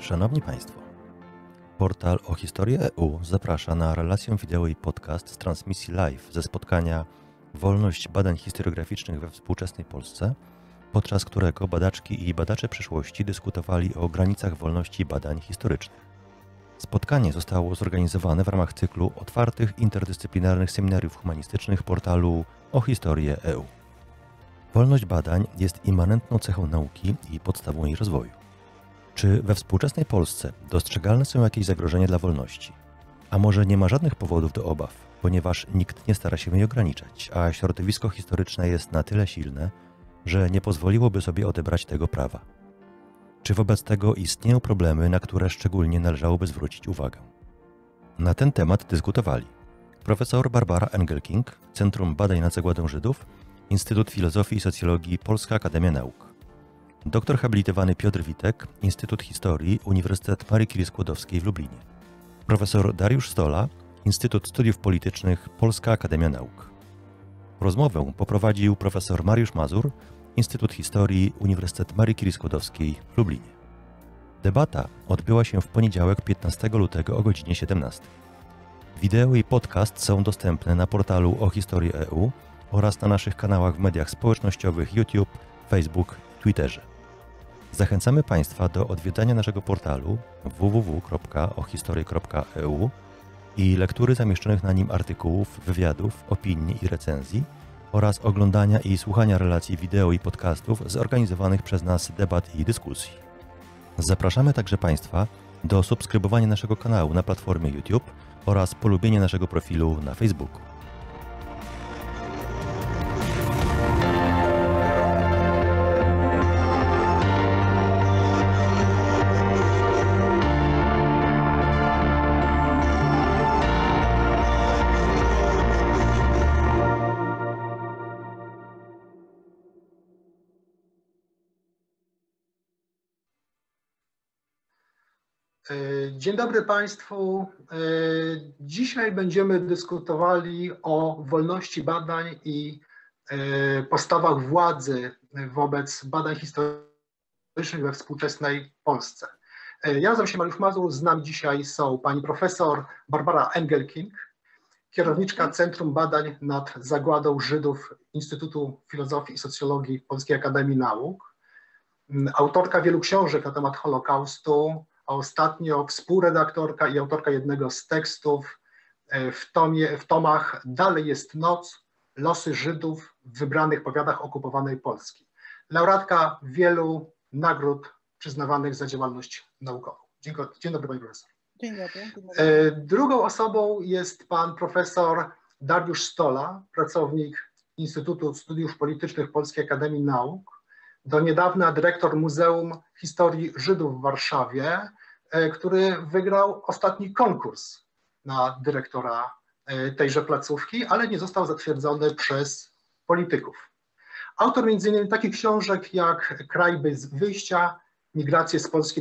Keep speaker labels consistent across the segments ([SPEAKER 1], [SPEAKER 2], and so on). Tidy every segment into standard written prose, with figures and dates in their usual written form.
[SPEAKER 1] Szanowni Państwo, portal o historii EU zaprasza na relację wideo i podcast z transmisji live ze spotkania Wolność badań historiograficznych we współczesnej Polsce, podczas którego badaczki i badacze przyszłości dyskutowali o granicach wolności badań historycznych. Spotkanie zostało zorganizowane w ramach cyklu otwartych interdyscyplinarnych seminariów humanistycznych portalu o historię EU. Wolność badań jest immanentną cechą nauki i podstawą jej rozwoju. Czy we współczesnej Polsce dostrzegalne są jakieś zagrożenia dla wolności? A może nie ma żadnych powodów do obaw, ponieważ nikt nie stara się jej ograniczać, a środowisko historyczne jest na tyle silne, że nie pozwoliłoby sobie odebrać tego prawa? Czy wobec tego istnieją problemy, na które szczególnie należałoby zwrócić uwagę? Na ten temat dyskutowali profesor Barbara Engelking, Centrum Badań nad Zagładą Żydów, Instytut Filozofii i Socjologii Polska Akademia Nauk, doktor habilitowany Piotr Witek, Instytut Historii, Uniwersytet Marii Curie-Skłodowskiej w Lublinie, profesor Dariusz Stola, Instytut Studiów Politycznych Polska Akademia Nauk. Rozmowę poprowadził profesor Mariusz Mazur, Instytut Historii, Uniwersytet Marii Curie-Skłodowskiej w Lublinie. Debata odbyła się w poniedziałek 15 lutego o godzinie 17. Wideo i podcast są dostępne na portalu o historii EU oraz na naszych kanałach w mediach społecznościowych YouTube, Facebook i Twitterze. Zachęcamy Państwa do odwiedzania naszego portalu www.ohistorie.eu i lektury zamieszczonych na nim artykułów, wywiadów, opinii i recenzji oraz oglądania i słuchania relacji wideo i podcastów zorganizowanych przez nas debat i dyskusji. Zapraszamy także Państwa do subskrybowania naszego kanału na platformie YouTube oraz polubienia naszego profilu na Facebooku.
[SPEAKER 2] Dzień dobry Państwu. Dzisiaj będziemy dyskutowali o wolności badań i postawach władzy wobec badań historycznych we współczesnej Polsce. Ja nazywam się Mariusz Mazur, z nami dzisiaj są pani profesor Barbara Engelking, kierowniczka Centrum Badań nad Zagładą Żydów Instytutu Filozofii i Socjologii Polskiej Akademii Nauk, autorka wielu książek na temat Holokaustu, a ostatnio współredaktorka i autorka jednego z tekstów w tomach Dalej jest noc, losy Żydów w wybranych powiatach okupowanej Polski. Laureatka wielu nagród przyznawanych za działalność naukową. Dzień dobry pani profesor.
[SPEAKER 3] Dzień dobry.
[SPEAKER 2] Drugą osobą jest pan profesor Dariusz Stola, pracownik Instytutu Studiów Politycznych Polskiej Akademii Nauk, do niedawna dyrektor Muzeum Historii Żydów w Warszawie, który wygrał ostatni konkurs na dyrektora tejże placówki, ale nie został zatwierdzony przez polityków. Autor m.in. takich książek jak Kraj bez wyjścia, Migracje z Polski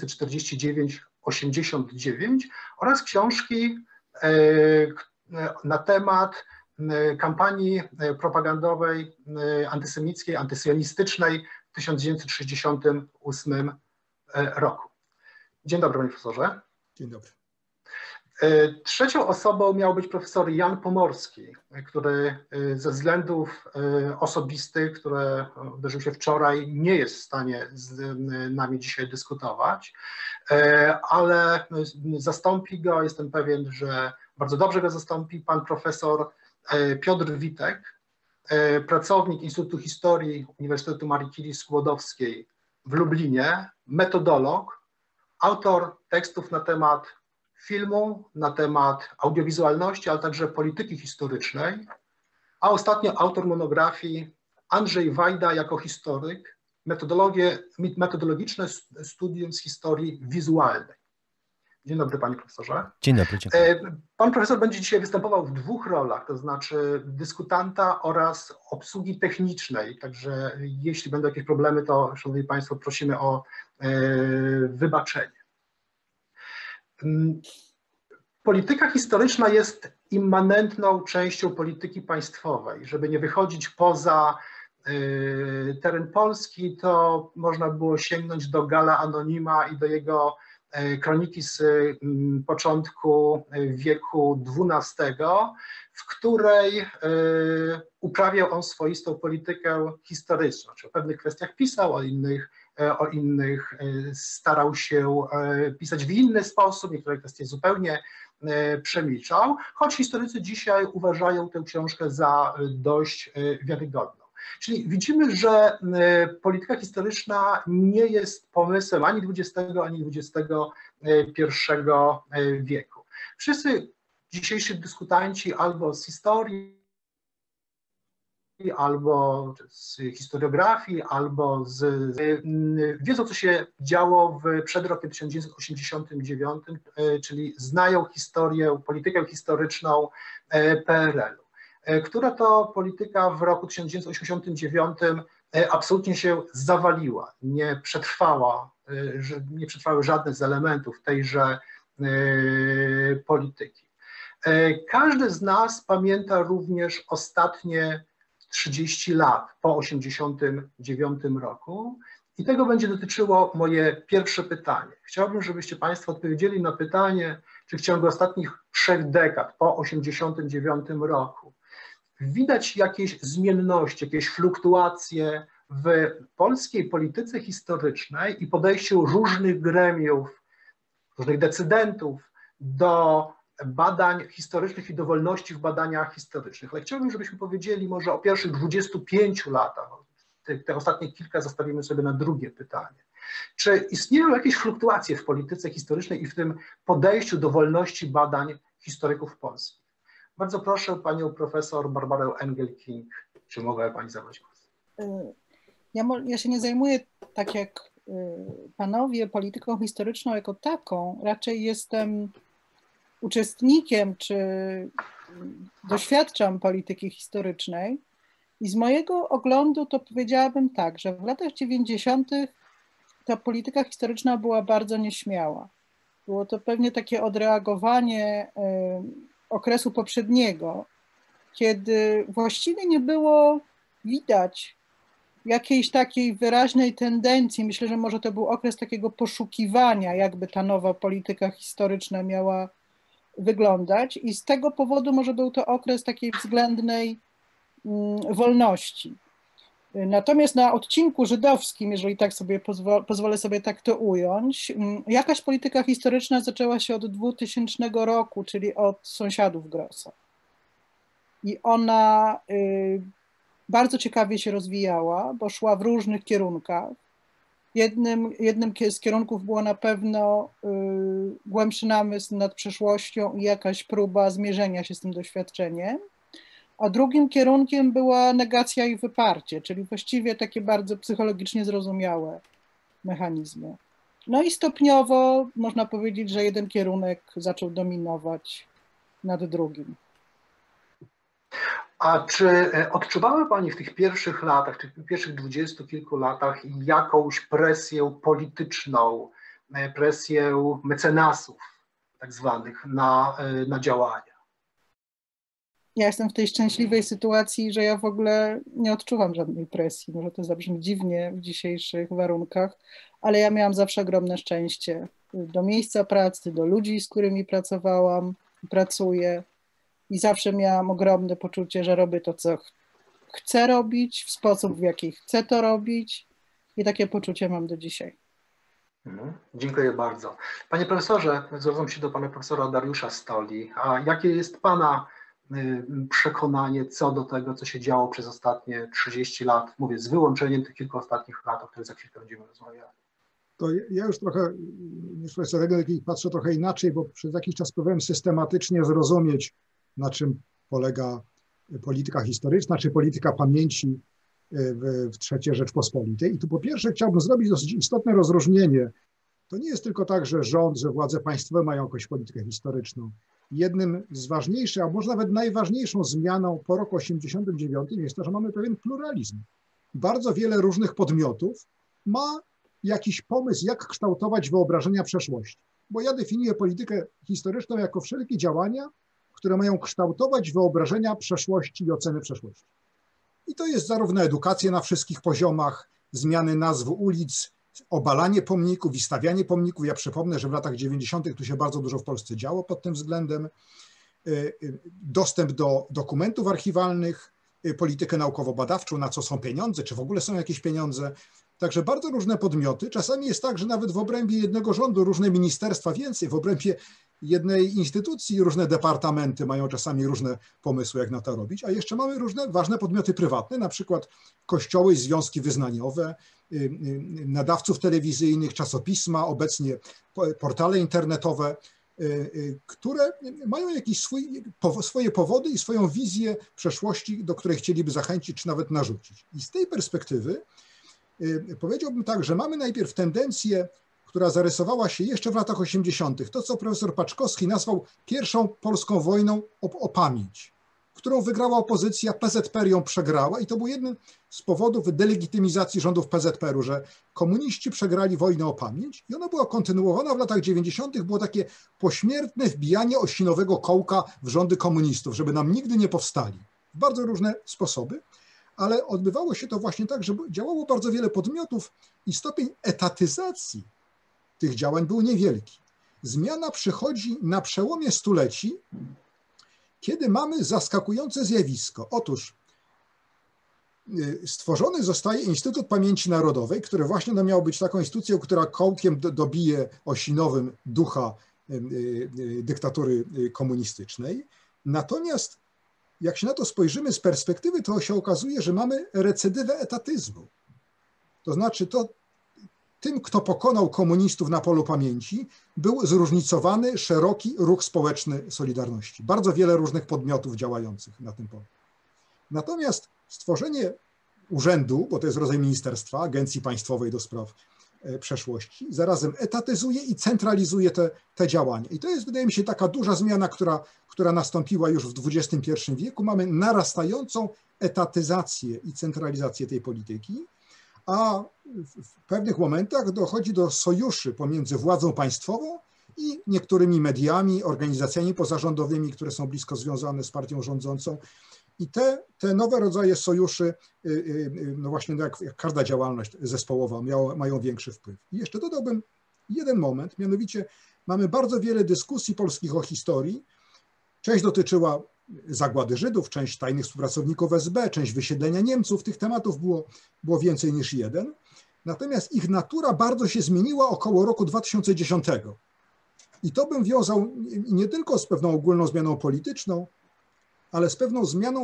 [SPEAKER 2] 1949-89 oraz książki na temat kampanii propagandowej antysemickiej, antysionistycznej w 1968 roku. Dzień dobry, panie profesorze.
[SPEAKER 3] Dzień dobry.
[SPEAKER 2] Trzecią osobą miał być profesor Jan Pomorski, który ze względów osobistych, które uderzył się wczoraj, nie jest w stanie z nami dzisiaj dyskutować, ale zastąpi go, jestem pewien, że bardzo dobrze go zastąpi, pan profesor Piotr Witek, pracownik Instytutu Historii Uniwersytetu Marii Curie-Skłodowskiej w Lublinie, metodolog, autor tekstów na temat filmu, na temat audiowizualności, ale także polityki historycznej, a ostatnio autor monografii Andrzej Wajda jako historyk, metodologiczne studium z historii wizualnej. Dzień dobry, panie profesorze.
[SPEAKER 1] Dzień dobry. Dziękuję.
[SPEAKER 2] Pan profesor będzie dzisiaj występował w dwóch rolach, to znaczy dyskutanta oraz obsługi technicznej, także jeśli będą jakieś problemy, to szanowni państwo, prosimy o wybaczenie. Polityka historyczna jest immanentną częścią polityki państwowej. Żeby nie wychodzić poza teren Polski, to można było sięgnąć do Gala Anonima i do jego kroniki z początku wieku XII, w której uprawiał on swoistą politykę historyczną, czy o pewnych kwestiach pisał, o innych starał się pisać w inny sposób, niektóre kwestie zupełnie przemilczał, choć historycy dzisiaj uważają tę książkę za dość wiarygodną. Czyli widzimy, że polityka historyczna nie jest pomysłem ani XX, ani XXI wieku. Wszyscy dzisiejsi dyskutanci albo z historii, albo z historiografii, albo wiedzą, co się działo przed rokiem 1989, czyli znają historię, politykę historyczną PRL-u, która to polityka w roku 1989 absolutnie się zawaliła, nie przetrwały żadne z elementów tejże polityki. Każdy z nas pamięta również ostatnie 30 lat po 1989 roku i tego będzie dotyczyło moje pierwsze pytanie. Chciałbym, żebyście Państwo odpowiedzieli na pytanie, czy w ciągu ostatnich 3 dekad po 1989 roku widać jakieś zmienności, jakieś fluktuacje w polskiej polityce historycznej i podejściu różnych gremiów, różnych decydentów do badań historycznych i do wolności w badaniach historycznych. Ale chciałbym, żebyśmy powiedzieli może o pierwszych 25 latach, te ostatnie kilka zostawimy sobie na drugie pytanie. Czy istnieją jakieś fluktuacje w polityce historycznej i w tym podejściu do wolności badań historyków polskich? Bardzo proszę panią profesor Barbarę Engelking, czy mogę pani zabrać głos?
[SPEAKER 3] Ja się nie zajmuję, tak jak panowie, polityką historyczną jako taką. Raczej jestem uczestnikiem, czy doświadczam polityki historycznej i z mojego oglądu to powiedziałabym tak, że w latach 90. ta polityka historyczna była bardzo nieśmiała. Było to pewnie takie odreagowanie okresu poprzedniego, kiedy właściwie nie było widać jakiejś takiej wyraźnej tendencji. Myślę, że może to był okres takiego poszukiwania, jakby ta nowa polityka historyczna miała wyglądać i z tego powodu może był to okres takiej względnej wolności. Natomiast na odcinku żydowskim, jeżeli tak sobie pozwolę sobie tak to ująć, jakaś polityka historyczna zaczęła się od 2000 roku, czyli od sąsiadów Grossa. I ona bardzo ciekawie się rozwijała, bo szła w różnych kierunkach. Jednym z kierunków było na pewno głębszy namysł nad przeszłością i jakaś próba zmierzenia się z tym doświadczeniem, a drugim kierunkiem była negacja i wyparcie, czyli właściwie takie bardzo psychologicznie zrozumiałe mechanizmy. No i stopniowo można powiedzieć, że jeden kierunek zaczął dominować nad drugim.
[SPEAKER 2] A czy odczuwała pani w tych pierwszych latach, czy w pierwszych 20 kilku latach jakąś presję polityczną, presję mecenasów tak zwanych na działania?
[SPEAKER 3] Ja jestem w tej szczęśliwej sytuacji, że ja w ogóle nie odczuwam żadnej presji. Może to zabrzmi dziwnie w dzisiejszych warunkach, ale ja miałam zawsze ogromne szczęście do miejsca pracy, do ludzi, z którymi pracowałam, pracuję. I zawsze miałam ogromne poczucie, że robię to, co chcę robić, w sposób, w jaki chcę to robić. I takie poczucie mam do dzisiaj.
[SPEAKER 2] Dziękuję bardzo. Panie profesorze, zwracam się do pana profesora Dariusza Stoli. A jakie jest pana przekonanie co do tego, co się działo przez ostatnie 30 lat, mówię, z wyłączeniem tych kilku ostatnich lat, o których za chwilkę będziemy rozmawiali?
[SPEAKER 4] To ja już trochę, niż profesor Engelking, patrzę trochę inaczej, bo przez jakiś czas próbowałem systematycznie zrozumieć, na czym polega polityka historyczna, czy polityka pamięci w III Rzeczpospolitej. I tu po pierwsze chciałbym zrobić dosyć istotne rozróżnienie. To nie jest tylko tak, że rząd, że władze państwowe mają jakąś politykę historyczną. Jednym z ważniejszych, a może nawet najważniejszą zmianą po roku 1989 jest to, że mamy pewien pluralizm. Bardzo wiele różnych podmiotów ma jakiś pomysł, jak kształtować wyobrażenia przeszłości. Bo ja definiuję politykę historyczną jako wszelkie działania, które mają kształtować wyobrażenia przeszłości i oceny przeszłości. I to jest zarówno edukacja na wszystkich poziomach, zmiany nazw ulic, obalanie pomników i stawianie pomników. Ja przypomnę, że w latach 90. tu się bardzo dużo w Polsce działo pod tym względem. Dostęp do dokumentów archiwalnych, politykę naukowo-badawczą, na co są pieniądze, czy w ogóle są jakieś pieniądze. Także bardzo różne podmioty. Czasami jest tak, że nawet w obrębie jednego rządu różne ministerstwa więcej, w obrębie jednej instytucji różne departamenty mają czasami różne pomysły, jak na to robić, a jeszcze mamy różne ważne podmioty prywatne, na przykład kościoły, związki wyznaniowe, nadawców telewizyjnych, czasopisma, obecnie portale internetowe, które mają jakieś swoje powody i swoją wizję przeszłości, do której chcieliby zachęcić, czy nawet narzucić. I z tej perspektywy powiedziałbym tak, że mamy najpierw tendencję, która zarysowała się jeszcze w latach 80., to co profesor Paczkowski nazwał pierwszą polską wojną o pamięć, którą wygrała opozycja, PZPR ją przegrała i to był jeden z powodów delegitymizacji rządów PZPR-u, że komuniści przegrali wojnę o pamięć i ona była kontynuowana w latach 90., było takie pośmiertne wbijanie osinowego kołka w rządy komunistów, żeby nam nigdy nie powstali. W bardzo różne sposoby, ale odbywało się to właśnie tak, że działało bardzo wiele podmiotów i stopień etatyzacji tych działań był niewielki. Zmiana przychodzi na przełomie stuleci, kiedy mamy zaskakujące zjawisko. Otóż stworzony zostaje Instytut Pamięci Narodowej, który właśnie miał być taką instytucją, która kołkiem dobije osinowym ducha dyktatury komunistycznej. Natomiast jak się na to spojrzymy z perspektywy, to się okazuje, że mamy recydywę etatyzmu. To znaczy tym, kto pokonał komunistów na polu pamięci, był zróżnicowany, szeroki ruch społeczny Solidarności. Bardzo wiele różnych podmiotów działających na tym polu. Natomiast stworzenie urzędu, bo to jest rodzaj ministerstwa, agencji państwowej do spraw przeszłości, zarazem etatyzuje i centralizuje te działania. I to jest, wydaje mi się, taka duża zmiana, która nastąpiła już w XXI wieku. Mamy narastającą etatyzację i centralizację tej polityki, a w pewnych momentach dochodzi do sojuszy pomiędzy władzą państwową i niektórymi mediami, organizacjami pozarządowymi, które są blisko związane z partią rządzącą. I te nowe rodzaje sojuszy, no właśnie jak każda działalność zespołowa, mają większy wpływ. I jeszcze dodałbym jeden moment, mianowicie mamy bardzo wiele dyskusji polskich o historii. Część dotyczyła zagłady Żydów, część tajnych współpracowników SB, część wysiedlenia Niemców. Tych tematów było więcej niż jeden. Natomiast ich natura bardzo się zmieniła około roku 2010. I to bym wiązał nie tylko z pewną ogólną zmianą polityczną, ale z pewną zmianą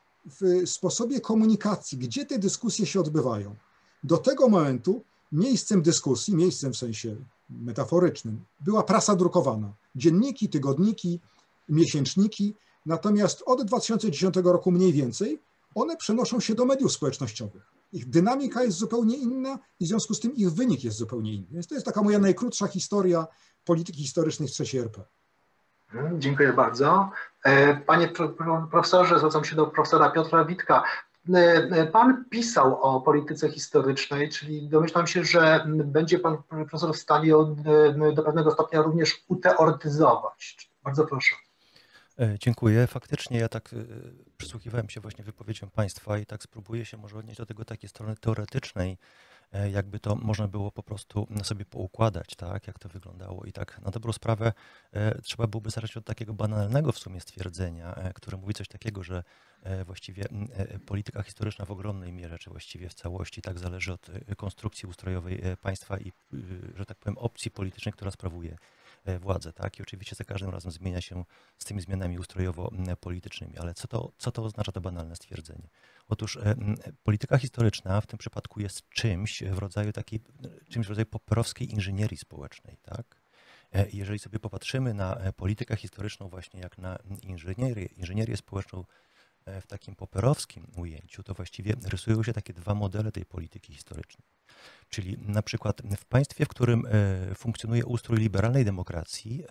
[SPEAKER 4] w sposobie komunikacji, gdzie te dyskusje się odbywają. Do tego momentu miejscem dyskusji, miejscem w sensie metaforycznym, była prasa drukowana. Dzienniki, tygodniki, miesięczniki. Natomiast od 2010 roku mniej więcej one przenoszą się do mediów społecznościowych. Ich dynamika jest zupełnie inna i w związku z tym ich wynik jest zupełnie inny. Więc to jest taka moja najkrótsza historia polityki historycznej w III RP.
[SPEAKER 2] Dziękuję bardzo. Panie profesorze, zwracam się do profesora Piotra Witka. Pan pisał o polityce historycznej, czyli domyślam się, że będzie pan profesor w stanie do pewnego stopnia również uteoretyzować. Bardzo proszę.
[SPEAKER 1] Dziękuję. Faktycznie ja tak przysłuchiwałem się właśnie wypowiedziom Państwa i tak spróbuję się może odnieść do tego takiej strony teoretycznej, jakby to można było po prostu sobie poukładać, tak, jak to wyglądało. I tak na dobrą sprawę trzeba byłoby zacząć od takiego banalnego w sumie stwierdzenia, które mówi coś takiego, że właściwie polityka historyczna w ogromnej mierze, czy właściwie w całości, tak zależy od konstrukcji ustrojowej państwa i, że tak powiem, opcji politycznej, która sprawuje władzę, tak? I oczywiście za każdym razem zmienia się z tymi zmianami ustrojowo-politycznymi, ale co to oznacza to banalne stwierdzenie? Otóż polityka historyczna w tym przypadku jest czymś w rodzaju popperowskiej inżynierii społecznej, tak? Jeżeli sobie popatrzymy na politykę historyczną właśnie jak na inżynierię społeczną w takim popperowskim ujęciu, to właściwie rysują się takie dwa modele tej polityki historycznej. Czyli na przykład w państwie, w którym funkcjonuje ustrój liberalnej demokracji,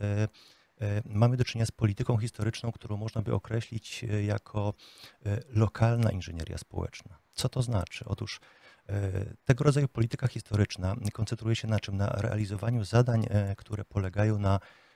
[SPEAKER 1] mamy do czynienia z polityką historyczną, którą można by określić jako lokalna inżynieria społeczna. Co to znaczy? Otóż tego rodzaju polityka historyczna koncentruje się na czym? Na realizowaniu zadań, które polegają na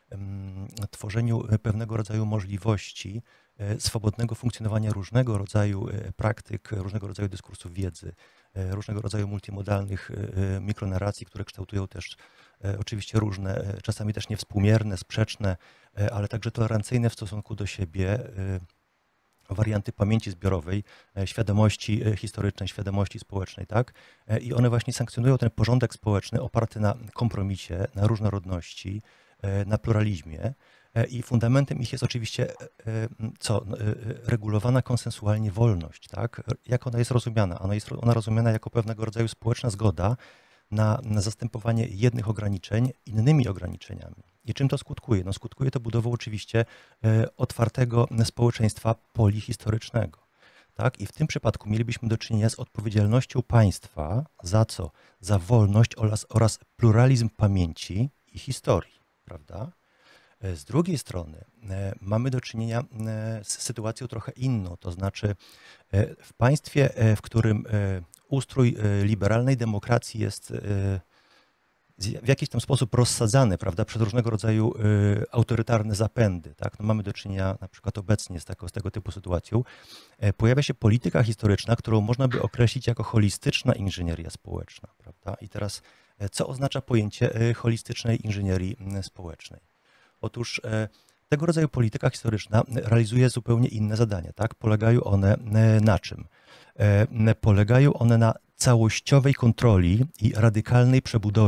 [SPEAKER 1] tworzeniu pewnego rodzaju możliwości swobodnego funkcjonowania różnego rodzaju praktyk, różnego rodzaju dyskursów wiedzy, różnego rodzaju multimodalnych mikronarracji, które kształtują też oczywiście różne, czasami też niewspółmierne, sprzeczne, ale także tolerancyjne w stosunku do siebie warianty pamięci zbiorowej, świadomości historycznej, świadomości społecznej, tak? I one właśnie sankcjonują ten porządek społeczny oparty na kompromisie, na różnorodności, na pluralizmie. I fundamentem ich jest oczywiście regulowana konsensualnie wolność, tak? Jak ona jest rozumiana? Ona rozumiana jako pewnego rodzaju społeczna zgoda na zastępowanie jednych ograniczeń innymi ograniczeniami. I czym to skutkuje? No skutkuje to budową oczywiście otwartego społeczeństwa polihistorycznego. Tak? I w tym przypadku mielibyśmy do czynienia z odpowiedzialnością państwa za co? Za wolność oraz pluralizm pamięci i historii, prawda? Z drugiej strony mamy do czynienia z sytuacją trochę inną, to znaczy w państwie, w którym ustrój liberalnej demokracji jest w jakiś tam sposób rozsadzany, prawda, przez różnego rodzaju autorytarne zapędy. Tak? No mamy do czynienia na przykład obecnie z tego typu sytuacją. Pojawia się polityka historyczna, którą można by określić jako holistyczna inżynieria społeczna. Prawda? I teraz co oznacza pojęcie holistycznej inżynierii społecznej? Otóż tego rodzaju polityka historyczna realizuje zupełnie inne zadania. Tak? Polegają one na czym? Polegają one na całościowej kontroli i radykalnej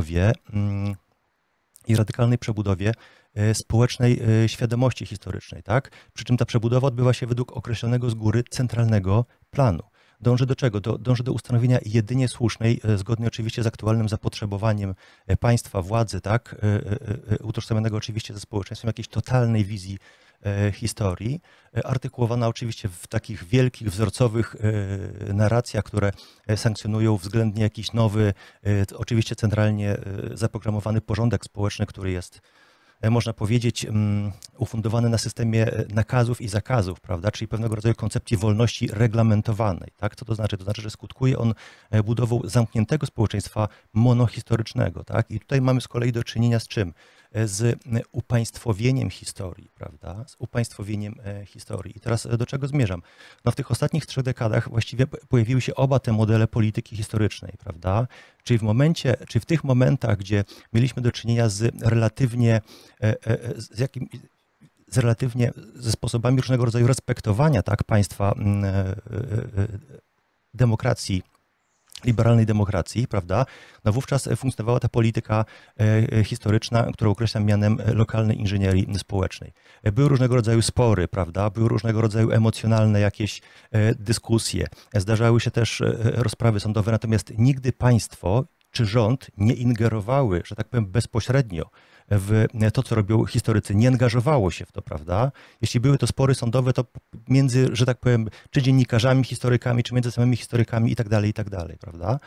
[SPEAKER 1] przebudowie społecznej świadomości historycznej. Tak? Przy czym ta przebudowa odbywa się według określonego z góry centralnego planu. Dąży do czego? Dąży do ustanowienia jedynie słusznej, zgodnie oczywiście z aktualnym zapotrzebowaniem państwa, władzy, tak? Utożsamionego oczywiście ze społeczeństwem, jakiejś totalnej wizji historii, artykułowana oczywiście w takich wielkich, wzorcowych narracjach, które sankcjonują względnie jakiś nowy, oczywiście centralnie zaprogramowany porządek społeczny, który jest, można powiedzieć, ufundowany na systemie nakazów i zakazów, prawda? Czyli pewnego rodzaju koncepcji wolności reglamentowanej. Tak? Co to znaczy? To znaczy, że skutkuje on budową zamkniętego społeczeństwa monohistorycznego. Tak? I tutaj mamy z kolei do czynienia z czym? Z upaństwowieniem historii, prawda? Z upaństwowieniem historii. I teraz do czego zmierzam? No w tych ostatnich 3 dekadach właściwie pojawiły się oba te modele polityki historycznej, prawda? Czyli w tych momentach, gdzie mieliśmy do czynienia ze sposobami różnego rodzaju respektowania, tak, państwa, demokracji, liberalnej demokracji, prawda? No wówczas funkcjonowała ta polityka historyczna, którą określam mianem lokalnej inżynierii społecznej. Były różnego rodzaju spory, prawda? Były różnego rodzaju emocjonalne jakieś dyskusje. Zdarzały się też rozprawy sądowe, natomiast nigdy państwo czy rząd nie ingerowały, że tak powiem, bezpośrednio w to, co robią historycy, nie angażowało się w to, prawda? Jeśli były to spory sądowe, to między, że tak powiem, czy dziennikarzami, historykami, czy między samymi historykami i tak dalej, prawda?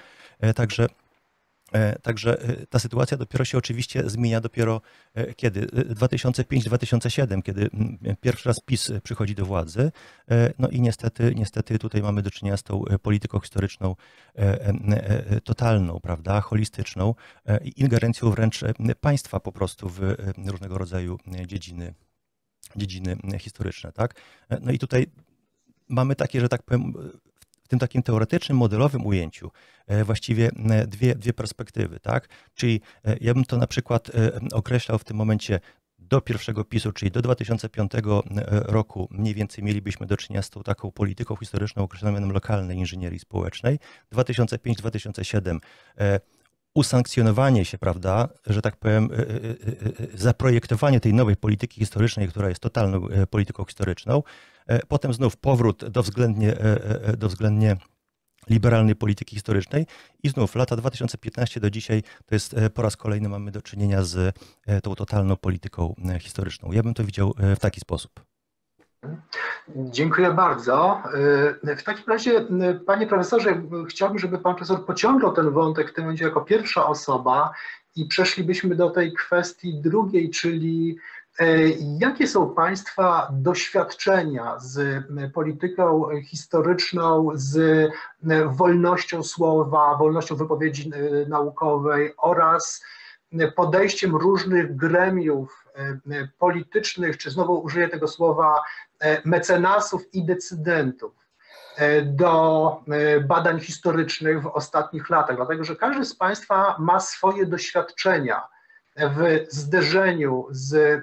[SPEAKER 1] Także ta sytuacja dopiero się oczywiście zmienia dopiero kiedy? 2005-2007, kiedy pierwszy raz PiS przychodzi do władzy. No i niestety tutaj mamy do czynienia z tą polityką historyczną totalną, prawda, holistyczną i ingerencją wręcz państwa po prostu w różnego rodzaju dziedziny historyczne, tak? No i tutaj mamy takie, że tak powiem, w tym takim teoretycznym, modelowym ujęciu właściwie dwie perspektywy, tak? Czyli ja bym to na przykład określał w tym momencie do pierwszego PiS-u, czyli do 2005 roku mniej więcej mielibyśmy do czynienia z tą taką polityką historyczną określoną mianem lokalnej inżynierii społecznej. 2005-2007 usankcjonowanie się, prawda, że tak powiem, zaprojektowanie tej nowej polityki historycznej, która jest totalną polityką historyczną, potem znów powrót do względnie liberalnej polityki historycznej i znów lata 2015 do dzisiaj to jest po raz kolejny mamy do czynienia z tą totalną polityką historyczną. Ja bym to widział w taki sposób.
[SPEAKER 2] Dziękuję bardzo. W takim razie, panie profesorze, chciałbym, żeby pan profesor pociągnął ten wątek w tym momencie jako pierwsza osoba i przeszlibyśmy do tej kwestii drugiej, czyli jakie są państwa doświadczenia z polityką historyczną, z wolnością słowa, wolnością wypowiedzi naukowej oraz podejściem różnych gremiów politycznych, czy znowu użyję tego słowa, mecenasów i decydentów. do badań historycznych w ostatnich latach, dlatego że każdy z Państwa ma swoje doświadczenia w zderzeniu z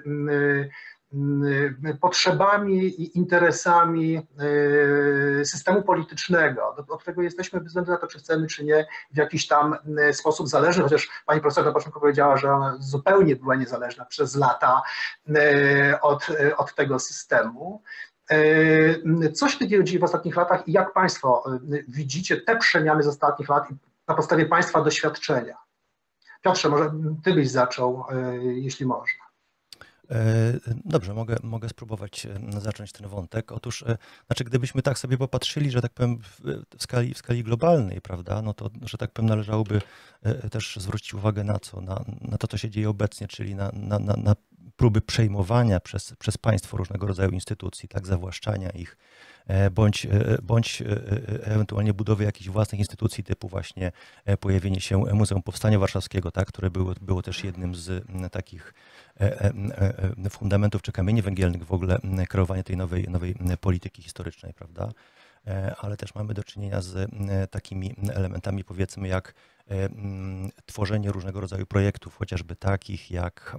[SPEAKER 2] potrzebami i interesami systemu politycznego, do którego jesteśmy bez względu na to, czy chcemy, czy nie, w jakiś tam sposób zależni, chociaż pani profesor na początku powiedziała, że ona zupełnie była niezależna przez lata od tego systemu. Co się takiego dzieje w ostatnich latach i jak Państwo widzicie te przemiany z ostatnich lat na podstawie Państwa doświadczenia? Piotrze, może Ty byś zaczął, jeśli można.
[SPEAKER 1] Dobrze, mogę spróbować zacząć ten wątek. Otóż, znaczy, gdybyśmy tak sobie popatrzyli, że tak powiem, w skali globalnej, prawda, no to, że tak powiem, należałoby też zwrócić uwagę na co? Na to, co się dzieje obecnie, czyli na próby przejmowania przez państwo różnego rodzaju instytucji, tak, zawłaszczania ich, bądź ewentualnie budowy jakichś własnych instytucji typu właśnie pojawienie się Muzeum Powstania Warszawskiego, tak, które było też jednym z takich fundamentów czy kamieni węgielnych w ogóle kreowania tej nowej polityki historycznej, prawda? Ale też mamy do czynienia z takimi elementami, powiedzmy, jak tworzenie różnego rodzaju projektów, chociażby takich jak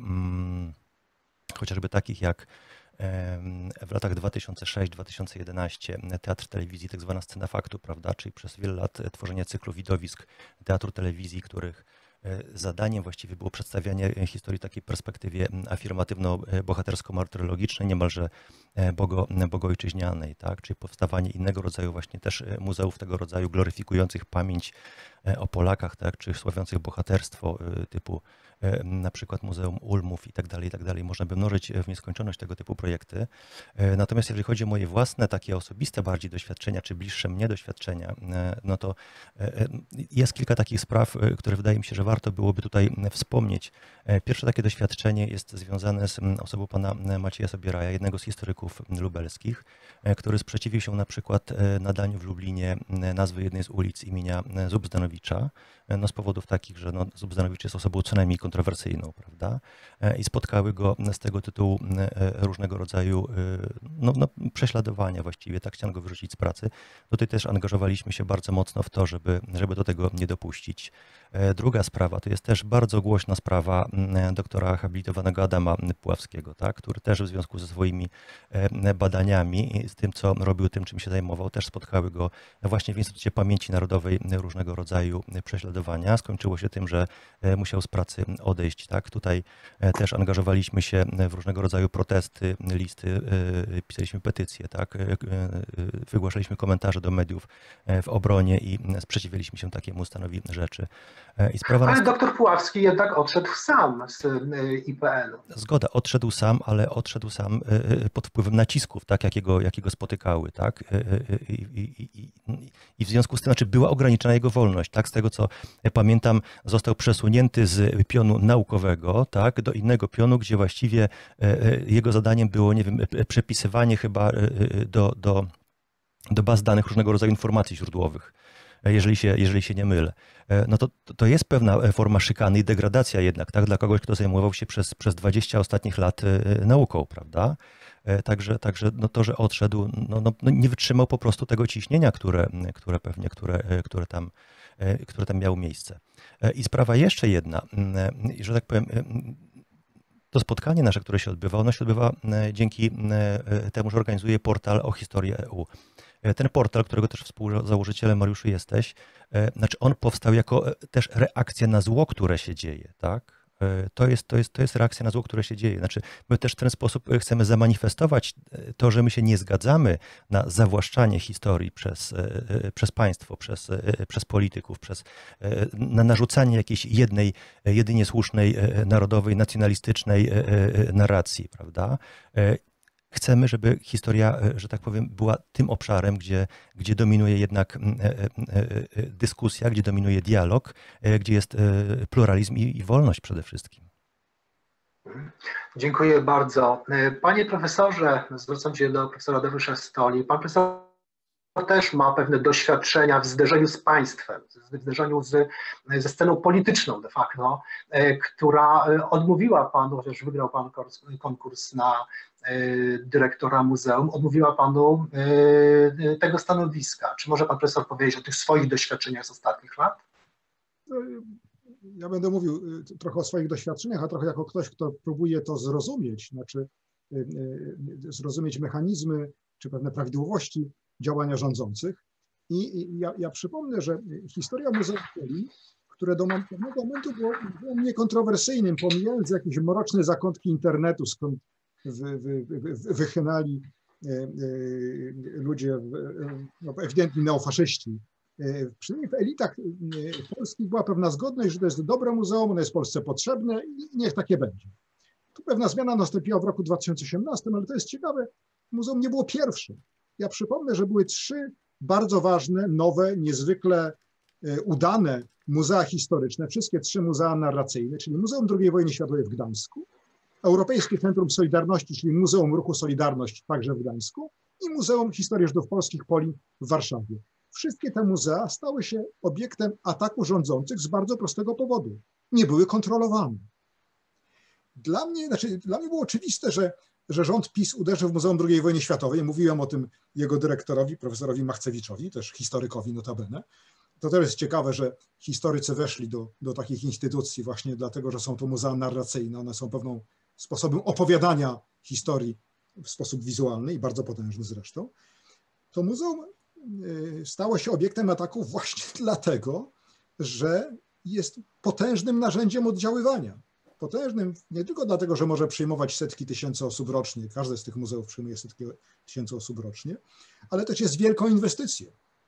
[SPEAKER 1] w latach 2006-2011 teatr telewizji, tak zwana scena faktu, prawda, czyli przez wiele lat tworzenie cyklu widowisk teatru telewizji, których zadaniem właściwie było przedstawianie historii w takiej perspektywie afirmatywno-bohatersko-martyrologicznej, niemalże bogoojczyźnianej, tak? Czyli powstawanie innego rodzaju właśnie też muzeów tego rodzaju gloryfikujących pamięć o Polakach, tak? Czy sławiących bohaterstwo typu na przykład Muzeum Ulmów i tak dalej. Można by mnożyć w nieskończoność tego typu projekty. Natomiast jeżeli chodzi o moje własne, takie osobiste bardziej doświadczenia, czy bliższe mnie doświadczenia, no to jest kilka takich spraw, które wydaje mi się, że warto byłoby tutaj wspomnieć. Pierwsze takie doświadczenie jest związane z osobą pana Macieja Sobieraja, jednego z historyków lubelskich, który sprzeciwił się na przykład nadaniu w Lublinie nazwy jednej z ulic imienia Zubzdanowicza, no z powodów takich, że no Zubzdanowicz jest osobą co najmniej kontrowersyjną, prawda? I spotkały go z tego tytułu różnego rodzaju prześladowania właściwie, tak, chciano go wyrzucić z pracy. Tutaj też angażowaliśmy się bardzo mocno w to, żeby do tego nie dopuścić. Druga sprawa to jest też bardzo głośna sprawa doktora habilitowanego Adama Puławskiego, tak, który też w związku ze swoimi badaniami i z tym, co robił, tym, czym się zajmował, też spotkały go właśnie w Instytucie Pamięci Narodowej różnego rodzaju prześladowania. Skończyło się tym, że musiał z pracy odejść, tak. Tutaj też angażowaliśmy się w różnego rodzaju protesty, listy, pisaliśmy petycje, tak, wygłaszaliśmy komentarze do mediów w obronie i sprzeciwialiśmy się takiemu stanowi rzeczy.
[SPEAKER 2] Ale doktor Puławski jednak odszedł sam z IPN-u.
[SPEAKER 1] Zgoda, odszedł sam, ale odszedł sam pod wpływem nacisków, tak, jakiego spotykały, tak, i w związku z tym, znaczy była ograniczona jego wolność, tak, z tego co pamiętam, został przesunięty z pionu naukowego, tak, do innego pionu, gdzie właściwie jego zadaniem było, nie wiem, przepisywanie chyba do baz danych różnego rodzaju informacji źródłowych, jeżeli się nie mylę. No to jest pewna forma szykany i degradacja jednak, tak, dla kogoś, kto zajmował się przez 20 ostatnich lat nauką, prawda? Także no to, że odszedł, nie wytrzymał po prostu tego ciśnienia, które tam miało miejsce. I sprawa jeszcze jedna, że tak powiem, to spotkanie nasze, które się odbywa, ono się odbywa dzięki temu, że organizuje portal o historii EU. Ten portal, którego też współzałożycielem, Mariuszu, jesteś, znaczy on powstał jako też reakcja na zło, które się dzieje, tak? To jest reakcja na zło, które się dzieje. Znaczy my też w ten sposób chcemy zamanifestować to, że my się nie zgadzamy na zawłaszczanie historii przez państwo, przez polityków, na narzucanie jakiejś jedynie słusznej, narodowej, nacjonalistycznej narracji, prawda? Chcemy, żeby historia, że tak powiem, była tym obszarem, gdzie dominuje jednak dyskusja, gdzie dominuje dialog, gdzie jest pluralizm i wolność przede wszystkim.
[SPEAKER 2] Dziękuję bardzo. Panie profesorze, zwracam się do profesora Dariusza Stoli. Pan profesor też ma pewne doświadczenia w zderzeniu z państwem, w zderzeniu ze sceną polityczną de facto, która odmówiła panu, chociaż wygrał pan konkurs na dyrektora muzeum, odmówiła panu tego stanowiska. Czy może pan profesor powiedzieć o tych swoich doświadczeniach z ostatnich lat?
[SPEAKER 4] Ja będę mówił trochę o swoich doświadczeniach, a trochę jako ktoś, kto próbuje to zrozumieć, znaczy zrozumieć mechanizmy czy pewne prawidłowości działania rządzących. I ja przypomnę, że historia Muzeum Poli, które do pewnego momentu było niekontrowersyjnym, pomijając jakieś mroczne zakątki internetu, skąd wychynali ludzie, no, ewidentni neofaszyści. Przynajmniej w elitach polskich była pewna zgodność, że to jest dobre muzeum, ono jest Polsce potrzebne i niech takie będzie. Tu pewna zmiana nastąpiła w roku 2018, ale to jest ciekawe, muzeum nie było pierwszym. Ja przypomnę, że były 3 bardzo ważne, nowe, niezwykle udane muzea historyczne, wszystkie 3 muzea narracyjne, czyli Muzeum II Wojny Światowej w Gdańsku, Europejskie Centrum Solidarności, czyli Muzeum Ruchu Solidarność także w Gdańsku i Muzeum Historii Żydów Polskich Polin w Warszawie. Wszystkie te muzea stały się obiektem ataku rządzących z bardzo prostego powodu. Nie były kontrolowane. Dla mnie było oczywiste, że rząd PiS uderzył w Muzeum II Wojny Światowej. Mówiłem o tym jego dyrektorowi, profesorowi Machcewiczowi, też historykowi notabene. To też jest ciekawe, że historycy weszli do takich instytucji właśnie dlatego, że są to muzea narracyjne. One są pewną sposobem opowiadania historii w sposób wizualny i bardzo potężny zresztą. To muzeum stało się obiektem ataku właśnie dlatego, że jest potężnym narzędziem oddziaływania. Potężnym nie tylko dlatego, że może przyjmować setki tysięcy osób rocznie, każde z tych muzeów przyjmuje setki tysięcy osób rocznie, ale też jest wielką inwestycją.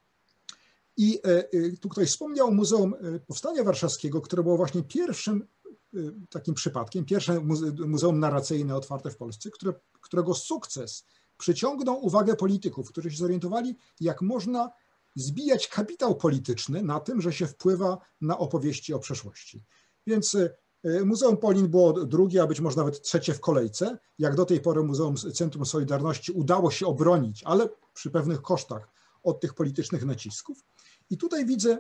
[SPEAKER 4] I tu ktoś wspomniał o Muzeum Powstania Warszawskiego, które było właśnie pierwszym takim przypadkiem, pierwsze muzeum narracyjne otwarte w Polsce, którego sukces przyciągnął uwagę polityków, którzy się zorientowali, jak można zbijać kapitał polityczny na tym, że się wpływa na opowieści o przeszłości. Więc Muzeum Polin było drugie, a być może nawet trzecie w kolejce. Jak do tej pory Muzeum Centrum Solidarności udało się obronić, ale przy pewnych kosztach od tych politycznych nacisków. I tutaj widzę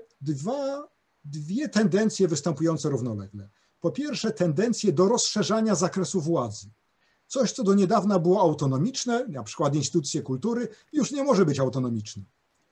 [SPEAKER 4] dwie tendencje występujące równolegle. Po pierwsze, tendencje do rozszerzania zakresu władzy. Coś, co do niedawna było autonomiczne, na przykład instytucje kultury, już nie może być autonomiczne.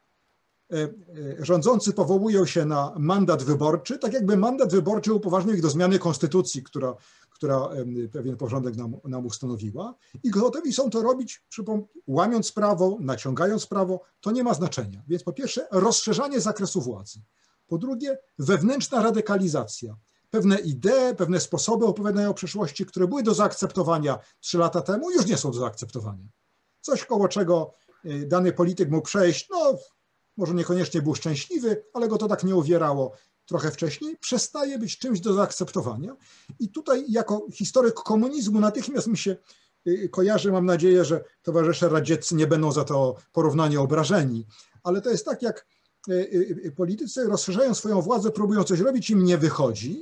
[SPEAKER 4] Rządzący powołują się na mandat wyborczy, tak jakby mandat wyborczy upoważnił ich do zmiany konstytucji, która pewien porządek nam ustanowiła, i gotowi są to robić, łamiąc prawo, naciągając prawo, to nie ma znaczenia. Więc po pierwsze rozszerzanie zakresu władzy. Po drugie wewnętrzna radykalizacja. Pewne idee, pewne sposoby opowiadania o przeszłości, które były do zaakceptowania 3 lata temu, już nie są do zaakceptowania. Coś, koło czego dany polityk mógł przejść, no może niekoniecznie był szczęśliwy, ale go to tak nie uwierało trochę wcześniej, przestaje być czymś do zaakceptowania. I tutaj jako historyk komunizmu natychmiast mi się kojarzy, mam nadzieję, że towarzysze radzieccy nie będą za to porównanie obrażeni, ale to jest tak, jak politycy rozszerzają swoją władzę, próbują coś robić, im nie wychodzi,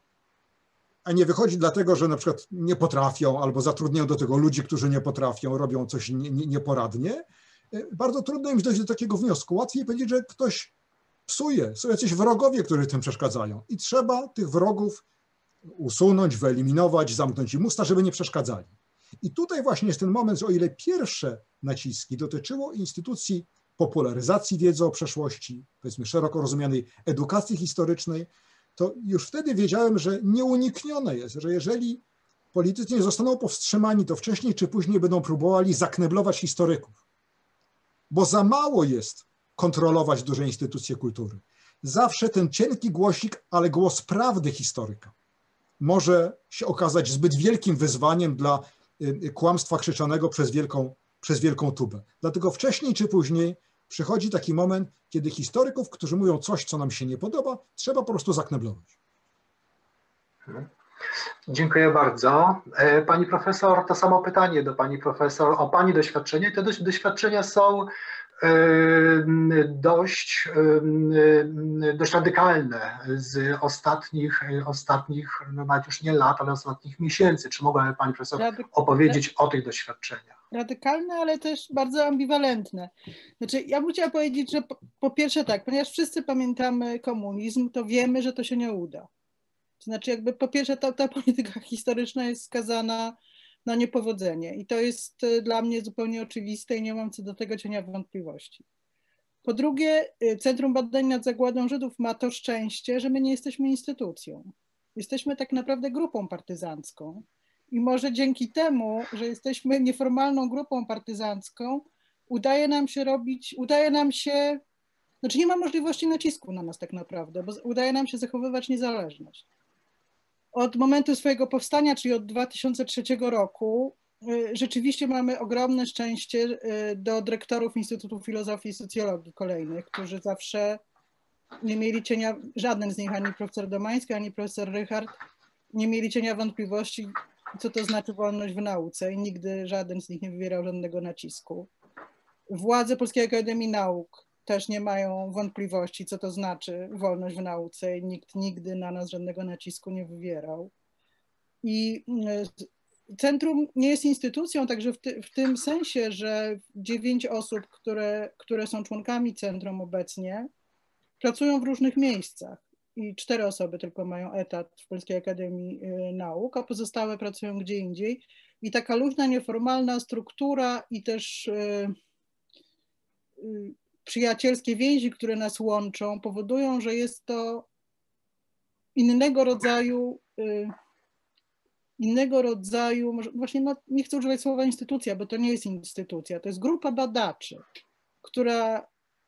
[SPEAKER 4] a nie wychodzi dlatego, że na przykład nie potrafią albo zatrudniają do tego ludzi, którzy nie potrafią, robią coś nieporadnie. Bardzo trudno im dojść do takiego wniosku. Łatwiej powiedzieć, że ktoś psuje, są jacyś wrogowie, którzy tym przeszkadzają i trzeba tych wrogów usunąć, wyeliminować, zamknąć im usta, żeby nie przeszkadzali. I tutaj właśnie jest ten moment, że o ile pierwsze naciski dotyczyło instytucji popularyzacji wiedzy o przeszłości, powiedzmy szeroko rozumianej edukacji historycznej, to już wtedy wiedziałem, że nieuniknione jest, że jeżeli politycy nie zostaną powstrzymani, to wcześniej czy później będą próbowali zakneblować historyków. Bo za mało jest kontrolować duże instytucje kultury. Zawsze ten cienki głosik, ale głos prawdy historyka może się okazać zbyt wielkim wyzwaniem dla kłamstwa krzyczanego przez wielką tubę. Dlatego wcześniej czy później przychodzi taki moment, kiedy historyków, którzy mówią coś, co nam się nie podoba, trzeba po prostu zakneblować.
[SPEAKER 2] Dziękuję bardzo. Pani profesor, to samo pytanie do pani profesor o pani doświadczenie. Te doświadczenia są dość radykalne z ostatnich no nawet już nie lat, ale ostatnich miesięcy. Czy mogłaby Pani Profesor opowiedzieć o tych doświadczeniach?
[SPEAKER 3] Radykalne, ale też bardzo ambiwalentne. Znaczy, ja bym chciała powiedzieć, że po pierwsze tak, ponieważ wszyscy pamiętamy komunizm, to wiemy, że to się nie uda. To znaczy, jakby po pierwsze ta polityka historyczna jest skazana na niepowodzenie i to jest dla mnie zupełnie oczywiste i nie mam co do tego cienia wątpliwości. Po drugie, Centrum Badań nad Zagładą Żydów ma to szczęście, że my nie jesteśmy instytucją. Jesteśmy tak naprawdę grupą partyzancką. I może dzięki temu, że jesteśmy nieformalną grupą partyzancką, udaje nam się, znaczy nie ma możliwości nacisku na nas tak naprawdę, bo udaje nam się zachowywać niezależność. Od momentu swojego powstania, czyli od 2003 roku, rzeczywiście mamy ogromne szczęście do dyrektorów Instytutu Filozofii i Socjologii kolejnych, którzy zawsze nie mieli cienia, żaden z nich, ani profesor Domański, ani profesor Rychard, nie mieli cienia wątpliwości, co to znaczy wolność w nauce i nigdy żaden z nich nie wywierał żadnego nacisku. Władze Polskiej Akademii Nauk też nie mają wątpliwości, co to znaczy wolność w nauce i nikt nigdy na nas żadnego nacisku nie wywierał. I centrum nie jest instytucją, także w tym sensie, że 9 osób, które są członkami centrum obecnie, pracują w różnych miejscach i 4 osoby tylko mają etat w Polskiej Akademii Nauk, a pozostałe pracują gdzie indziej. I taka luźna, nieformalna struktura i też przyjacielskie więzi, które nas łączą, powodują, że jest to innego rodzaju, właśnie no, nie chcę używać słowa instytucja, bo to nie jest instytucja, to jest grupa badaczy, która...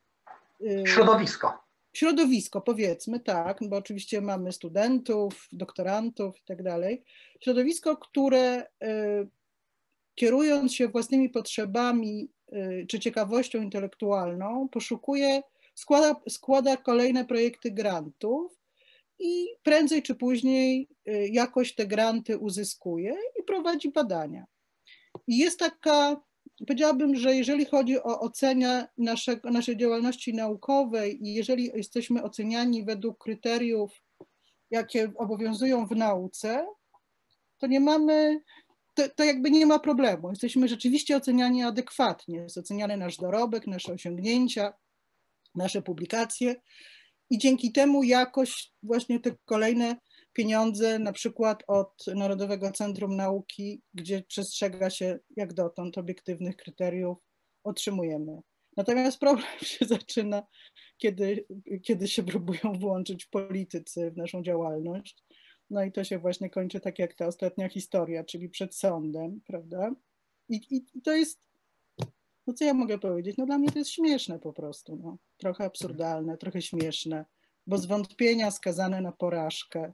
[SPEAKER 3] Środowisko, powiedzmy, tak, bo oczywiście mamy studentów, doktorantów i tak dalej. Środowisko, które kierując się własnymi potrzebami czy ciekawością intelektualną, składa kolejne projekty grantów i prędzej czy później jakoś te granty uzyskuje i prowadzi badania. I jest taka, powiedziałabym, że jeżeli chodzi o ocenie naszej działalności naukowej i jeżeli jesteśmy oceniani według kryteriów, jakie obowiązują w nauce, to nie mamy, to jakby nie ma problemu. Jesteśmy rzeczywiście oceniani adekwatnie. Jest oceniany nasz dorobek, nasze osiągnięcia, nasze publikacje i dzięki temu jakoś właśnie te kolejne pieniądze, na przykład od Narodowego Centrum Nauki, gdzie przestrzega się jak dotąd obiektywnych kryteriów, otrzymujemy. Natomiast problem się zaczyna, kiedy się próbują włączyć politycy w naszą działalność. No i to się właśnie kończy tak jak ta ostatnia historia, czyli przed sądem, prawda? I to jest, no co ja mogę powiedzieć? No dla mnie to jest śmieszne po prostu, no. Trochę absurdalne, trochę śmieszne, bo z wątpienia skazane na porażkę,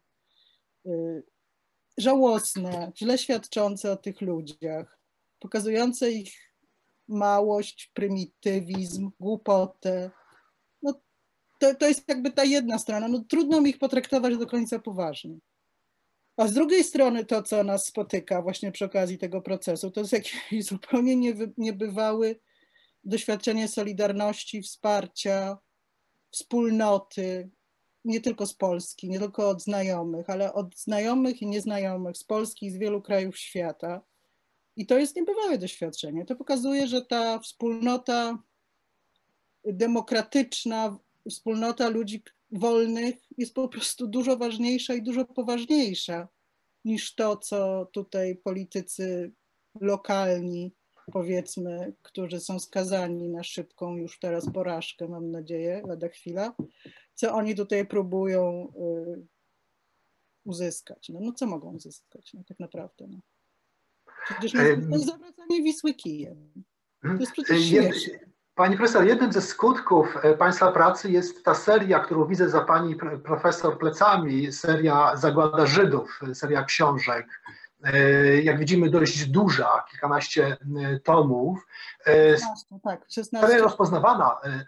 [SPEAKER 3] żałosne, źle świadczące o tych ludziach, pokazujące ich małość, prymitywizm, głupotę. No, to jest jakby ta jedna strona. No, trudno mi ich potraktować do końca poważnie. A z drugiej strony to, co nas spotyka właśnie przy okazji tego procesu, to jest jakieś zupełnie niebywałe doświadczenie solidarności, wsparcia, wspólnoty, nie tylko z Polski, nie tylko od znajomych, ale od znajomych i nieznajomych z Polski i z wielu krajów świata. I to jest niebywałe doświadczenie. To pokazuje, że ta wspólnota demokratyczna, wspólnota ludzi wolnych jest po prostu dużo ważniejsza i dużo poważniejsza niż to, co tutaj politycy lokalni, powiedzmy, którzy są skazani na szybką już teraz porażkę, mam nadzieję, lada chwila, co oni tutaj próbują uzyskać. No co mogą uzyskać, no tak naprawdę. No. Przecież to jest zawracanie Wisły kijem. To jest przecież śmieszne.
[SPEAKER 2] Pani profesor, jednym ze skutków Państwa pracy jest ta seria, którą widzę za Pani profesor plecami, seria Zagłada Żydów, seria książek. Jak widzimy, dość duża, kilkanaście tomów.
[SPEAKER 3] 16, tak, 16.
[SPEAKER 2] Rozpoznawana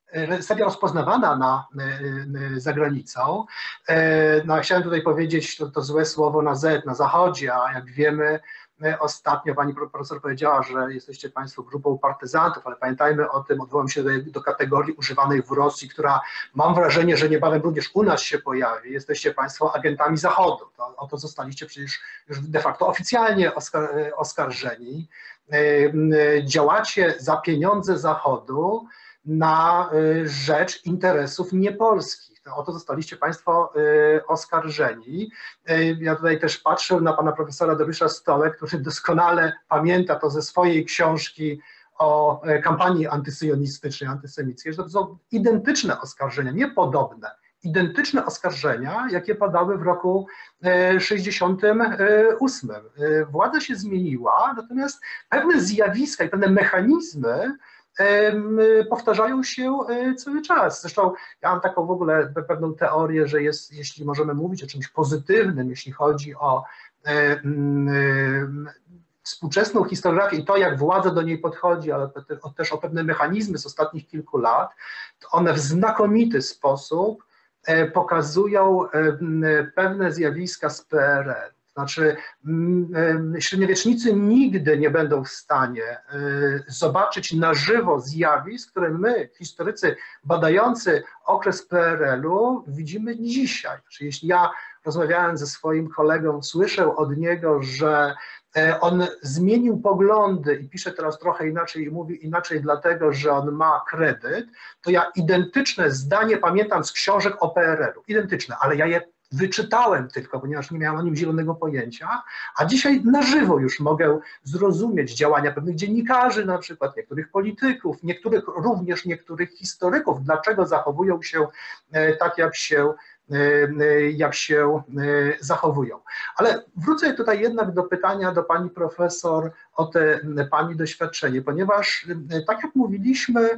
[SPEAKER 2] seria rozpoznawana za granicą. No, chciałem tutaj powiedzieć to złe słowo na Z, na Zachodzie, a jak wiemy, ostatnio pani profesor powiedziała, że jesteście Państwo grupą partyzantów, ale pamiętajmy o tym, odwołam się do kategorii używanej w Rosji, która mam wrażenie, że niebawem również u nas się pojawi. Jesteście Państwo agentami Zachodu. O to zostaliście przecież już de facto oficjalnie oskarżeni. Działacie za pieniądze Zachodu na rzecz interesów niepolskich. O to zostaliście Państwo oskarżeni. Ja tutaj też patrzę na pana profesora Dariusza Stolę, który doskonale pamięta to ze swojej książki o kampanii antysyjonistycznej, antysemickiej, że to są identyczne oskarżenia, nie podobne, identyczne oskarżenia, jakie padały w roku 1968. Władza się zmieniła, natomiast pewne zjawiska i pewne mechanizmy powtarzają się cały czas. Zresztą ja mam taką w ogóle pewną teorię, że jeśli możemy mówić o czymś pozytywnym, jeśli chodzi o współczesną historiografię i to, jak władza do niej podchodzi, ale też o pewne mechanizmy z ostatnich kilku lat, to one w znakomity sposób pokazują pewne zjawiska z PRL. Znaczy, średniowiecznicy nigdy nie będą w stanie zobaczyć na żywo zjawisk, które my, historycy badający okres PRL-u, widzimy dzisiaj. Znaczy, jeśli ja rozmawiałem ze swoim kolegą, słyszę od niego, że on zmienił poglądy i pisze teraz trochę inaczej i mówi inaczej dlatego, że on ma kredyt, to ja identyczne zdanie pamiętam z książek o PRL-u. Identyczne, ale ja je wyczytałem tylko, ponieważ nie miałem o nim zielonego pojęcia, a dzisiaj na żywo już mogę zrozumieć działania pewnych dziennikarzy, na przykład niektórych polityków, również niektórych historyków, dlaczego zachowują się tak, jak się zachowują. Ale wrócę tutaj jednak do pytania do pani profesor o te pani doświadczenie, ponieważ tak jak mówiliśmy,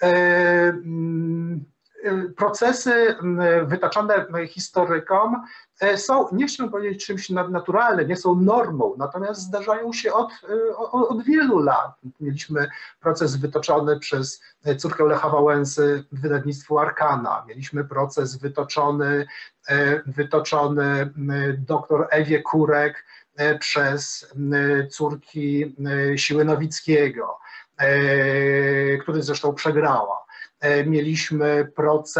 [SPEAKER 2] procesy wytaczane historykom są, nie chciałbym powiedzieć czymś naturalnym, nie są normą, natomiast zdarzają się od wielu lat. Mieliśmy proces wytoczony przez córkę Lecha Wałęsy w wydawnictwu Arkana, mieliśmy proces wytoczony dr Ewie Kurek przez córki Siły Nowickiego, który zresztą przegrała. Mieliśmy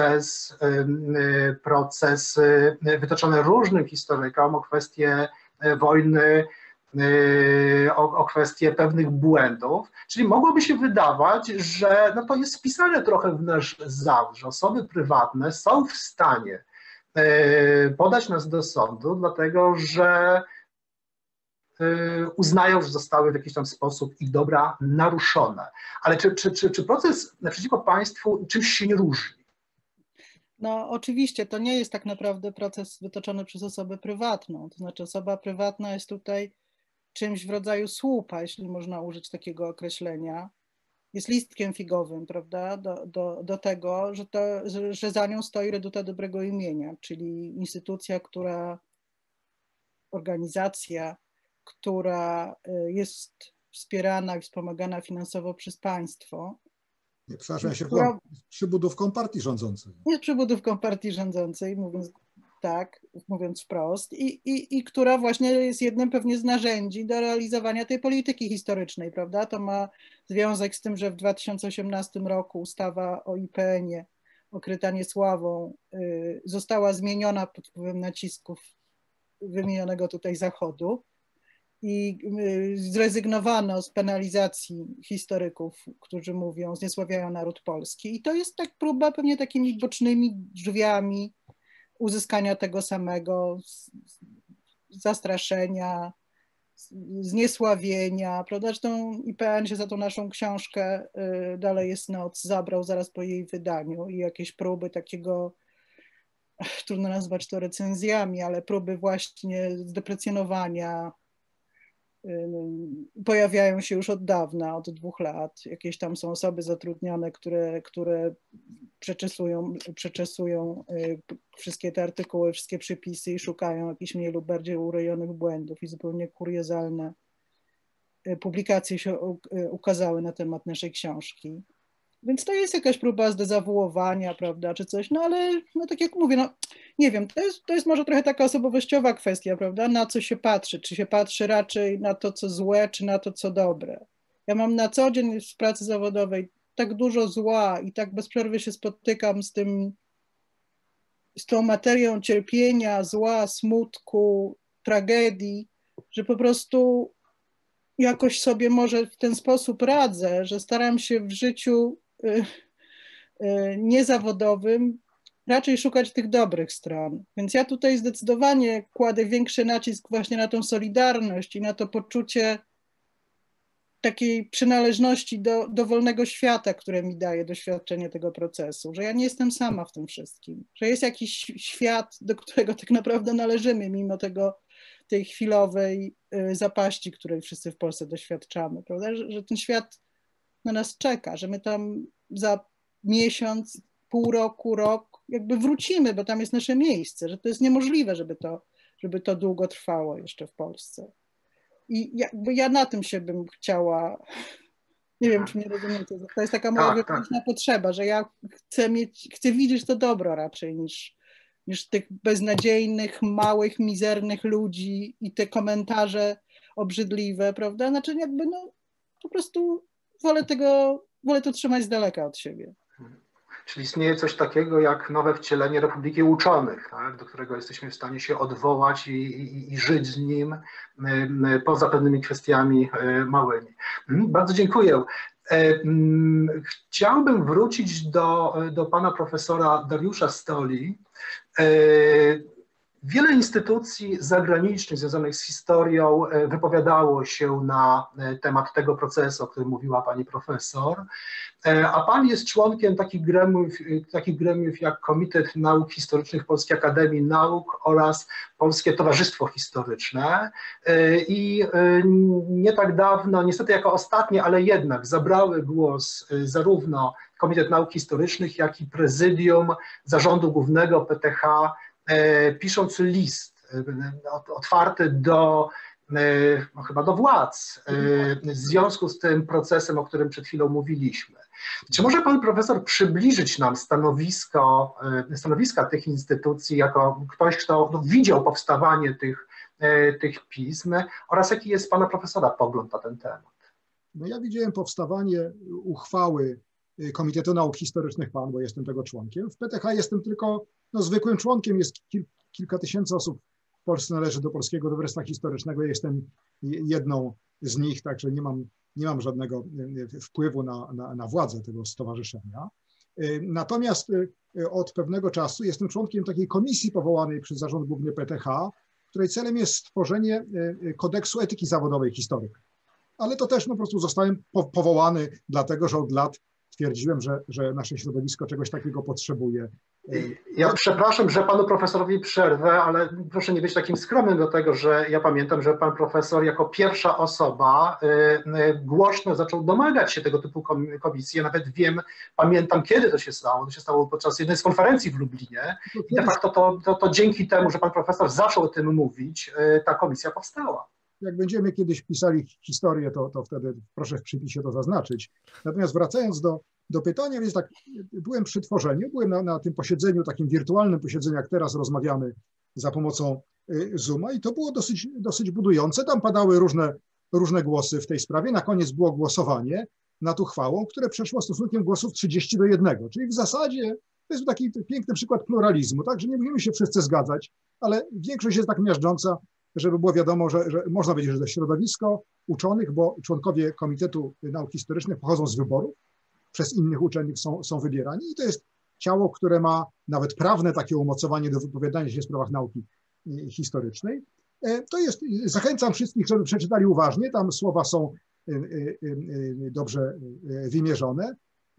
[SPEAKER 2] proces wytoczony różnym historykom o kwestie wojny, o kwestie pewnych błędów, czyli mogłoby się wydawać, że no to jest wpisane trochę w nasz zawód, że osoby prywatne są w stanie podać nas do sądu, dlatego że uznają, że zostały w jakiś tam sposób ich dobra naruszone. Ale czy proces przeciwko państwu czymś się nie różni?
[SPEAKER 3] No oczywiście, to nie jest tak naprawdę proces wytoczony przez osobę prywatną, to znaczy osoba prywatna jest tutaj czymś w rodzaju słupa, jeśli można użyć takiego określenia, jest listkiem figowym, prawda, do tego, że za nią stoi reduta dobrego imienia, czyli instytucja, organizacja, która jest wspierana i wspomagana finansowo przez państwo.
[SPEAKER 4] Nie, przepraszam, ja się jest przybudówką partii rządzącej.
[SPEAKER 3] Jest przybudówką partii rządzącej, mówiąc wprost, i która właśnie jest jednym pewnie z narzędzi do realizowania tej polityki historycznej, prawda? To ma związek z tym, że w 2018 roku ustawa o IPN-ie okryta niesławą została zmieniona pod wpływem nacisków wymienionego tutaj Zachodu i zrezygnowano z penalizacji historyków, którzy mówią, zniesławiają naród polski. I to jest tak próba pewnie takimi bocznymi drzwiami uzyskania tego samego, zastraszenia, zniesławienia, prawda? Zresztą IPN się za tą naszą książkę Dalej jest noc zabrał zaraz po jej wydaniu i jakieś próby takiego, trudno nazwać to recenzjami, ale próby właśnie zdeprecjonowania pojawiają się już od dawna, od 2 lat. Jakieś tam są osoby zatrudnione, które przeczesują wszystkie te artykuły, wszystkie przepisy i szukają jakichś mniej lub bardziej urojonych błędów i zupełnie kuriozalne publikacje się ukazały na temat naszej książki. Więc to jest jakaś próba zdezawuowania, prawda, czy coś, no ale no tak jak mówię, no nie wiem, to jest może trochę taka osobowościowa kwestia, prawda, na co się patrzy, czy się patrzy raczej na to, co złe, czy na to, co dobre. Ja mam na co dzień w pracy zawodowej tak dużo zła i tak bez przerwy się spotykam z tą materią cierpienia, zła, smutku, tragedii, że po prostu jakoś sobie może w ten sposób radzę, że staram się w życiu niezawodowym raczej szukać tych dobrych stron. Więc ja tutaj zdecydowanie kładę większy nacisk właśnie na tą solidarność i na to poczucie takiej przynależności do wolnego świata, które mi daje doświadczenie tego procesu, że ja nie jestem sama w tym wszystkim, że jest jakiś świat, do którego tak naprawdę należymy, mimo tej chwilowej zapaści, której wszyscy w Polsce doświadczamy, prawda? Że ten świat na nas czeka, że my tam za miesiąc, pół roku, rok jakby wrócimy, bo tam jest nasze miejsce, że to jest niemożliwe, żeby to długo trwało jeszcze w Polsce. I jakby ja na tym się bym chciała, nie wiem, czy mnie rozumiecie, to jest taka moja wewnętrzna potrzeba, że ja chcę widzieć to dobro raczej niż tych beznadziejnych, małych, mizernych ludzi i te komentarze obrzydliwe, prawda? Znaczy jakby no po prostu wolę to trzymać z daleka od siebie.
[SPEAKER 2] Czyli istnieje coś takiego jak nowe wcielenie Republiki Uczonych, tak? Do którego jesteśmy w stanie się odwołać i żyć z nim poza pewnymi kwestiami małymi. Bardzo dziękuję. Chciałbym wrócić do pana profesora Dariusza Stoli. Wiele instytucji zagranicznych związanych z historią wypowiadało się na temat tego procesu, o którym mówiła pani profesor, a pan jest członkiem takich gremiów jak Komitet Nauk Historycznych Polskiej Akademii Nauk oraz Polskie Towarzystwo Historyczne i nie tak dawno, niestety jako ostatnie, ale jednak zabrały głos zarówno Komitet Nauk Historycznych, jak i Prezydium Zarządu Głównego PTH, pisząc list otwarty chyba do władz w związku z tym procesem, o którym przed chwilą mówiliśmy. Czy może pan profesor przybliżyć nam stanowiska tych instytucji jako ktoś, kto widział powstawanie tych pism oraz jaki jest pana profesora pogląd na ten temat?
[SPEAKER 4] No ja widziałem powstawanie uchwały Komitetu Nauk Historycznych PAN, bo jestem tego członkiem. W PTH jestem tylko zwykłym członkiem, jest kilka tysięcy osób w Polsce należy do Polskiego Towarzystwa Historycznego. Ja jestem jedną z nich, także nie mam żadnego wpływu na władzę tego stowarzyszenia. Natomiast od pewnego czasu jestem członkiem takiej komisji powołanej przez Zarząd Główny PTH, której celem jest stworzenie kodeksu etyki zawodowej historyka. Ale to też po prostu zostałem powołany dlatego, że od lat twierdziłem, że nasze środowisko czegoś takiego potrzebuje.
[SPEAKER 2] Ja przepraszam, że panu profesorowi przerwę, ale proszę nie być takim skromnym do tego, że ja pamiętam, że pan profesor jako pierwsza osoba głośno zaczął domagać się tego typu komisji. Ja nawet pamiętam kiedy to się stało. To się stało podczas jednej z konferencji w Lublinie i de facto to dzięki temu, że pan profesor zaczął o tym mówić, ta komisja powstała.
[SPEAKER 4] Jak będziemy kiedyś pisali historię, to wtedy proszę w przypisie to zaznaczyć. Natomiast wracając do pytania, więc tak, byłem przy tworzeniu, byłem na tym posiedzeniu, takim wirtualnym posiedzeniu, jak teraz rozmawiamy za pomocą Zooma i to było dosyć budujące. Tam padały różne głosy w tej sprawie. Na koniec było głosowanie nad uchwałą, które przeszło stosunkiem głosów 30-1, czyli w zasadzie to jest taki piękny przykład pluralizmu, tak, że nie musimy się wszyscy zgadzać, ale większość jest tak miażdżąca, żeby było wiadomo, że można powiedzieć, że to środowisko uczonych, bo członkowie Komitetu Nauk Historycznych pochodzą z wyborów, przez innych uczonych są wybierani i to jest ciało, które ma nawet prawne takie umocowanie do wypowiadania się w sprawach nauki historycznej. Zachęcam wszystkich, żeby przeczytali uważnie, tam słowa są dobrze wymierzone.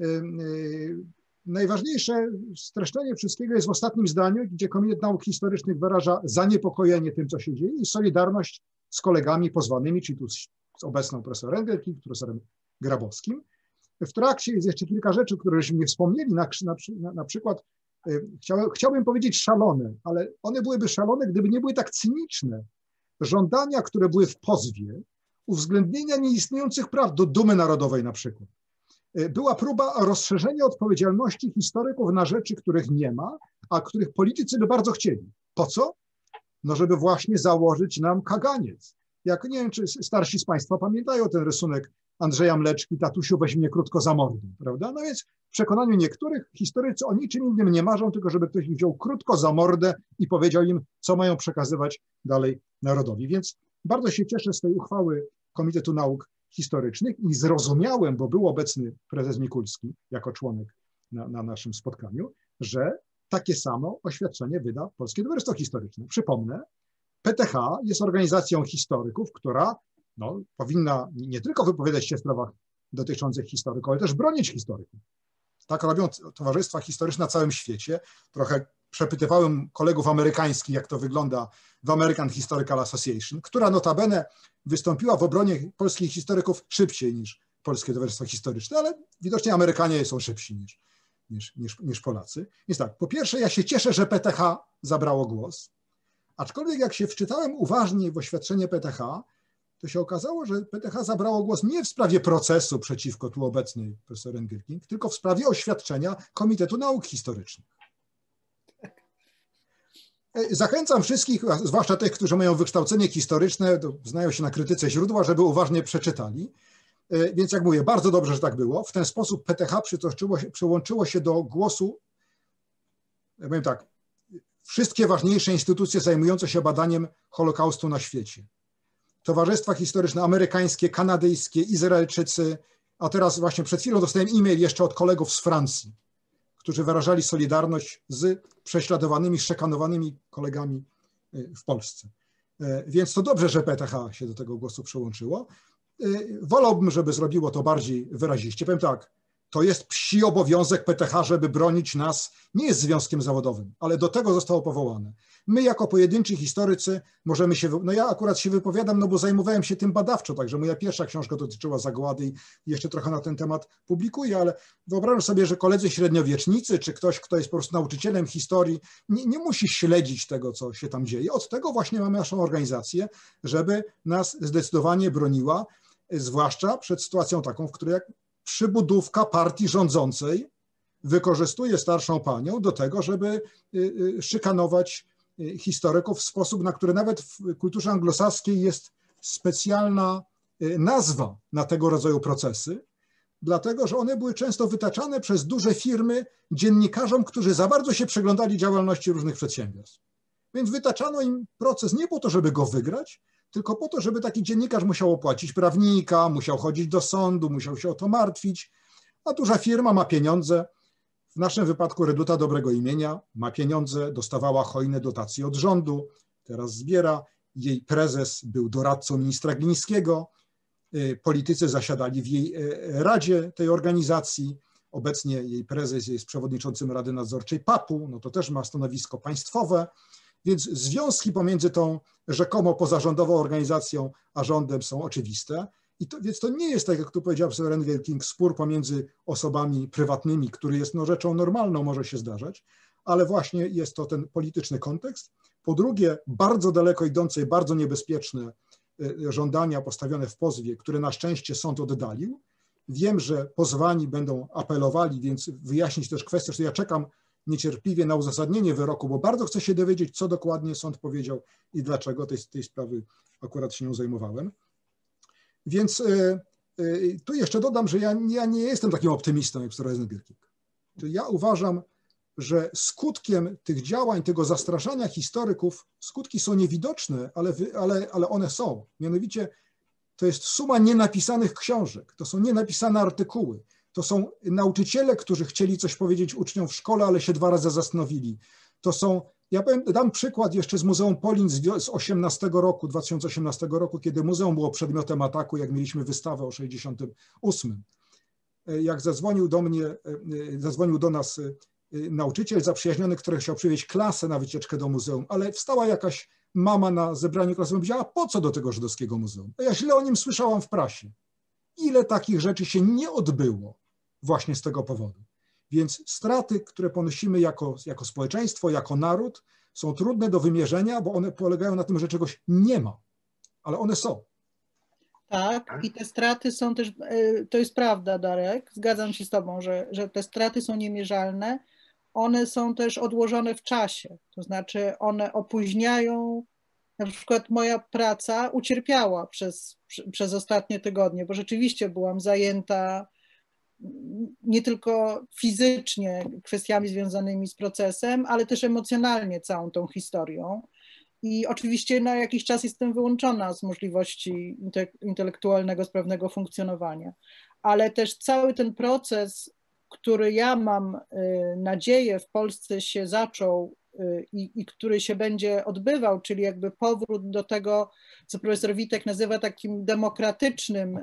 [SPEAKER 4] Najważniejsze streszczenie wszystkiego jest w ostatnim zdaniu, gdzie Komitet Nauk Historycznych wyraża zaniepokojenie tym, co się dzieje i solidarność z kolegami pozwanymi, czyli tu z obecną profesorem Engelking, profesorem Grabowskim. W trakcie jest jeszcze kilka rzeczy, które żeśmy nie wspomnieli, na przykład chciałbym powiedzieć szalone, ale one byłyby szalone, gdyby nie były tak cyniczne. Żądania, które były w pozwie, uwzględnienia nieistniejących praw do dumy narodowej na przykład. była próba rozszerzenia odpowiedzialności historyków na rzeczy, których nie ma, a których politycy by bardzo chcieli. Po co? No żeby właśnie założyć nam kaganiec. Jak nie wiem, czy starsi z Państwa pamiętają ten rysunek Andrzeja Mleczki, tatusiu weź mnie krótko za mordę, prawda? No więc w przekonaniu niektórych historycy o niczym innym nie marzą, tylko żeby ktoś ich wziął krótko za mordę i powiedział im, co mają przekazywać dalej narodowi. Więc bardzo się cieszę z tej uchwały Komitetu Nauk Historycznych i zrozumiałem, bo był obecny prezes Mikulski jako członek na naszym spotkaniu, że takie samo oświadczenie wyda Polskie Towarzystwo Historyczne. Przypomnę, PTH jest organizacją historyków, która powinna nie tylko wypowiadać się w sprawach dotyczących historyków, ale też bronić historyków. Tak robią towarzystwa historyczne na całym świecie. Trochę przepytywałem kolegów amerykańskich, jak to wygląda w American Historical Association, która notabene wystąpiła w obronie polskich historyków szybciej niż Polskie Towarzystwo Historyczne, ale widocznie Amerykanie są szybsi niż Polacy. Więc tak, po pierwsze ja się cieszę, że PTH zabrało głos, aczkolwiek jak się wczytałem uważnie w oświadczenie PTH, to się okazało, że PTH zabrało głos nie w sprawie procesu przeciwko tu obecnej profesor Engelking, tylko w sprawie oświadczenia Komitetu Nauk Historycznych. Zachęcam wszystkich, zwłaszcza tych, którzy mają wykształcenie historyczne, znają się na krytyce źródła, żeby uważnie przeczytali. Więc jak mówię, bardzo dobrze, że tak było. W ten sposób PTH przyłączyło się do głosu, ja powiem tak, wszystkie ważniejsze instytucje zajmujące się badaniem Holokaustu na świecie. Towarzystwa historyczne amerykańskie, kanadyjskie, Izraelczycy, a teraz właśnie przed chwilą dostałem e-mail jeszcze od kolegów z Francji, którzy wyrażali solidarność z prześladowanymi, szykanowanymi kolegami w Polsce. Więc to dobrze, że PTH się do tego głosu przyłączyło. Wolałbym, żeby zrobiło to bardziej wyraziście. Powiem tak, to jest psi obowiązek PTH, żeby bronić nas, nie jest związkiem zawodowym, ale do tego zostało powołane. My jako pojedynczy historycy możemy się, ja akurat się wypowiadam, bo zajmowałem się tym badawczo, także moja pierwsza książka dotyczyła zagłady i jeszcze trochę na ten temat publikuję, ale wyobrażam sobie, że koledzy średniowiecznicy, czy ktoś, kto jest po prostu nauczycielem historii, nie musi śledzić tego, co się tam dzieje. Od tego właśnie mamy naszą organizację, żeby nas zdecydowanie broniła, zwłaszcza przed sytuacją taką, w której jak przybudówka partii rządzącej wykorzystuje starszą panią do tego, żeby szykanować historyków w sposób, na który nawet w kulturze anglosaskiej jest specjalna nazwa na tego rodzaju procesy, dlatego że one były często wytaczane przez duże firmy dziennikarzom, którzy za bardzo się przyglądali działalności różnych przedsiębiorstw. Więc wytaczano im proces nie po to, żeby go wygrać, tylko po to, żeby taki dziennikarz musiał opłacić prawnika, musiał chodzić do sądu, musiał się o to martwić, a duża firma ma pieniądze. W naszym wypadku Reduta Dobrego Imienia ma pieniądze, dostawała hojne dotacje od rządu, teraz zbiera. Jej prezes był doradcą ministra Glińskiego, politycy zasiadali w jej radzie tej organizacji. Obecnie jej prezes jest przewodniczącym Rady Nadzorczej PAP-u, to też ma stanowisko państwowe, więc związki pomiędzy tą rzekomo pozarządową organizacją a rządem są oczywiste. Więc to nie jest, tak jak tu powiedział profesor Engelking, spór pomiędzy osobami prywatnymi, który jest rzeczą normalną, może się zdarzać, ale właśnie jest to ten polityczny kontekst. Po drugie, bardzo daleko idące i bardzo niebezpieczne żądania postawione w pozwie, które na szczęście sąd oddalił. Wiem, że pozwani będą apelowali, więc wyjaśnić też kwestię, że ja czekam niecierpliwie na uzasadnienie wyroku, bo bardzo chcę się dowiedzieć, co dokładnie sąd powiedział i dlaczego tej sprawy akurat się nią zajmowałem. Więc tu jeszcze dodam, że ja nie jestem takim optymistą jak profesor Engelking. Ja uważam, że skutkiem tych działań, tego zastraszania historyków, skutki są niewidoczne, ale one są. Mianowicie to jest suma nienapisanych książek, to są nienapisane artykuły, to są nauczyciele, którzy chcieli coś powiedzieć uczniom w szkole, ale się 2 razy zastanowili. To są, dam przykład jeszcze z Muzeum Polin z 2018 roku, kiedy muzeum było przedmiotem ataku, jak mieliśmy wystawę o 68. Jak zadzwonił do nas nauczyciel zaprzyjaźniony, który chciał przywieźć klasę na wycieczkę do muzeum, ale wstała jakaś mama na zebraniu klasy i powiedziała, a po co do tego żydowskiego muzeum? A ja źle o nim słyszałam w prasie. Ile takich rzeczy się nie odbyło właśnie z tego powodu. Więc straty, które ponosimy jako społeczeństwo, jako naród, są trudne do wymierzenia, bo one polegają na tym, że czegoś nie ma, ale one są.
[SPEAKER 3] Tak, i te straty są też, to jest prawda, Darek, zgadzam się z tobą, że te straty są niemierzalne. One są też odłożone w czasie, to znaczy one opóźniają, na przykład moja praca ucierpiała przez ostatnie tygodnie, bo rzeczywiście byłam zajęta nie tylko fizycznie kwestiami związanymi z procesem, ale też emocjonalnie całą tą historią. I oczywiście na jakiś czas jestem wyłączona z możliwości intelektualnego, sprawnego funkcjonowania. Ale też cały ten proces, który ja mam nadzieję w Polsce się zaczął i który się będzie odbywał, czyli jakby powrót do tego, co profesor Witek nazywa takim demokratycznym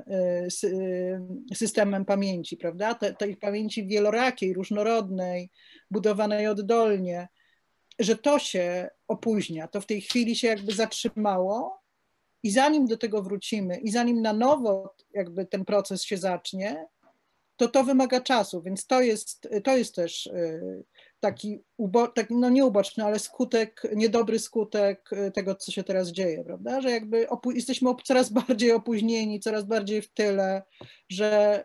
[SPEAKER 3] systemem pamięci, prawda? Tej pamięci wielorakiej, różnorodnej, budowanej oddolnie, że to się opóźnia, to w tej chwili się jakby zatrzymało i zanim do tego wrócimy i zanim na nowo jakby ten proces się zacznie, to wymaga czasu, więc to jest też taki, no nie uboczny, ale skutek, niedobry skutek tego, co się teraz dzieje, prawda, że jakby jesteśmy coraz bardziej opóźnieni, coraz bardziej w tyle, że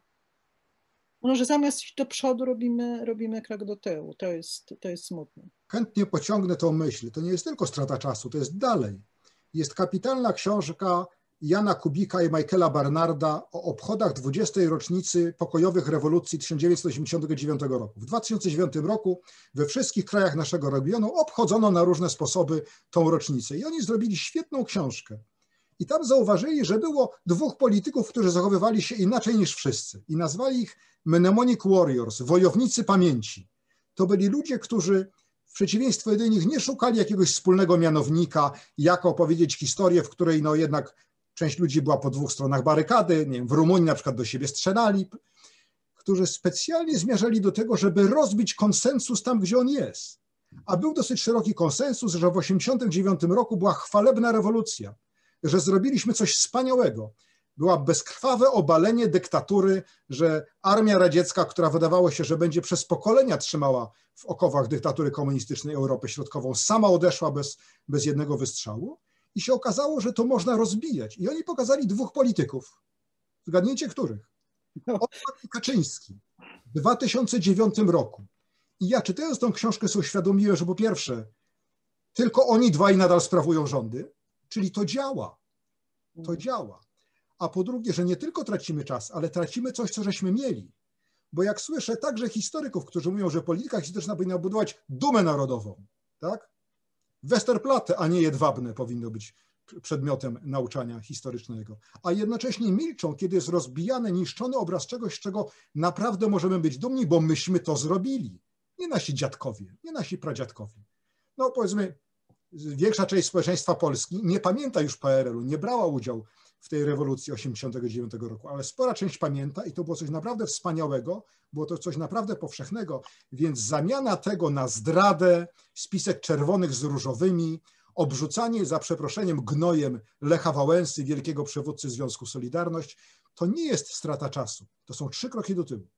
[SPEAKER 3] że zamiast iść do przodu robimy krok do tyłu. To jest smutne.
[SPEAKER 4] Chętnie pociągnę tą myśl. To nie jest tylko strata czasu, to jest dalej. Jest kapitalna książka Jana Kubika i Michaela Barnarda o obchodach 20. rocznicy pokojowych rewolucji 1989 roku. W 2009 roku we wszystkich krajach naszego regionu obchodzono na różne sposoby tą rocznicę. I oni zrobili świetną książkę. I tam zauważyli, że było dwóch polityków, którzy zachowywali się inaczej niż wszyscy. I nazwali ich Mnemonic Warriors, wojownicy pamięci. To byli ludzie, którzy w przeciwieństwie do nich nie szukali jakiegoś wspólnego mianownika, jak opowiedzieć historię, w której no jednak część ludzi była po dwóch stronach barykady, nie wiem, w Rumunii na przykład do siebie strzelali, którzy specjalnie zmierzali do tego, żeby rozbić konsensus tam, gdzie on jest. A był dosyć szeroki konsensus, że w 1989 roku była chwalebna rewolucja, że zrobiliśmy coś wspaniałego. Była bezkrwawe obalenie dyktatury, że armia radziecka, która wydawało się, że będzie przez pokolenia trzymała w okowach dyktatury komunistycznej Europę Środkową, sama odeszła bez jednego wystrzału i się okazało, że to można rozbijać. I oni pokazali dwóch polityków. Zgadnijcie, których? Orbán i Kaczyński w 2009 roku. I ja czytając tą książkę sobie uświadomiłem, że po pierwsze, tylko oni dwaj nadal sprawują rządy, czyli to działa. To działa. A po drugie, że nie tylko tracimy czas, ale tracimy coś, co żeśmy mieli. Bo jak słyszę także historyków, którzy mówią, że polityka historyczna powinna budować dumę narodową, tak? Westerplatte, a nie Jedwabne powinno być przedmiotem nauczania historycznego. A jednocześnie milczą, kiedy jest rozbijany, niszczony obraz czegoś, z czego naprawdę możemy być dumni, bo myśmy to zrobili. Nie nasi dziadkowie, nie nasi pradziadkowie. No powiedzmy, większa część społeczeństwa Polski nie pamięta już PRL-u, nie brała udziału w tej rewolucji 1989 roku, ale spora część pamięta i to było coś naprawdę wspaniałego, było to coś naprawdę powszechnego, więc zamiana tego na zdradę, spisek czerwonych z różowymi, obrzucanie za przeproszeniem gnojem Lecha Wałęsy, wielkiego przywódcy Związku Solidarność, to nie jest strata czasu, to są 3 kroki do tyłu.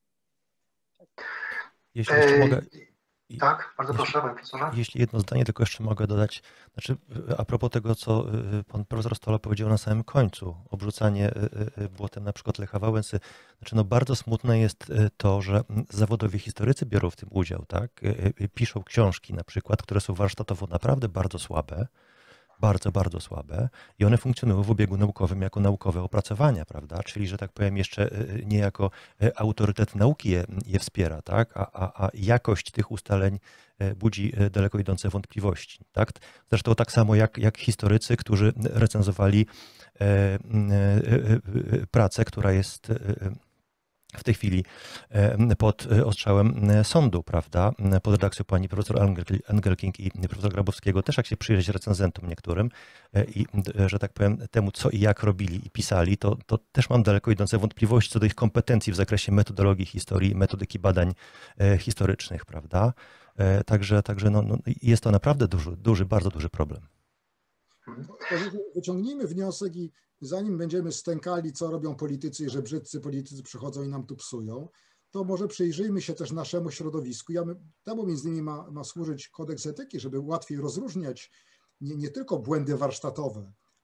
[SPEAKER 1] Jeśli jeszcze mogę...
[SPEAKER 2] Tak, bardzo proszę, panie profesorze.
[SPEAKER 1] Jeśli jedno zdanie tylko jeszcze mogę dodać, znaczy a propos tego, co pan profesor Stola powiedział na samym końcu, obrzucanie błotem na przykład Lecha Wałęsy, znaczy no bardzo smutne jest to, że zawodowi historycy biorą w tym udział, tak? Piszą książki na przykład, które są warsztatowo naprawdę bardzo słabe, bardzo słabe i one funkcjonują w obiegu naukowym jako naukowe opracowania, prawda? Czyli, że tak powiem, jeszcze niejako autorytet nauki je wspiera, tak? A jakość tych ustaleń budzi daleko idące wątpliwości, tak? Zresztą tak samo jak historycy, którzy recenzowali pracę, która jest w tej chwili pod ostrzałem sądu, prawda, pod redakcją pani profesor Engelking i profesor Grabowskiego, też jak się przyjrzeć recenzentom niektórym i, że tak powiem, temu co i jak robili i pisali, to też mam daleko idące wątpliwości co do ich kompetencji w zakresie metodologii historii, metodyki badań historycznych, prawda. Także no, jest to naprawdę bardzo duży problem.
[SPEAKER 4] Wyciągnijmy wniosek i zanim będziemy stękali, co robią politycy i że brzydcy politycy przychodzą i nam tu psują, to może przyjrzyjmy się też naszemu środowisku. Temu między innymi ma służyć kodeks etyki, żeby łatwiej rozróżniać nie tylko błędy warsztatowe,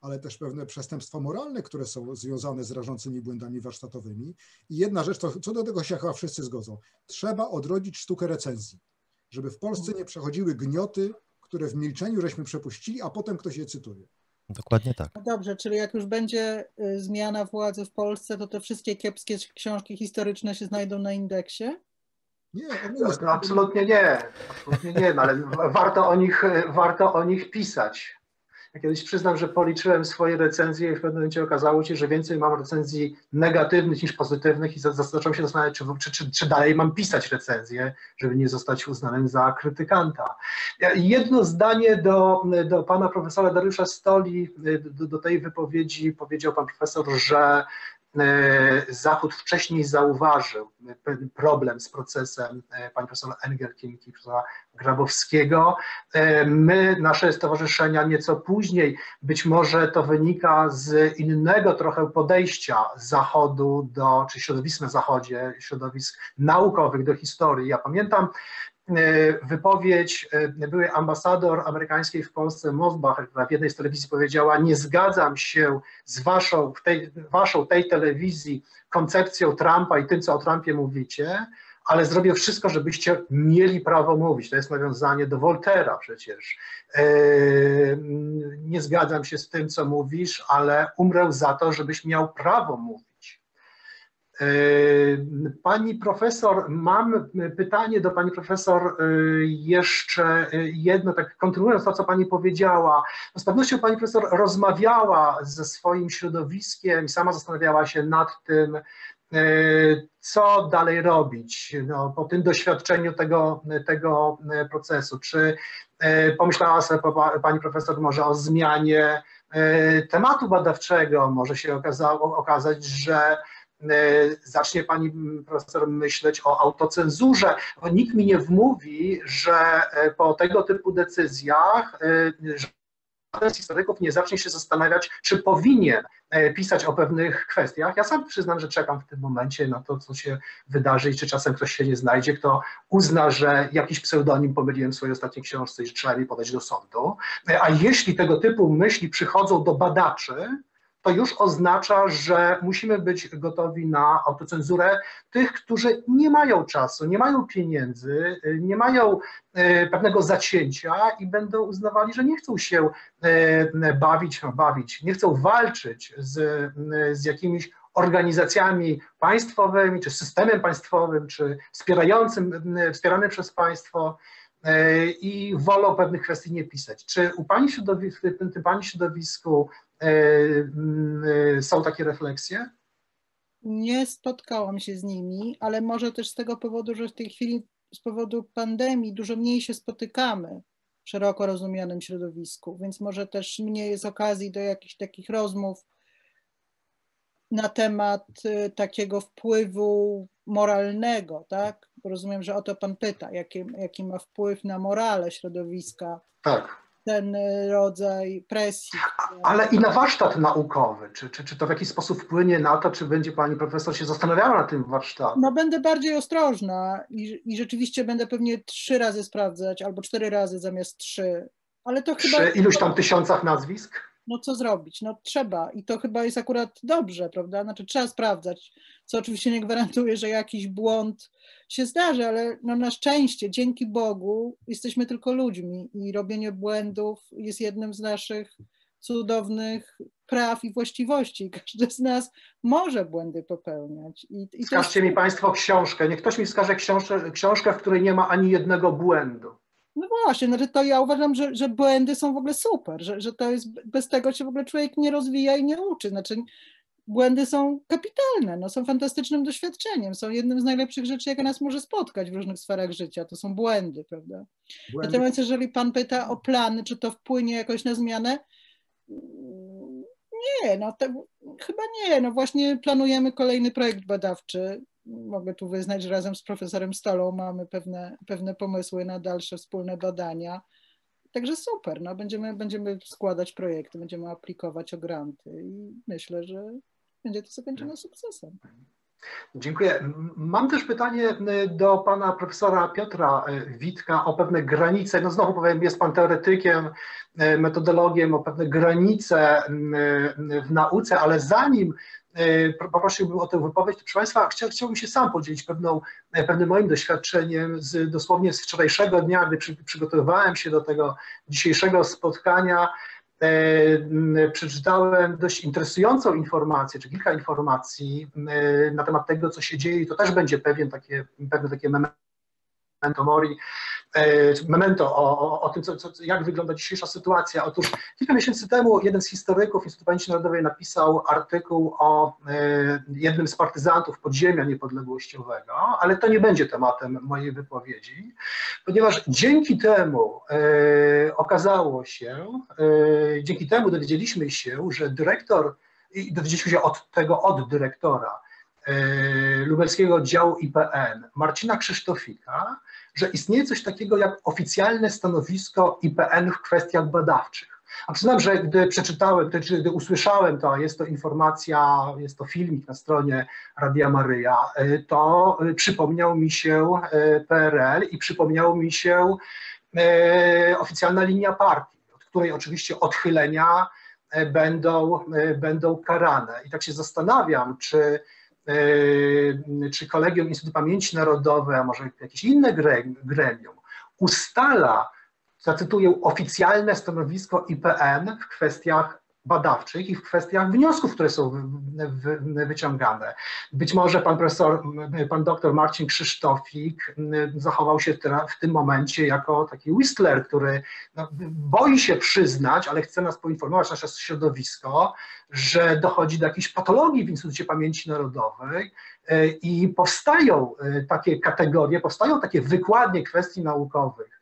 [SPEAKER 4] ale też pewne przestępstwa moralne, które są związane z rażącymi błędami warsztatowymi. I jedna rzecz, to co do tego się chyba wszyscy zgodzą, trzeba odrodzić sztukę recenzji, żeby w Polsce nie przechodziły gnioty, które w milczeniu żeśmy przepuścili, a potem ktoś je cytuje.
[SPEAKER 1] Dokładnie tak.
[SPEAKER 3] No dobrze, czyli jak już będzie zmiana władzy w Polsce, to te wszystkie kiepskie książki historyczne się znajdą na indeksie?
[SPEAKER 4] Nie,
[SPEAKER 2] To absolutnie nie, no, ale warto o nich pisać. Ja kiedyś przyznam, że policzyłem swoje recenzje i w pewnym momencie okazało się, że więcej mam recenzji negatywnych niż pozytywnych i zacząłem się zastanawiać, czy dalej mam pisać recenzje, żeby nie zostać uznanym za krytykanta. Jedno zdanie do pana profesora Dariusza Stoli, do tej wypowiedzi powiedział pan profesor, że Zachód wcześniej zauważył problem z procesem pani profesor Engelking i profesora Grabowskiego. My, nasze stowarzyszenia nieco później, być może to wynika z innego trochę podejścia Zachodu czy środowisk na Zachodzie, środowisk naukowych do historii. Ja pamiętam wypowiedź byłej ambasador amerykańskiej w Polsce Mosbacher, która w jednej z telewizji powiedziała: nie zgadzam się z waszą tej telewizji koncepcją Trumpa i tym, co o Trumpie mówicie, ale zrobię wszystko, żebyście mieli prawo mówić. To jest nawiązanie do Voltaire'a przecież. Nie zgadzam się z tym, co mówisz, ale umrę za to, żebyś miał prawo mówić. Pani profesor, mam pytanie do pani profesor jeszcze jedno, tak kontynuując to, co pani powiedziała. Z pewnością pani profesor rozmawiała ze swoim środowiskiem i sama zastanawiała się nad tym, co dalej robić po tym doświadczeniu tego procesu. Czy pomyślała sobie pani profesor może o zmianie tematu badawczego? Może się okazać, że zacznie pani profesor myśleć o autocenzurze, bo nikt mi nie wmówi, że po tego typu decyzjach żaden z historyków nie zacznie się zastanawiać, czy powinien pisać o pewnych kwestiach. Ja sam przyznam, że czekam w tym momencie na to, co się wydarzy i czy czasem ktoś się nie znajdzie, kto uzna, że jakiś pseudonim pomyliłem w swojej ostatniej książce i że trzeba mi podać do sądu. A jeśli tego typu myśli przychodzą do badaczy, to już oznacza, że musimy być gotowi na autocenzurę tych, którzy nie mają czasu, nie mają pieniędzy, nie mają pewnego zacięcia i będą uznawali, że nie chcą się bawić, nie chcą walczyć z jakimiś organizacjami państwowymi, czy systemem państwowym, czy wspieranym przez państwo i wolą pewnych kwestii nie pisać. Czy u pani w tym pani środowisku są takie refleksje?
[SPEAKER 3] Nie spotkałam się z nimi, ale może też z tego powodu, że w tej chwili z powodu pandemii dużo mniej się spotykamy w szeroko rozumianym środowisku, więc może też mniej jest okazji do jakichś takich rozmów na temat takiego wpływu moralnego, tak? Bo rozumiem, że o to pan pyta, jaki ma wpływ na morale środowiska.
[SPEAKER 2] Tak.
[SPEAKER 3] Ten rodzaj presji.
[SPEAKER 2] Ale i na warsztat naukowy, czy to w jakiś sposób wpłynie na to, czy będzie pani profesor się zastanawiała na tym warsztacie?
[SPEAKER 3] No będę bardziej ostrożna i rzeczywiście będę pewnie 3 razy sprawdzać, albo 4 razy zamiast 3, ale to chyba...
[SPEAKER 2] Przy iluś tam tysiącach nazwisk?
[SPEAKER 3] No co zrobić? No trzeba i to chyba jest akurat dobrze, prawda? Znaczy trzeba sprawdzać, co oczywiście nie gwarantuje, że jakiś błąd się zdarzy, ale no na szczęście, dzięki Bogu, jesteśmy tylko ludźmi i robienie błędów jest jednym z naszych cudownych praw i właściwości. Każdy z nas może błędy popełniać.
[SPEAKER 2] Wskażcie mi państwo książkę. Niech ktoś mi wskaże książkę, w której nie ma ani jednego błędu.
[SPEAKER 3] No właśnie, znaczy to ja uważam, że błędy są w ogóle super, że to jest, bez tego się w ogóle człowiek nie rozwija i nie uczy. Znaczy błędy są kapitalne, no, są fantastycznym doświadczeniem, są jednym z najlepszych rzeczy, jaka nas może spotkać w różnych sferach życia, to są błędy, prawda? Natomiast jeżeli pan pyta o plany, czy to wpłynie jakoś na zmianę, nie, no to, chyba nie, no właśnie planujemy kolejny projekt badawczy. Mogę tu wyznać, że razem z profesorem Stolą mamy pewne pomysły na dalsze wspólne badania. Także super, no będziemy składać projekty, będziemy aplikować o granty i myślę, że będzie to zakończone sukcesem.
[SPEAKER 2] Dziękuję. Mam też pytanie do pana profesora Piotra Witka o pewne granice. No znowu powiem, jest pan teoretykiem, metodologiem, o pewne granice w nauce, ale zanim poprosiłbym o tę wypowiedź, to proszę państwa, chciałbym się sam podzielić pewnym moim doświadczeniem dosłownie z wczorajszego dnia, gdy przygotowywałem się do tego dzisiejszego spotkania. Przeczytałem dość interesującą informację, czy kilka informacji na temat tego, co się dzieje i to też będzie pewne takie memento o tym, jak wygląda dzisiejsza sytuacja. Otóż kilka miesięcy temu jeden z historyków Instytutu Pamięci Narodowej napisał artykuł o jednym z partyzantów podziemia niepodległościowego, ale to nie będzie tematem mojej wypowiedzi, ponieważ dzięki temu okazało się, dzięki temu dowiedzieliśmy się, że dyrektor, i dowiedzieliśmy się od dyrektora lubelskiego oddziału IPN, Marcina Krzysztofika, że istnieje coś takiego jak oficjalne stanowisko IPN w kwestiach badawczych. A przyznam, że gdy przeczytałem, gdy usłyszałem to, jest to informacja, jest to filmik na stronie Radia Maryja, to przypomniał mi się PRL i przypomniał mi się oficjalna linia partii, od której oczywiście odchylenia będą karane. I tak się zastanawiam, czy Kolegium Instytutu Pamięci Narodowej, a może jakieś inne gremium ustala, zacytuję, oficjalne stanowisko IPN w kwestiach badawczych i w kwestiach wniosków, które są wyciągane. Być może pan doktor Marcin Krzysztofik zachował się w tym momencie jako taki whistler, który boi się przyznać, ale chce nas poinformować, nasze środowisko, że dochodzi do jakiejś patologii w Instytucie Pamięci Narodowej i powstają takie kategorie, powstają takie wykładnie kwestii naukowych,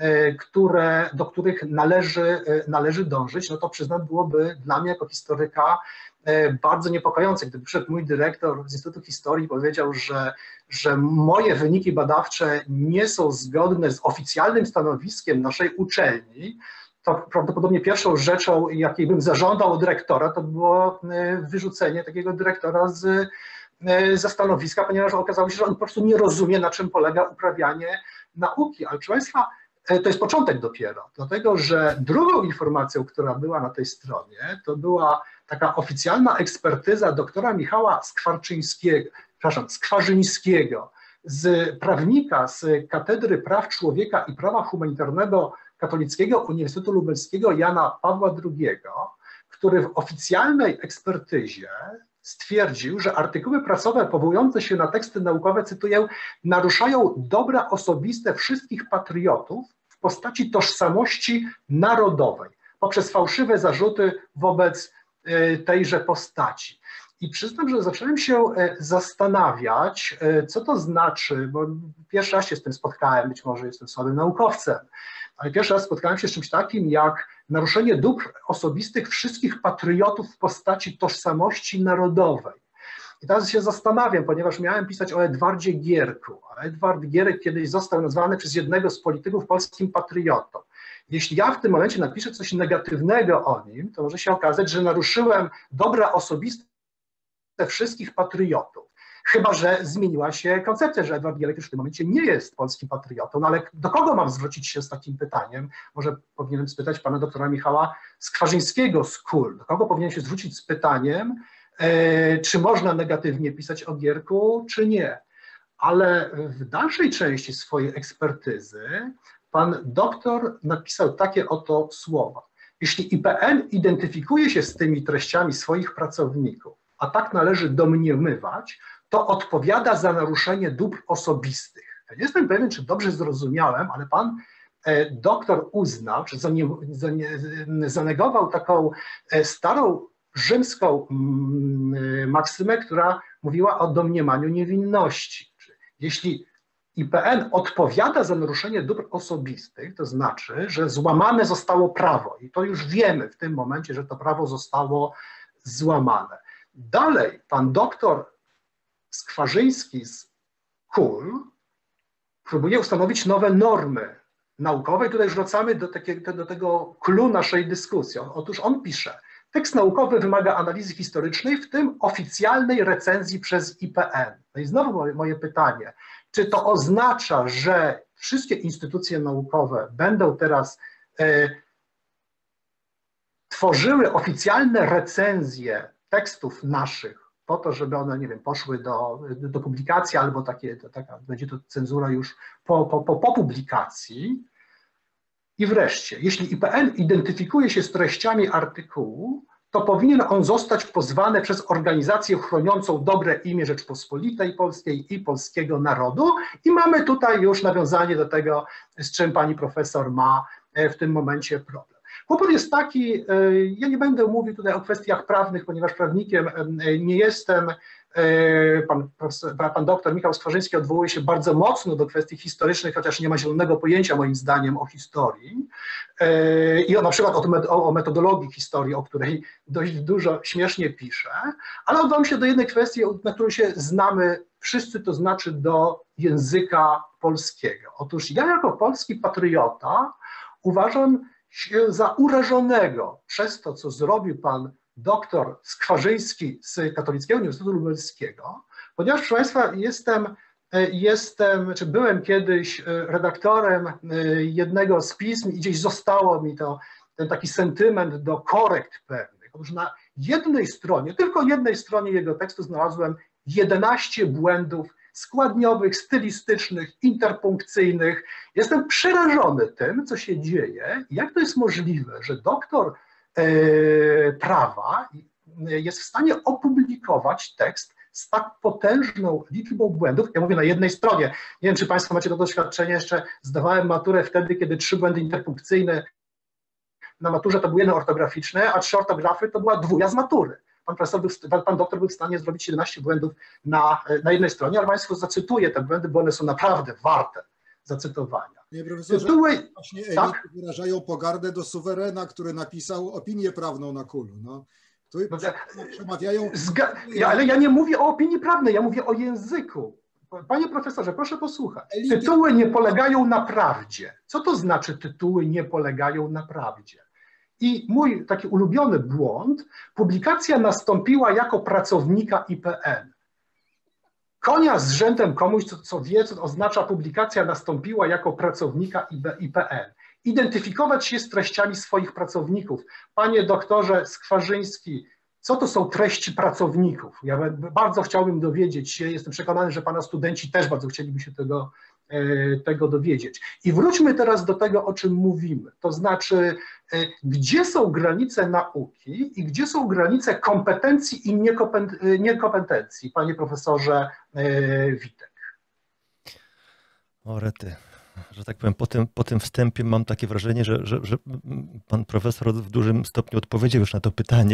[SPEAKER 2] do których należy dążyć, no to przyznam, byłoby dla mnie jako historyka bardzo niepokojące, gdyby przyszedł mój dyrektor z Instytutu Historii i powiedział, że moje wyniki badawcze nie są zgodne z oficjalnym stanowiskiem naszej uczelni, to prawdopodobnie pierwszą rzeczą, jakiej bym zażądał od dyrektora, to było wyrzucenie takiego dyrektora ze stanowiska, ponieważ okazało się, że on po prostu nie rozumie, na czym polega uprawianie nauki. Ale proszę państwa, to jest początek dopiero, dlatego że drugą informacją, która była na tej stronie, to była taka oficjalna ekspertyza doktora Michała Skwarzyńskiego, z prawnika z Katedry Praw Człowieka i Prawa Humanitarnego Katolickiego Uniwersytetu Lubelskiego Jana Pawła II, który w oficjalnej ekspertyzie stwierdził, że artykuły prasowe powołujące się na teksty naukowe, cytuję, naruszają dobra osobiste wszystkich patriotów w postaci tożsamości narodowej poprzez fałszywe zarzuty wobec tejże postaci. I przyznam, że zacząłem się zastanawiać, co to znaczy, bo pierwszy raz się z tym spotkałem, być może jestem słabym naukowcem, ale pierwszy raz spotkałem się z czymś takim jak naruszenie dóbr osobistych wszystkich patriotów w postaci tożsamości narodowej. I teraz się zastanawiam, ponieważ miałem pisać o Edwardzie Gierku, a Edward Gierek kiedyś został nazwany przez jednego z polityków polskim patriotą. Jeśli ja w tym momencie napiszę coś negatywnego o nim, to może się okazać, że naruszyłem dobra osobiste wszystkich patriotów. Chyba że zmieniła się koncepcja, że Edward Gierek już w tym momencie nie jest polskim patriotą, no ale do kogo mam zwrócić się z takim pytaniem? Może powinienem spytać pana doktora Michała Skwarzyńskiego z KUL. Do kogo powinien się zwrócić z pytaniem, czy można negatywnie pisać o Gierku, czy nie? Ale w dalszej części swojej ekspertyzy pan doktor napisał takie oto słowa. Jeśli IPN identyfikuje się z tymi treściami swoich pracowników, a tak należy domniemywać, to odpowiada za naruszenie dóbr osobistych. Ja nie jestem pewien, czy dobrze zrozumiałem, ale pan doktor uznał, czy zanegował taką starą rzymską maksymę, która mówiła o domniemaniu niewinności. Jeśli IPN odpowiada za naruszenie dóbr osobistych, to znaczy, że złamane zostało prawo i to już wiemy w tym momencie, że to prawo zostało złamane. Dalej pan doktor Skwarzyński z KUL próbuje ustanowić nowe normy naukowe i tutaj już wracamy do tego clou naszej dyskusji. Otóż on pisze, tekst naukowy wymaga analizy historycznej, w tym oficjalnej recenzji przez IPN. No i znowu moje pytanie, czy to oznacza, że wszystkie instytucje naukowe będą teraz tworzyły oficjalne recenzje tekstów naszych po to, żeby one, nie wiem, poszły do publikacji albo będzie to cenzura już po publikacji. I wreszcie, jeśli IPN identyfikuje się z treściami artykułu, to powinien on zostać pozwany przez organizację chroniącą dobre imię Rzeczpospolitej Polskiej i polskiego narodu. I mamy tutaj już nawiązanie do tego, z czym pani profesor ma w tym momencie problem. Kłopot jest taki, ja nie będę mówił tutaj o kwestiach prawnych, ponieważ prawnikiem nie jestem. Pan doktor Michał Skwarzyński odwołuje się bardzo mocno do kwestii historycznych, chociaż nie ma zielonego pojęcia moim zdaniem o historii i na przykład o metodologii historii, o której dość dużo śmiesznie pisze, ale odwołam się do jednej kwestii, na którą się znamy wszyscy, to znaczy do języka polskiego. Otóż ja jako polski patriota uważam się za urażonego przez to, co zrobił pan doktor Skwarzyński z Katolickiego Uniwersytetu Lubelskiego, ponieważ, proszę Państwa, byłem kiedyś redaktorem jednego z pism i gdzieś zostało mi ten taki sentyment do korekt pewnych. Otóż na jednej stronie, tylko jednej stronie jego tekstu znalazłem 11 błędów składniowych, stylistycznych, interpunkcyjnych. Jestem przerażony tym, co się dzieje i jak to jest możliwe, że doktor prawa jest w stanie opublikować tekst z tak potężną liczbą błędów. Ja mówię na jednej stronie. Nie wiem, czy Państwo macie to doświadczenie, jeszcze zdawałem maturę wtedy, kiedy 3 błędy interpunkcyjne na maturze to były 1 ortograficzne, a 3 ortografy to była 2 z matury. Pan doktor był w stanie zrobić 17 błędów na jednej stronie, ale Państwu zacytuję te błędy, bo one są naprawdę warte zacytowania.
[SPEAKER 4] Nie, profesorze, właśnie elity wyrażają pogardę do suwerena, który napisał opinię prawną na kulu. No. Tu przemawiają...
[SPEAKER 2] Ale ja nie mówię o opinii prawnej, ja mówię o języku. Panie profesorze, proszę posłuchać. Tytuły nie polegają na prawdzie. Co to znaczy tytuły nie polegają na prawdzie? I mój taki ulubiony błąd, publikacja nastąpiła jako pracownika IPN. Konia z rzędem komuś, co wie, co oznacza publikacja nastąpiła jako pracownika IPN. Identyfikować się z treściami swoich pracowników. Panie doktorze Skwarzyński, co to są treści pracowników? Ja bardzo chciałbym dowiedzieć się, jestem przekonany, że pana studenci też bardzo chcieliby się tego dowiedzieć. I wróćmy teraz do tego, o czym mówimy. To znaczy, gdzie są granice nauki i gdzie są granice kompetencji i niekompetencji, panie profesorze Witek?
[SPEAKER 1] O rety, że tak powiem, po tym wstępie mam takie wrażenie, że pan profesor w dużym stopniu odpowiedział już na to pytanie.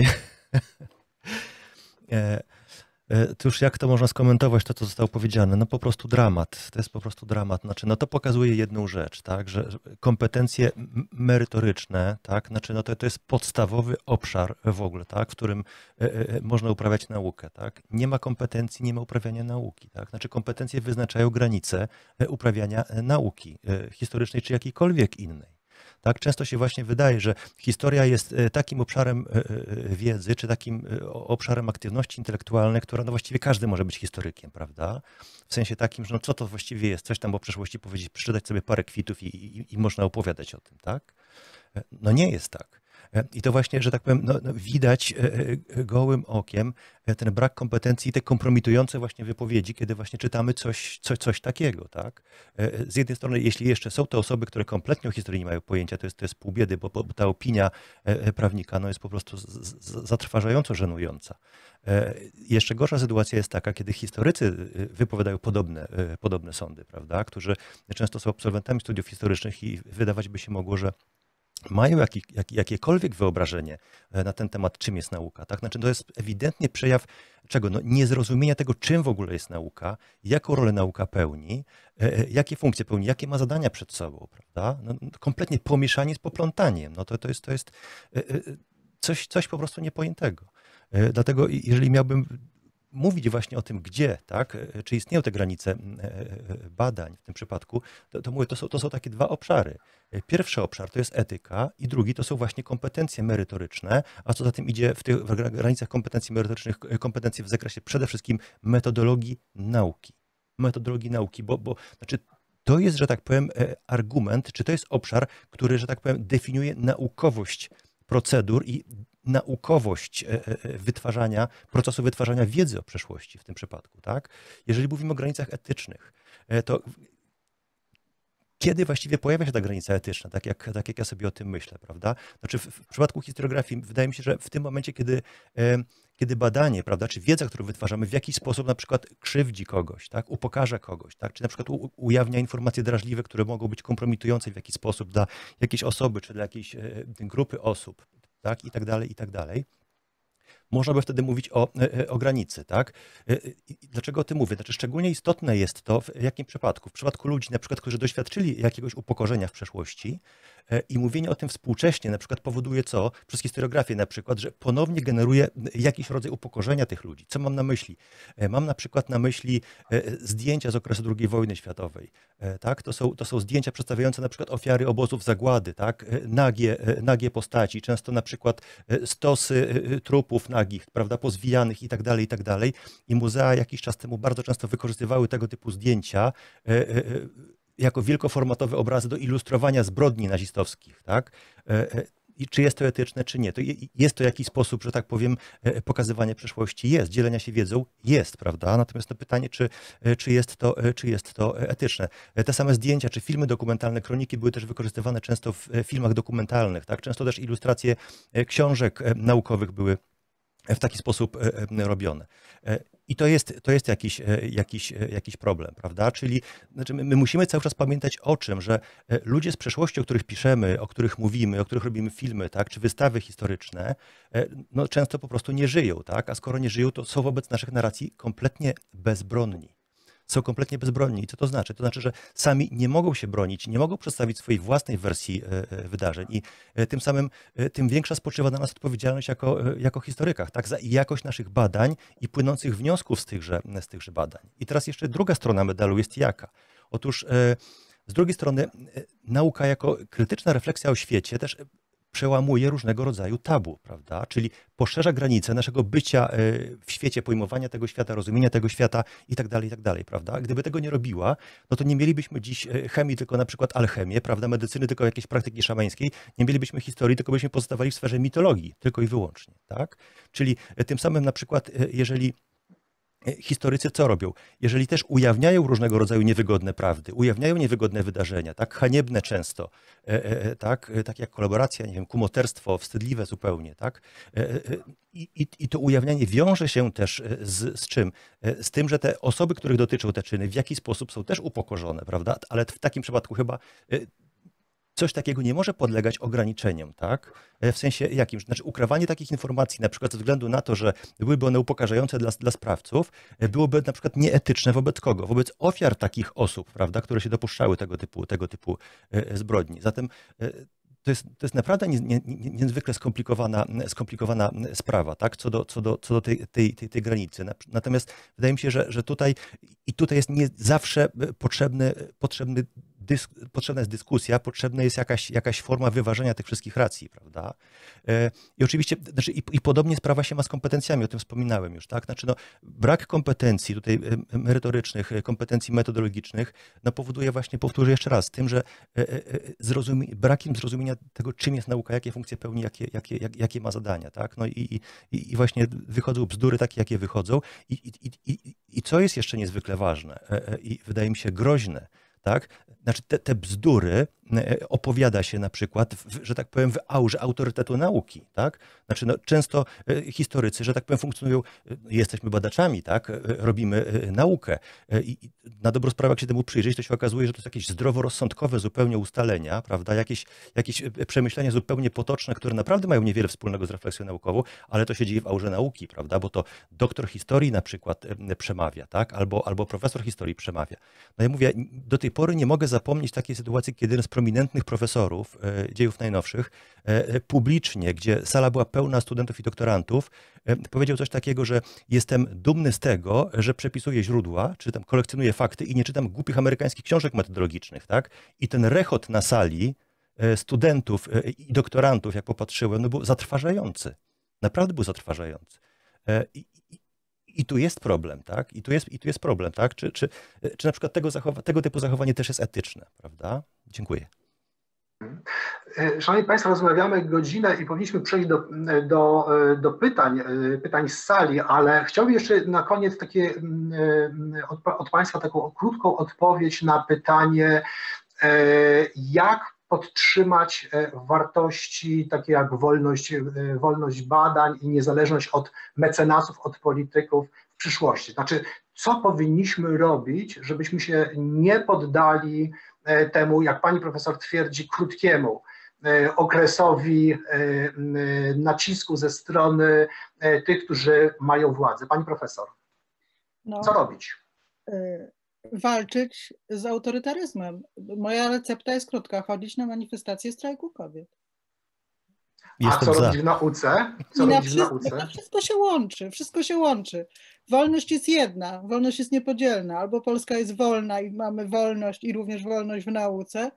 [SPEAKER 1] To już jak to można skomentować, to co zostało powiedziane? No po prostu dramat. To jest po prostu dramat. Znaczy, no to pokazuje jedną rzecz, tak, że kompetencje merytoryczne, tak, znaczy no to jest podstawowy obszar w ogóle, tak, w którym można uprawiać naukę, tak. Nie ma kompetencji, nie ma uprawiania nauki, tak. Znaczy kompetencje wyznaczają granice uprawiania nauki historycznej czy jakiejkolwiek innej. Tak, często się właśnie wydaje, że historia jest takim obszarem wiedzy, czy takim obszarem aktywności intelektualnej, która no właściwie każdy może być historykiem, prawda? W sensie takim, że no co to właściwie jest, coś tam o przeszłości powiedzieć, przeczytać sobie parę kwitów i można opowiadać o tym, tak? No nie jest tak. I to właśnie, że tak powiem, no widać gołym okiem ten brak kompetencji i te kompromitujące właśnie wypowiedzi, kiedy właśnie czytamy coś takiego, tak? Z jednej strony, jeśli jeszcze są te osoby, które kompletnie o historii nie mają pojęcia, to jest pół biedy, bo ta opinia prawnika no jest po prostu zatrważająco żenująca. Jeszcze gorsza sytuacja jest taka, kiedy historycy wypowiadają podobne sądy, prawda? Którzy często są absolwentami studiów historycznych i wydawać by się mogło, że mają jakiekolwiek wyobrażenie na ten temat, czym jest nauka. Tak? Znaczy, to jest ewidentnie przejaw czego? No, niezrozumienia tego, czym w ogóle jest nauka, jaką rolę nauka pełni, jakie funkcje pełni, jakie ma zadania przed sobą. Prawda? No, kompletnie pomieszanie z poplątaniem. No, to jest coś po prostu niepojętego. Dlatego jeżeli miałbym mówić właśnie o tym, gdzie, tak, czy istnieją te granice badań w tym przypadku, to mówię, to są takie dwa obszary. Pierwszy obszar to jest etyka i drugi to są właśnie kompetencje merytoryczne, a co za tym idzie w granicach kompetencji merytorycznych, kompetencje w zakresie przede wszystkim metodologii nauki. Metodologii nauki, bo znaczy to jest, że tak powiem, argument, czy to jest obszar, który, że tak powiem, definiuje naukowość procedur i naukowość procesu wytwarzania wiedzy o przeszłości w tym przypadku, tak? Jeżeli mówimy o granicach etycznych, to kiedy właściwie pojawia się ta granica etyczna, tak jak ja sobie o tym myślę, prawda? Znaczy w przypadku historiografii wydaje mi się, że w tym momencie, kiedy badanie, prawda, czy wiedza, którą wytwarzamy w jakiś sposób na przykład krzywdzi kogoś, tak, upokarza kogoś, tak, czy na przykład ujawnia informacje drażliwe, które mogą być kompromitujące w jakiś sposób dla jakiejś osoby, czy dla jakiejś grupy osób, tak, i tak dalej. Można by wtedy mówić o granicy, tak? I dlaczego o tym mówię? Znaczy, szczególnie istotne jest to w jakim przypadku? W przypadku ludzi, na przykład, którzy doświadczyli jakiegoś upokorzenia w przeszłości i mówienie o tym współcześnie na przykład powoduje co? Przez historiografię na przykład, że ponownie generuje jakiś rodzaj upokorzenia tych ludzi. Co mam na myśli? Mam na przykład na myśli zdjęcia z okresu II wojny światowej, tak? To są zdjęcia przedstawiające na przykład ofiary obozów zagłady, tak? Nagie postaci, często na przykład stosy trupów nagich, prawda, pozwijanych i tak dalej. I muzea jakiś czas temu bardzo często wykorzystywały tego typu zdjęcia jako wielkoformatowe obrazy do ilustrowania zbrodni nazistowskich, tak? I czy jest to etyczne, czy nie? To jest to jakiś sposób, że tak powiem, pokazywania przeszłości? Jest. Dzielenia się wiedzą? Jest, prawda? Natomiast to pytanie, czy jest to etyczne? Te same zdjęcia, czy filmy dokumentalne, kroniki były też wykorzystywane często w filmach dokumentalnych, tak? Często też ilustracje książek naukowych były w taki sposób robione. I to jest jakiś problem, prawda? Czyli znaczy my musimy cały czas pamiętać o czym, że ludzie z przeszłości, o których piszemy, o których mówimy, o których robimy filmy, tak, czy wystawy historyczne, no często po prostu nie żyją, tak? A skoro nie żyją, to są wobec naszych narracji kompletnie bezbronni. Są kompletnie bezbronni. I co to znaczy? To znaczy, że sami nie mogą się bronić, nie mogą przedstawić swojej własnej wersji wydarzeń i tym samym tym większa spoczywa na nas odpowiedzialność jako historykach, tak? Za jakość naszych badań i płynących wniosków z tychże badań. I teraz jeszcze druga strona medalu jest jaka? Otóż z drugiej strony nauka jako krytyczna refleksja o świecie też przełamuje różnego rodzaju tabu, prawda? Czyli poszerza granice naszego bycia w świecie, pojmowania tego świata, rozumienia tego świata i tak dalej, prawda? Gdyby tego nie robiła, no to nie mielibyśmy dziś chemii, tylko na przykład alchemię, prawda? Medycyny, tylko jakiejś praktyki szamańskiej, nie mielibyśmy historii, tylko byśmy pozostawali w sferze mitologii, tylko i wyłącznie, tak? Czyli tym samym na przykład, jeżeli historycy co robią? Jeżeli też ujawniają różnego rodzaju niewygodne prawdy, ujawniają niewygodne wydarzenia, tak haniebne często, tak jak kolaboracja, nie wiem, kumoterstwo, wstydliwe zupełnie, tak? I to ujawnianie wiąże się też z czym? Z tym, że te osoby, których dotyczą te czyny, w jakiś sposób są też upokorzone, prawda? Ale w takim przypadku chyba coś takiego nie może podlegać ograniczeniom, tak? W sensie jakim? Znaczy ukrywanie takich informacji, na przykład ze względu na to, że byłyby one upokarzające dla sprawców, byłoby na przykład nieetyczne wobec kogo? Wobec ofiar takich osób, prawda, które się dopuszczały tego typu zbrodni. Zatem to jest naprawdę niezwykle skomplikowana sprawa, tak? Co do tej granicy. Natomiast wydaje mi się, że tutaj jest nie zawsze potrzebna jest dyskusja, potrzebna jest jakaś forma wyważenia tych wszystkich racji, prawda? I oczywiście, znaczy i podobnie sprawa się ma z kompetencjami, o tym wspominałem już, tak? Znaczy brak kompetencji tutaj merytorycznych, kompetencji metodologicznych, no powoduje właśnie, powtórzę jeszcze raz, tym, że brakiem zrozumienia tego, czym jest nauka, jakie funkcje pełni, jakie ma zadania, tak? No i właśnie wychodzą bzdury takie, jakie wychodzą i co jest jeszcze niezwykle ważne i wydaje mi się groźne, tak? Znaczy te bzdury opowiada się na przykład, że tak powiem, w aurze autorytetu nauki, tak? Znaczy często historycy, że tak powiem, funkcjonują, jesteśmy badaczami, tak? Robimy naukę i na dobrą sprawę, jak się temu przyjrzeć, to się okazuje, że to są jakieś zdroworozsądkowe zupełnie ustalenia, prawda? Jakieś przemyślenia zupełnie potoczne, które naprawdę mają niewiele wspólnego z refleksją naukową, ale to się dzieje w aurze nauki, prawda? Bo to doktor historii na przykład przemawia, tak? Albo profesor historii przemawia. No ja mówię, do tej pory nie mogę zapomnieć takiej sytuacji, kiedy jeden z prominentnych profesorów dziejów najnowszych publicznie, gdzie sala była pełna studentów i doktorantów, powiedział coś takiego, że jestem dumny z tego, że przepisuję źródła, czy tam kolekcjonuję fakty i nie czytam głupich amerykańskich książek metodologicznych, tak? I ten rechot na sali studentów i doktorantów, jak popatrzyłem, no był zatrważający. Naprawdę był zatrważający. I tu jest problem, tak? I tu jest problem, tak? Czy na przykład tego typu zachowanie też jest etyczne, prawda? Dziękuję.
[SPEAKER 2] Szanowni Państwo, rozmawiamy godzinę i powinniśmy przejść do pytań z sali, ale chciałbym jeszcze na koniec od Państwa taką krótką odpowiedź na pytanie, jak podtrzymać wartości takie jak wolność badań i niezależność od mecenasów, od polityków w przyszłości. Znaczy, co powinniśmy robić, żebyśmy się nie poddali temu, jak pani profesor twierdzi, krótkiemu okresowi nacisku ze strony tych, którzy mają władzę. Pani profesor, co robić?
[SPEAKER 3] Walczyć z autorytaryzmem. Moja recepta jest krótka, chodzić na manifestacje strajku kobiet.
[SPEAKER 2] A co robić w nauce?
[SPEAKER 3] Wszystko się łączy. Wolność jest jedna, wolność jest niepodzielna. Albo Polska jest wolna i mamy wolność i również wolność w nauce,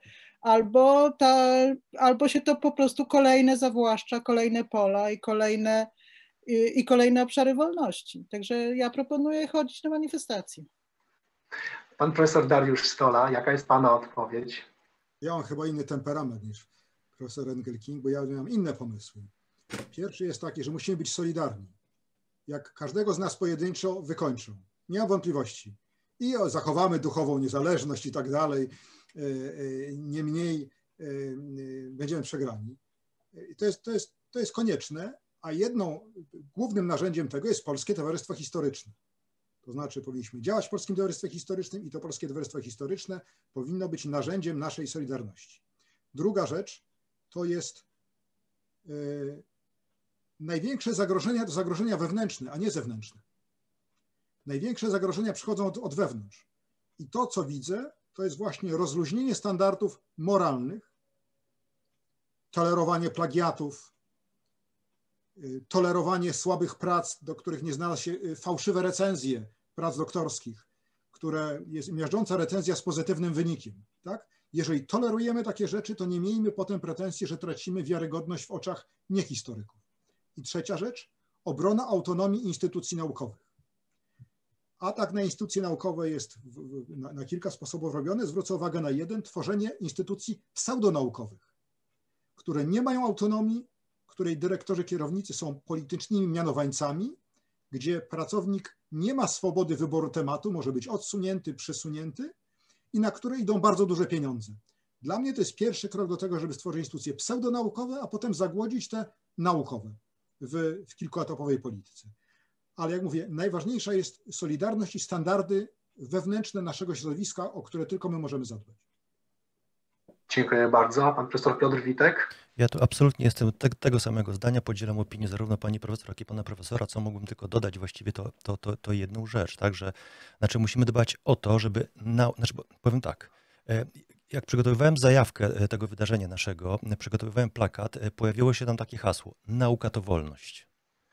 [SPEAKER 3] albo się to po prostu kolejne zawłaszcza, kolejne pola i kolejne obszary wolności. Także ja proponuję chodzić na manifestacje.
[SPEAKER 2] Pan profesor Dariusz Stola, jaka jest pana odpowiedź?
[SPEAKER 4] Ja mam chyba inny temperament niż profesor Engelking, bo ja mam inne pomysły. Pierwszy jest taki, że musimy być solidarni. Jak każdego z nas pojedynczo wykończą. Nie mam wątpliwości. I zachowamy duchową niezależność i tak dalej. Niemniej będziemy przegrani. To jest konieczne, a głównym narzędziem tego jest Polskie Towarzystwo Historyczne. To znaczy powinniśmy działać w Polskim Towarzystwie Historycznym i to Polskie Towarzystwo Historyczne powinno być narzędziem naszej solidarności. Druga rzecz to jest największe zagrożenia to zagrożenia wewnętrzne, a nie zewnętrzne. Największe zagrożenia przychodzą od wewnątrz. I to, co widzę, to jest właśnie rozluźnienie standardów moralnych, tolerowanie plagiatów, tolerowanie słabych prac, do których nie znalazł się, fałszywe recenzje prac doktorskich, które jest miażdżąca recenzja z pozytywnym wynikiem. Tak? Jeżeli tolerujemy takie rzeczy, to nie miejmy potem pretensji, że tracimy wiarygodność w oczach niehistoryków. I trzecia rzecz, obrona autonomii instytucji naukowych. Atak na instytucje naukowe jest na kilka sposobów robiony. Zwrócę uwagę na jeden, tworzenie instytucji pseudonaukowych, które nie mają autonomii, której dyrektorzy, kierownicy są politycznymi mianowańcami, gdzie pracownik nie ma swobody wyboru tematu, może być odsunięty, przesunięty i na które idą bardzo duże pieniądze. Dla mnie to jest pierwszy krok do tego, żeby stworzyć instytucje pseudonaukowe, a potem zagłodzić te naukowe w kilkuetapowej polityce. Ale jak mówię, najważniejsza jest solidarność i standardy wewnętrzne naszego środowiska, o które tylko my możemy zadbać.
[SPEAKER 2] Dziękuję bardzo. Pan profesor Piotr Witek.
[SPEAKER 1] Ja tu absolutnie jestem tego samego zdania, podzielam opinię zarówno pani profesor, jak i pana profesora, co mógłbym tylko dodać właściwie to jedną rzecz, tak, że znaczy musimy dbać o to, żeby, powiem tak, jak przygotowywałem zajawkę tego wydarzenia naszego, przygotowywałem plakat, pojawiło się tam takie hasło: nauka to wolność.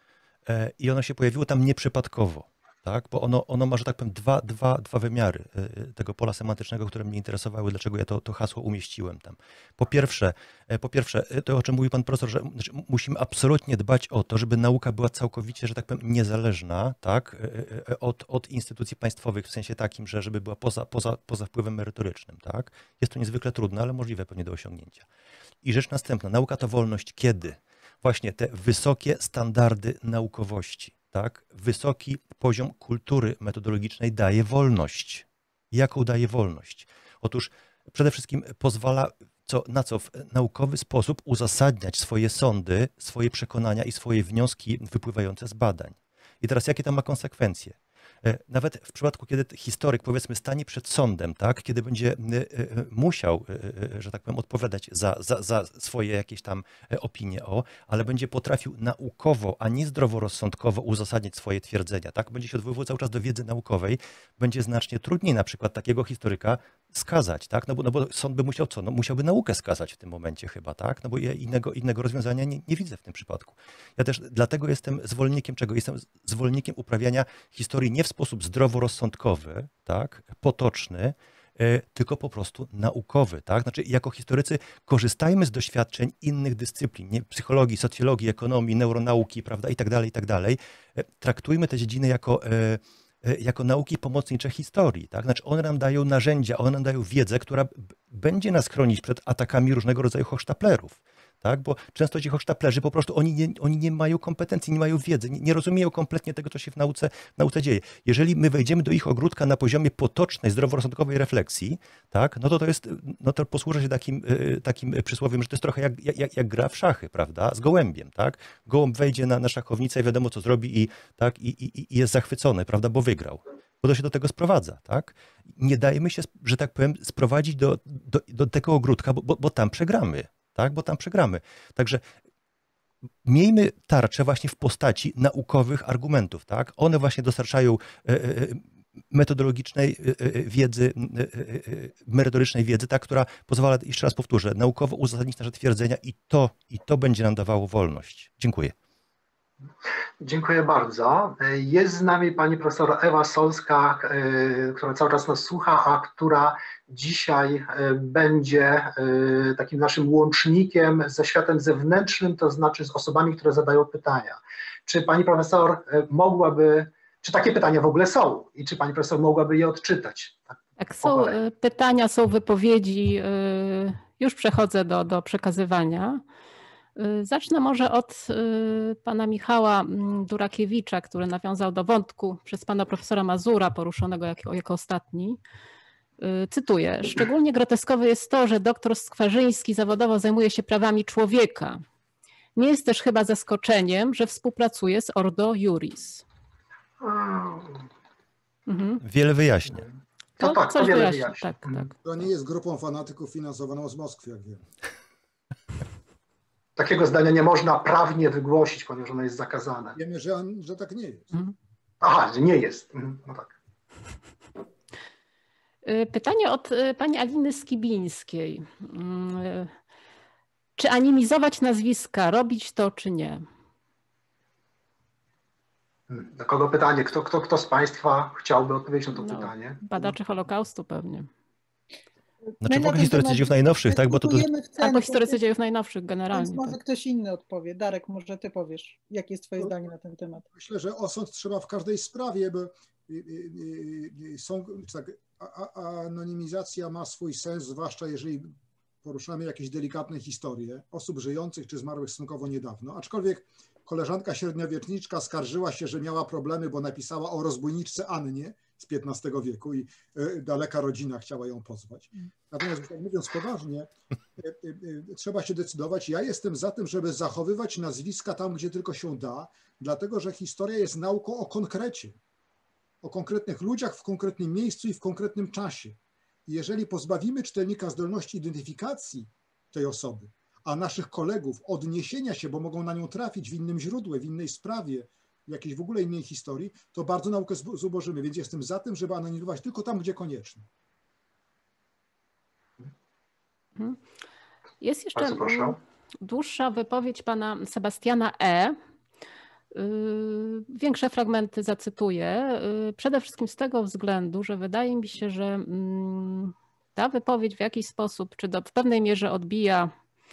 [SPEAKER 1] I ono się pojawiło tam nieprzypadkowo, tak? Bo ono ma, że tak powiem, dwa wymiary tego pola semantycznego, które mnie interesowały, dlaczego ja to hasło umieściłem tam. Po pierwsze, to o czym mówił pan profesor, że musimy absolutnie dbać o to, żeby nauka była całkowicie, że tak powiem, niezależna, tak? Od instytucji państwowych, w sensie takim, że żeby była poza wpływem merytorycznym. Tak? Jest to niezwykle trudne, ale możliwe pewnie do osiągnięcia. I rzecz następna, nauka to wolność kiedy? Właśnie te wysokie standardy naukowości, tak? Wysoki poziom kultury metodologicznej daje wolność. Jaką daje wolność? Otóż przede wszystkim pozwala na co w naukowy sposób uzasadniać swoje sądy, swoje przekonania i swoje wnioski wypływające z badań. I teraz jakie to ma konsekwencje? Nawet w przypadku, kiedy historyk, powiedzmy, stanie przed sądem, tak, kiedy będzie musiał, że tak powiem, odpowiadać za swoje jakieś tam opinie, ale będzie potrafił naukowo, a nie zdroworozsądkowo uzasadniać swoje twierdzenia, tak, będzie się odwoływał cały czas do wiedzy naukowej, będzie znacznie trudniej na przykład takiego historyka skazać, tak? No bo sąd by musiał co? No musiałby naukę skazać w tym momencie chyba, tak? No bo ja innego rozwiązania nie widzę w tym przypadku. Ja też dlatego jestem zwolennikiem czego? Jestem zwolennikiem uprawiania historii nie w sposób zdroworozsądkowy, tak? Potoczny, tylko po prostu naukowy, tak? Znaczy jako historycy korzystajmy z doświadczeń innych dyscyplin, nie? Psychologii, socjologii, ekonomii, neuronauki, prawda? I tak dalej, i tak dalej. Traktujmy te dziedziny jako nauki pomocnicze historii. Tak? Znaczy one nam dają narzędzia, one nam dają wiedzę, która będzie nas chronić przed atakami różnego rodzaju hochsztaplerów. Tak? Bo często ci hochsztaplerzy po prostu oni nie mają kompetencji, nie mają wiedzy, nie rozumieją kompletnie tego, co się w nauce dzieje. Jeżeli my wejdziemy do ich ogródka na poziomie potocznej, zdroworozsądkowej refleksji, tak? No to posłużę się takim przysłowiem, że to jest trochę jak gra w szachy, prawda? Z gołębiem. Tak? Gołąb wejdzie na szachownicę i wiadomo, co zrobi i jest zachwycony, prawda? Bo wygrał. Bo to się do tego sprowadza. Tak? Nie dajmy się, że tak powiem, sprowadzić do tego ogródka, bo tam przegramy. Tak, bo tam przegramy. Także miejmy tarczę właśnie w postaci naukowych argumentów. Tak? One właśnie dostarczają metodologicznej wiedzy, merytorycznej wiedzy, tak, która pozwala, jeszcze raz powtórzę, naukowo uzasadnić nasze twierdzenia i to będzie nam dawało wolność. Dziękuję.
[SPEAKER 2] Dziękuję bardzo. Jest z nami pani profesor Ewa Solska, która cały czas nas słucha, a która dzisiaj będzie takim naszym łącznikiem ze światem zewnętrznym, to znaczy z osobami, które zadają pytania. Czy pani profesor czy takie pytania w ogóle są i czy pani profesor mogłaby je odczytać?
[SPEAKER 5] Tak, są pytania, są wypowiedzi, już przechodzę do przekazywania. Zacznę może od pana Michała Durakiewicza, który nawiązał do wątku przez pana profesora Mazura poruszonego jako ostatni. Cytuję: szczególnie groteskowe jest to, że doktor Skwarzyński zawodowo zajmuje się prawami człowieka. Nie jest też chyba zaskoczeniem, że współpracuje z Ordo Iuris.
[SPEAKER 1] Wiele wyjaśnia.
[SPEAKER 2] To tak,
[SPEAKER 5] coś
[SPEAKER 2] wiele
[SPEAKER 5] wyjaśnia.
[SPEAKER 2] wyjaśnia.
[SPEAKER 5] Tak.
[SPEAKER 4] To nie jest grupą fanatyków finansowaną z Moskwy, jak wiem.
[SPEAKER 2] Takiego zdania nie można prawnie wygłosić, ponieważ ono jest zakazane.
[SPEAKER 4] Wiemy, że tak nie jest.
[SPEAKER 2] Aha, że nie jest. No tak.
[SPEAKER 5] Pytanie od pani Aliny Skibińskiej. Czy anonimizować nazwiska, robić to czy nie?
[SPEAKER 2] Do kogo pytanie? Kto z państwa chciałby odpowiedzieć na to pytanie?
[SPEAKER 5] Badacze Holokaustu pewnie.
[SPEAKER 1] Znaczy mogę historycy dziejów najnowszych, tak? Bo to
[SPEAKER 5] albo historycy dziejów najnowszych generalnie.
[SPEAKER 3] Więc może ktoś inny odpowie. Darek, może ty powiesz, jakie jest twoje zdanie na ten temat?
[SPEAKER 4] Myślę, że osąd trzeba w każdej sprawie, bo anonimizacja ma swój sens, zwłaszcza jeżeli poruszamy jakieś delikatne historie osób żyjących czy zmarłych stosunkowo niedawno. Aczkolwiek koleżanka średniowieczniczka skarżyła się, że miała problemy, bo napisała o rozbójniczce Annie z XV wieku i daleka rodzina chciała ją pozwać. Natomiast mówiąc poważnie, trzeba się decydować. Ja jestem za tym, żeby zachowywać nazwiska tam, gdzie tylko się da, dlatego że historia jest nauką o konkrecie, o konkretnych ludziach w konkretnym miejscu i w konkretnym czasie. I jeżeli pozbawimy czytelnika zdolności identyfikacji tej osoby, a naszych kolegów odniesienia się, bo mogą na nią trafić w innym źródle, w innej sprawie, w jakiejś w ogóle innej historii, to bardzo naukę zubożymy. Więc jestem za tym, żeby anonimizować tylko tam, gdzie konieczne.
[SPEAKER 5] Jest jeszcze dłuższa wypowiedź pana Sebastiana E. Większe fragmenty zacytuję. Przede wszystkim z tego względu, że wydaje mi się, że ta wypowiedź w jakiś sposób, czy w pewnej mierze odbija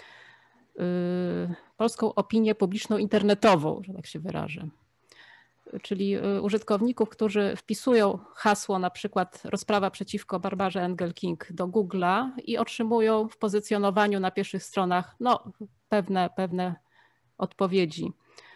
[SPEAKER 5] polską opinię publiczną internetową, że tak się wyrażę. Czyli użytkowników, którzy wpisują hasło na przykład rozprawa przeciwko Barbarze Engelking do Google'a i otrzymują w pozycjonowaniu na pierwszych stronach pewne odpowiedzi.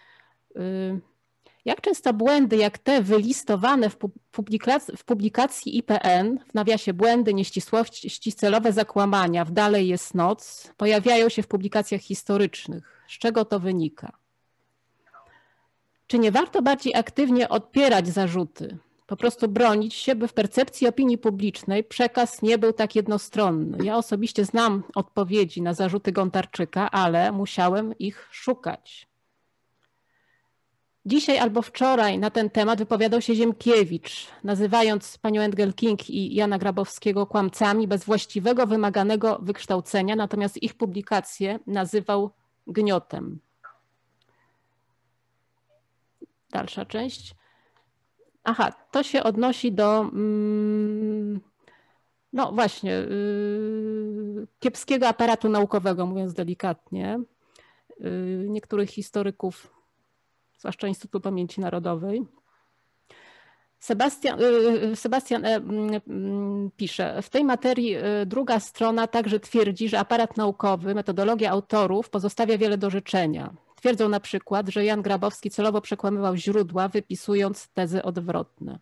[SPEAKER 5] Jak często błędy jak te wylistowane w publikacji IPN, w nawiasie błędy, nieścisłości, celowe zakłamania, w Dalej jest noc, pojawiają się w publikacjach historycznych? Z czego to wynika? Czy nie warto bardziej aktywnie odpierać zarzuty, po prostu bronić się, by w percepcji opinii publicznej przekaz nie był tak jednostronny? Ja osobiście znam odpowiedzi na zarzuty Gontarczyka, ale musiałem ich szukać. Dzisiaj albo wczoraj na ten temat wypowiadał się Ziemkiewicz, nazywając panią Engelking i Jana Grabowskiego kłamcami bez właściwego, wymaganego wykształcenia, natomiast ich publikacje nazywał gniotem. Dalsza część. Aha, to się odnosi do, no właśnie, kiepskiego aparatu naukowego, mówiąc delikatnie, niektórych historyków, zwłaszcza Instytutu Pamięci Narodowej. Sebastian pisze, w tej materii druga strona także twierdzi, że aparat naukowy, metodologia autorów pozostawia wiele do życzenia. Twierdzą na przykład, że Jan Grabowski celowo przekłamywał źródła, wypisując tezy odwrotne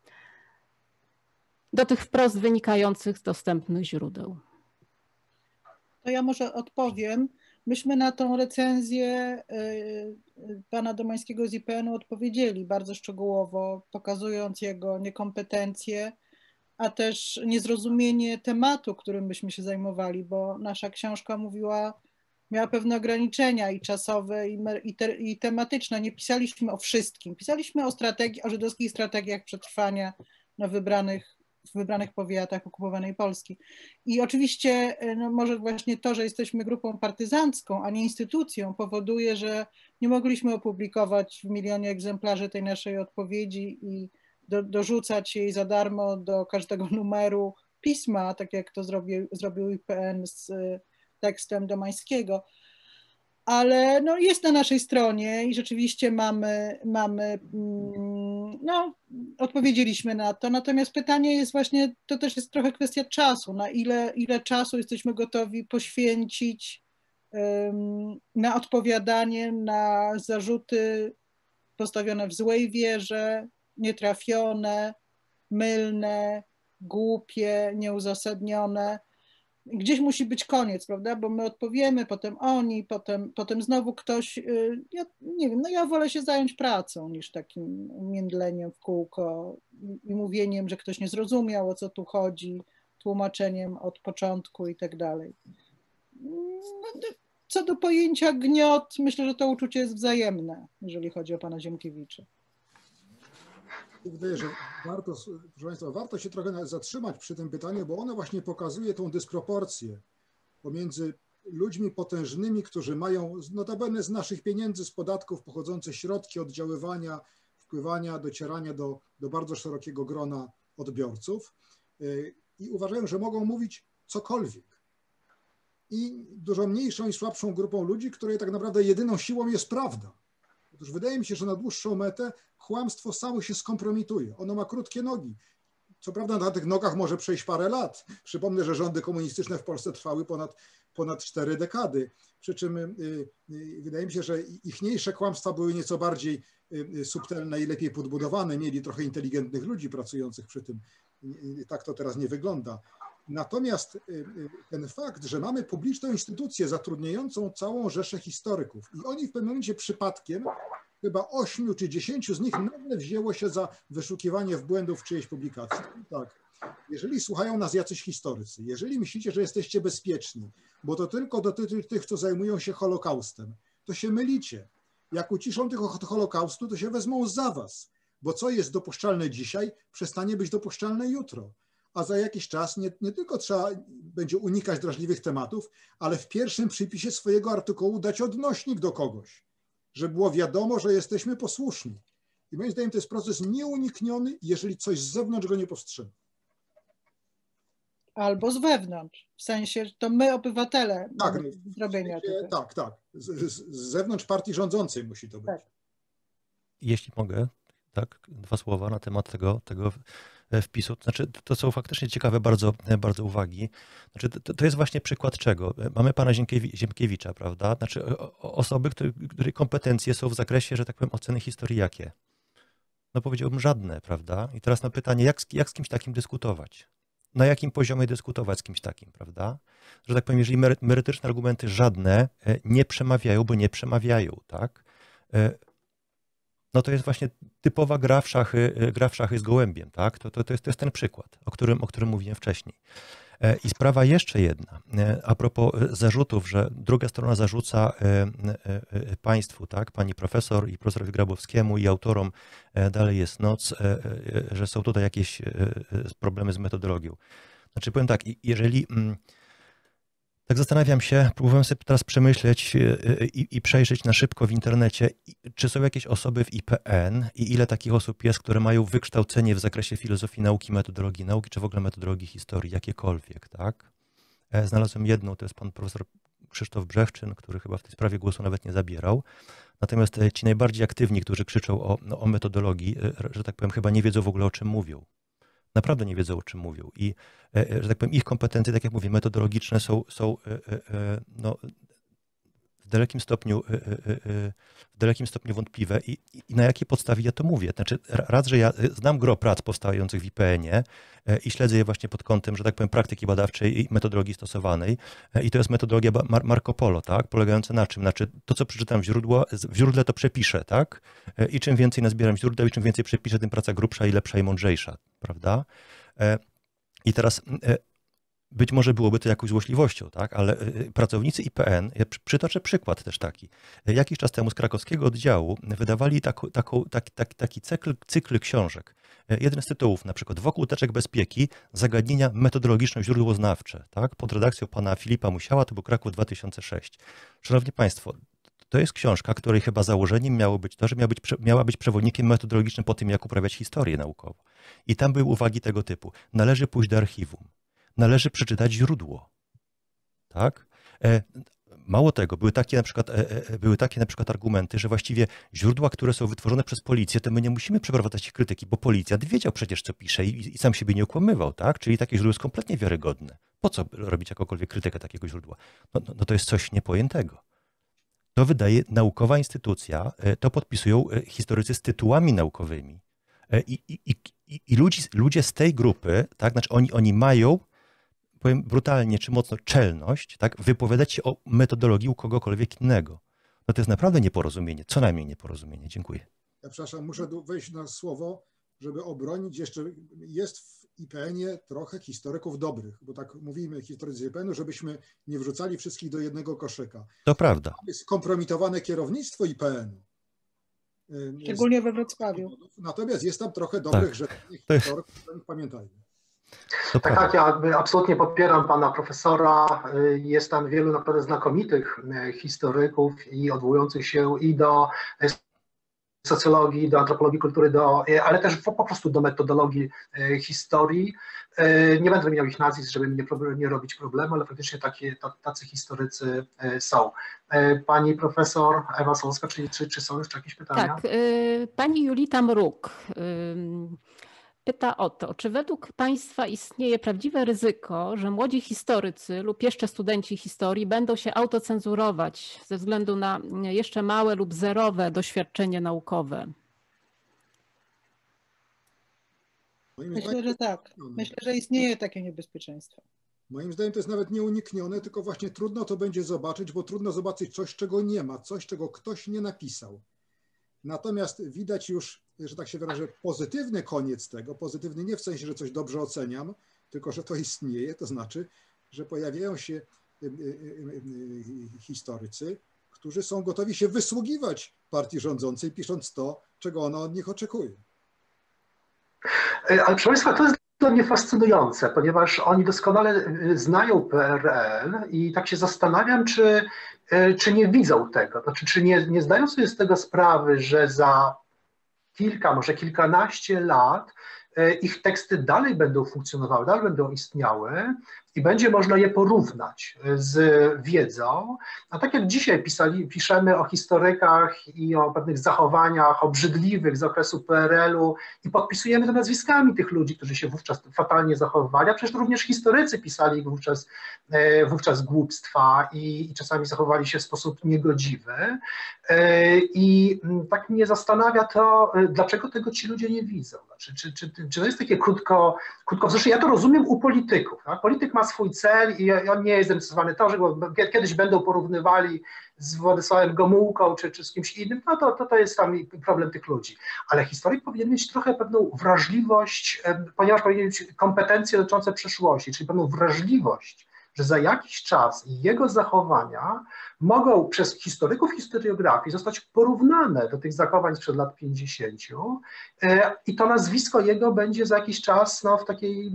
[SPEAKER 5] do tych wprost wynikających z dostępnych źródeł.
[SPEAKER 3] To ja może odpowiem. Myśmy na tą recenzję pana Domańskiego z IPN-u odpowiedzieli bardzo szczegółowo, pokazując jego niekompetencje, a też niezrozumienie tematu, którym byśmy się zajmowali, bo nasza książka miała pewne ograniczenia i czasowe, i tematyczne. Nie pisaliśmy o wszystkim. Pisaliśmy o żydowskich strategiach przetrwania w wybranych powiatach okupowanej Polski. I oczywiście no może właśnie to, że jesteśmy grupą partyzancką, a nie instytucją, powoduje, że nie mogliśmy opublikować w milionie egzemplarzy tej naszej odpowiedzi i dorzucać jej za darmo do każdego numeru pisma, tak jak to zrobił IPN z tekstem Domańskiego. Ale no jest na naszej stronie i rzeczywiście no odpowiedzieliśmy na to. Natomiast pytanie jest właśnie, to też jest trochę kwestia czasu, na ile czasu jesteśmy gotowi poświęcić na odpowiadanie na zarzuty postawione w złej wierze, nietrafione, mylne, głupie, nieuzasadnione. Gdzieś musi być koniec, prawda? Bo my odpowiemy, potem oni, potem znowu ktoś. Ja nie wiem, no ja wolę się zająć pracą niż takim międleniem w kółko i mówieniem, że ktoś nie zrozumiał, o co tu chodzi, tłumaczeniem od początku i tak dalej. Co do pojęcia gniot, myślę, że to uczucie jest wzajemne, jeżeli chodzi o pana Ziemkiewicza.
[SPEAKER 4] Wydaje, że warto, proszę Państwa, warto się trochę zatrzymać przy tym pytaniu, bo ono właśnie pokazuje tą dysproporcję pomiędzy ludźmi potężnymi, którzy mają notabene z naszych pieniędzy, z podatków pochodzące środki oddziaływania, wpływania, docierania do bardzo szerokiego grona odbiorców i uważają, że mogą mówić cokolwiek. I dużo mniejszą i słabszą grupą ludzi, której tak naprawdę jedyną siłą jest prawda. Otóż wydaje mi się, że na dłuższą metę kłamstwo samo się skompromituje. Ono ma krótkie nogi. Co prawda na tych nogach może przejść parę lat. Przypomnę, że rządy komunistyczne w Polsce trwały ponad 4 dekady. Przy czym wydaje mi się, że ichniejsze kłamstwa były nieco bardziej subtelne i lepiej podbudowane. Mieli trochę inteligentnych ludzi pracujących przy tym. Tak to teraz nie wygląda. Natomiast ten fakt, że mamy publiczną instytucję zatrudniającą całą rzeszę historyków i oni w pewnym momencie przypadkiem, chyba 8 czy 10 z nich nagle wzięło się za wyszukiwanie błędów w czyjejś publikacji. Tak, jeżeli słuchają nas jacyś historycy, jeżeli myślicie, że jesteście bezpieczni, bo to tylko dotyczy tych, co zajmują się Holokaustem, to się mylicie. Jak uciszą tych od Holokaustu, to się wezmą za was, bo co jest dopuszczalne dzisiaj, przestanie być dopuszczalne jutro. A za jakiś czas nie tylko trzeba będzie unikać drażliwych tematów, ale w pierwszym przypisie swojego artykułu dać odnośnik do kogoś, żeby było wiadomo, że jesteśmy posłuszni. I moim zdaniem to jest proces nieunikniony, jeżeli coś z zewnątrz go nie powstrzyma.
[SPEAKER 3] Albo z wewnątrz, w sensie, że to my, obywatele,
[SPEAKER 4] tak,
[SPEAKER 3] zrobienia tego.
[SPEAKER 4] Tak. Z zewnątrz partii rządzącej musi to być. Tak.
[SPEAKER 1] Jeśli mogę, tak, 2 słowa na temat tego wpisu. Znaczy, to są faktycznie ciekawe bardzo uwagi. Znaczy, to jest właśnie przykład czego? Mamy pana Ziemkiewicza, prawda? Znaczy osoby, której kompetencje są w zakresie, że tak powiem, oceny historii jakie? No powiedziałbym żadne, prawda? I teraz na pytanie, jak z kimś takim dyskutować? Na jakim poziomie dyskutować z kimś takim, prawda? Że tak powiem, jeżeli merytoryczne argumenty żadne nie przemawiają, bo nie przemawiają, tak? No to jest właśnie typowa gra w szachy z gołębiem, tak? To jest ten przykład, o którym mówiłem wcześniej. I sprawa jeszcze jedna, a propos zarzutów, że druga strona zarzuca państwu, tak, pani profesor i profesorowi Grabowskiemu i autorom Dalej jest noc, że są tutaj jakieś problemy z metodologią. Znaczy powiem tak, jeżeli tak zastanawiam się, próbowałem sobie teraz przemyśleć i przejrzeć na szybko w internecie, czy są jakieś osoby w IPN i ile takich osób jest, które mają wykształcenie w zakresie filozofii nauki, metodologii nauki, czy w ogóle metodologii historii, jakiekolwiek, tak? Znalazłem jedną, to jest pan profesor Krzysztof Brzechczyn, który chyba w tej sprawie głosu nawet nie zabierał. Natomiast ci najbardziej aktywni, którzy krzyczą o metodologii, że tak powiem, chyba nie wiedzą w ogóle, o czym mówią. Naprawdę nie wiedzą, o czym mówią. I, że tak powiem, ich kompetencje, tak jak mówię, metodologiczne są no, w dalekim stopniu wątpliwe. I na jakiej podstawie ja to mówię? Znaczy, raz, że ja znam gro prac powstających w IPN-ie i śledzę je właśnie pod kątem, że tak powiem, praktyki badawczej i metodologii stosowanej. I to jest metodologia Marco Polo, tak? Polegająca na czym? Znaczy, to, co przeczytam w źródle, to przepiszę, tak? I czym więcej nazbieram źródeł i czym więcej przepiszę, tym praca grubsza i lepsza i mądrzejsza, prawda? I teraz być może byłoby to jakąś złośliwością, tak? Ale pracownicy IPN, ja przytoczę przykład też taki. Jakiś czas temu z krakowskiego oddziału wydawali taki cykl książek. Jeden z tytułów, na przykład Wokół teczek bezpieki, zagadnienia metodologiczno-źródłoznawcze, tak? Pod redakcją pana Filipa Musiała, to był Kraków 2006. Szanowni Państwo, to jest książka, której chyba założeniem miało być to, że miała być przewodnikiem metodologicznym po tym, jak uprawiać historię naukową. I tam były uwagi tego typu. Należy pójść do archiwum. Należy przeczytać źródło. Tak? Mało tego, były takie na przykład argumenty, że właściwie źródła, które są wytworzone przez policję, to my nie musimy przeprowadzać ich krytyki, bo policjant wiedział przecież, co pisze i sam siebie nie okłamywał, tak? Czyli takie źródło jest kompletnie wiarygodne. Po co robić jakąkolwiek krytykę takiego źródła? No to jest coś niepojętego. To wydaje naukowa instytucja, to podpisują historycy z tytułami naukowymi. I ludzie z tej grupy, tak? Znaczy oni mają, powiem brutalnie czy mocno, czelność, tak, wypowiadać się o metodologii u kogokolwiek innego. No to jest naprawdę nieporozumienie, co najmniej nieporozumienie. Dziękuję.
[SPEAKER 4] Ja przepraszam, muszę wejść na słowo, żeby obronić jeszcze, jest w IPN-ie trochę historyków dobrych, bo tak mówimy historycy IPN-u, żebyśmy nie wrzucali wszystkich do jednego koszyka.
[SPEAKER 1] To prawda.
[SPEAKER 4] Jest skompromitowane kierownictwo IPN-u.
[SPEAKER 3] Szczególnie we Wrocławiu.
[SPEAKER 4] Natomiast jest tam trochę dobrych rzeczy, historyków, o których pamiętajmy.
[SPEAKER 2] Tak, ja absolutnie popieram pana profesora. Jest tam wielu naprawdę znakomitych historyków i odwołujących się i do socjologii, do antropologii kultury, ale też po prostu do metodologii historii. Nie będę wymieniał ich nazwisk, żeby nie robić problemu, ale faktycznie tacy historycy są. Pani profesor Ewa Solska, czy są jeszcze jakieś pytania?
[SPEAKER 5] Tak, pani Julita Mruk pyta o to, czy według Państwa istnieje prawdziwe ryzyko, że młodzi historycy lub jeszcze studenci historii będą się autocenzurować ze względu na jeszcze małe lub zerowe doświadczenie naukowe?
[SPEAKER 3] Myślę, że tak. Myślę, że istnieje takie niebezpieczeństwo.
[SPEAKER 4] Moim zdaniem to jest nawet nieuniknione, tylko właśnie trudno to będzie zobaczyć, bo trudno zobaczyć coś, czego nie ma, coś, czego ktoś nie napisał. Natomiast widać już, że tak się wyrażę, pozytywny koniec tego, pozytywny nie w sensie, że coś dobrze oceniam, tylko że to istnieje, to znaczy, że pojawiają się historycy, którzy są gotowi się wysługiwać partii rządzącej, pisząc to, czego ona od nich oczekuje.
[SPEAKER 2] Ale proszę Państwa, to jest dla mnie fascynujące, ponieważ oni doskonale znają PRL i tak się zastanawiam, czy nie widzą tego, znaczy, czy nie zdają sobie z tego sprawy, że za kilka, może kilkanaście lat ich teksty dalej będą funkcjonowały, dalej będą istniały i będzie można je porównać z wiedzą. A tak jak dzisiaj piszemy o historykach i o pewnych zachowaniach obrzydliwych z okresu PRL-u i podpisujemy to nazwiskami tych ludzi, którzy się wówczas fatalnie zachowywali, a przecież również historycy pisali wówczas głupstwa i czasami zachowali się w sposób niegodziwy. I tak mnie zastanawia to, dlaczego tego ci ludzie nie widzą. Znaczy, czy to jest takie krótkowzroczne? Ja to rozumiem u polityków. Tak? Polityk ma swój cel i on nie jest zdecydowany. To, że go kiedyś będą porównywali z Władysławem Gomułką czy z kimś innym, no to jest tam problem tych ludzi. Ale historyk powinien mieć trochę pewną wrażliwość, ponieważ powinien mieć kompetencje dotyczące przyszłości, czyli pewną wrażliwość, że za jakiś czas jego zachowania mogą przez historyków historiografii zostać porównane do tych zachowań sprzed lat 50 i to nazwisko jego będzie za jakiś czas w takiej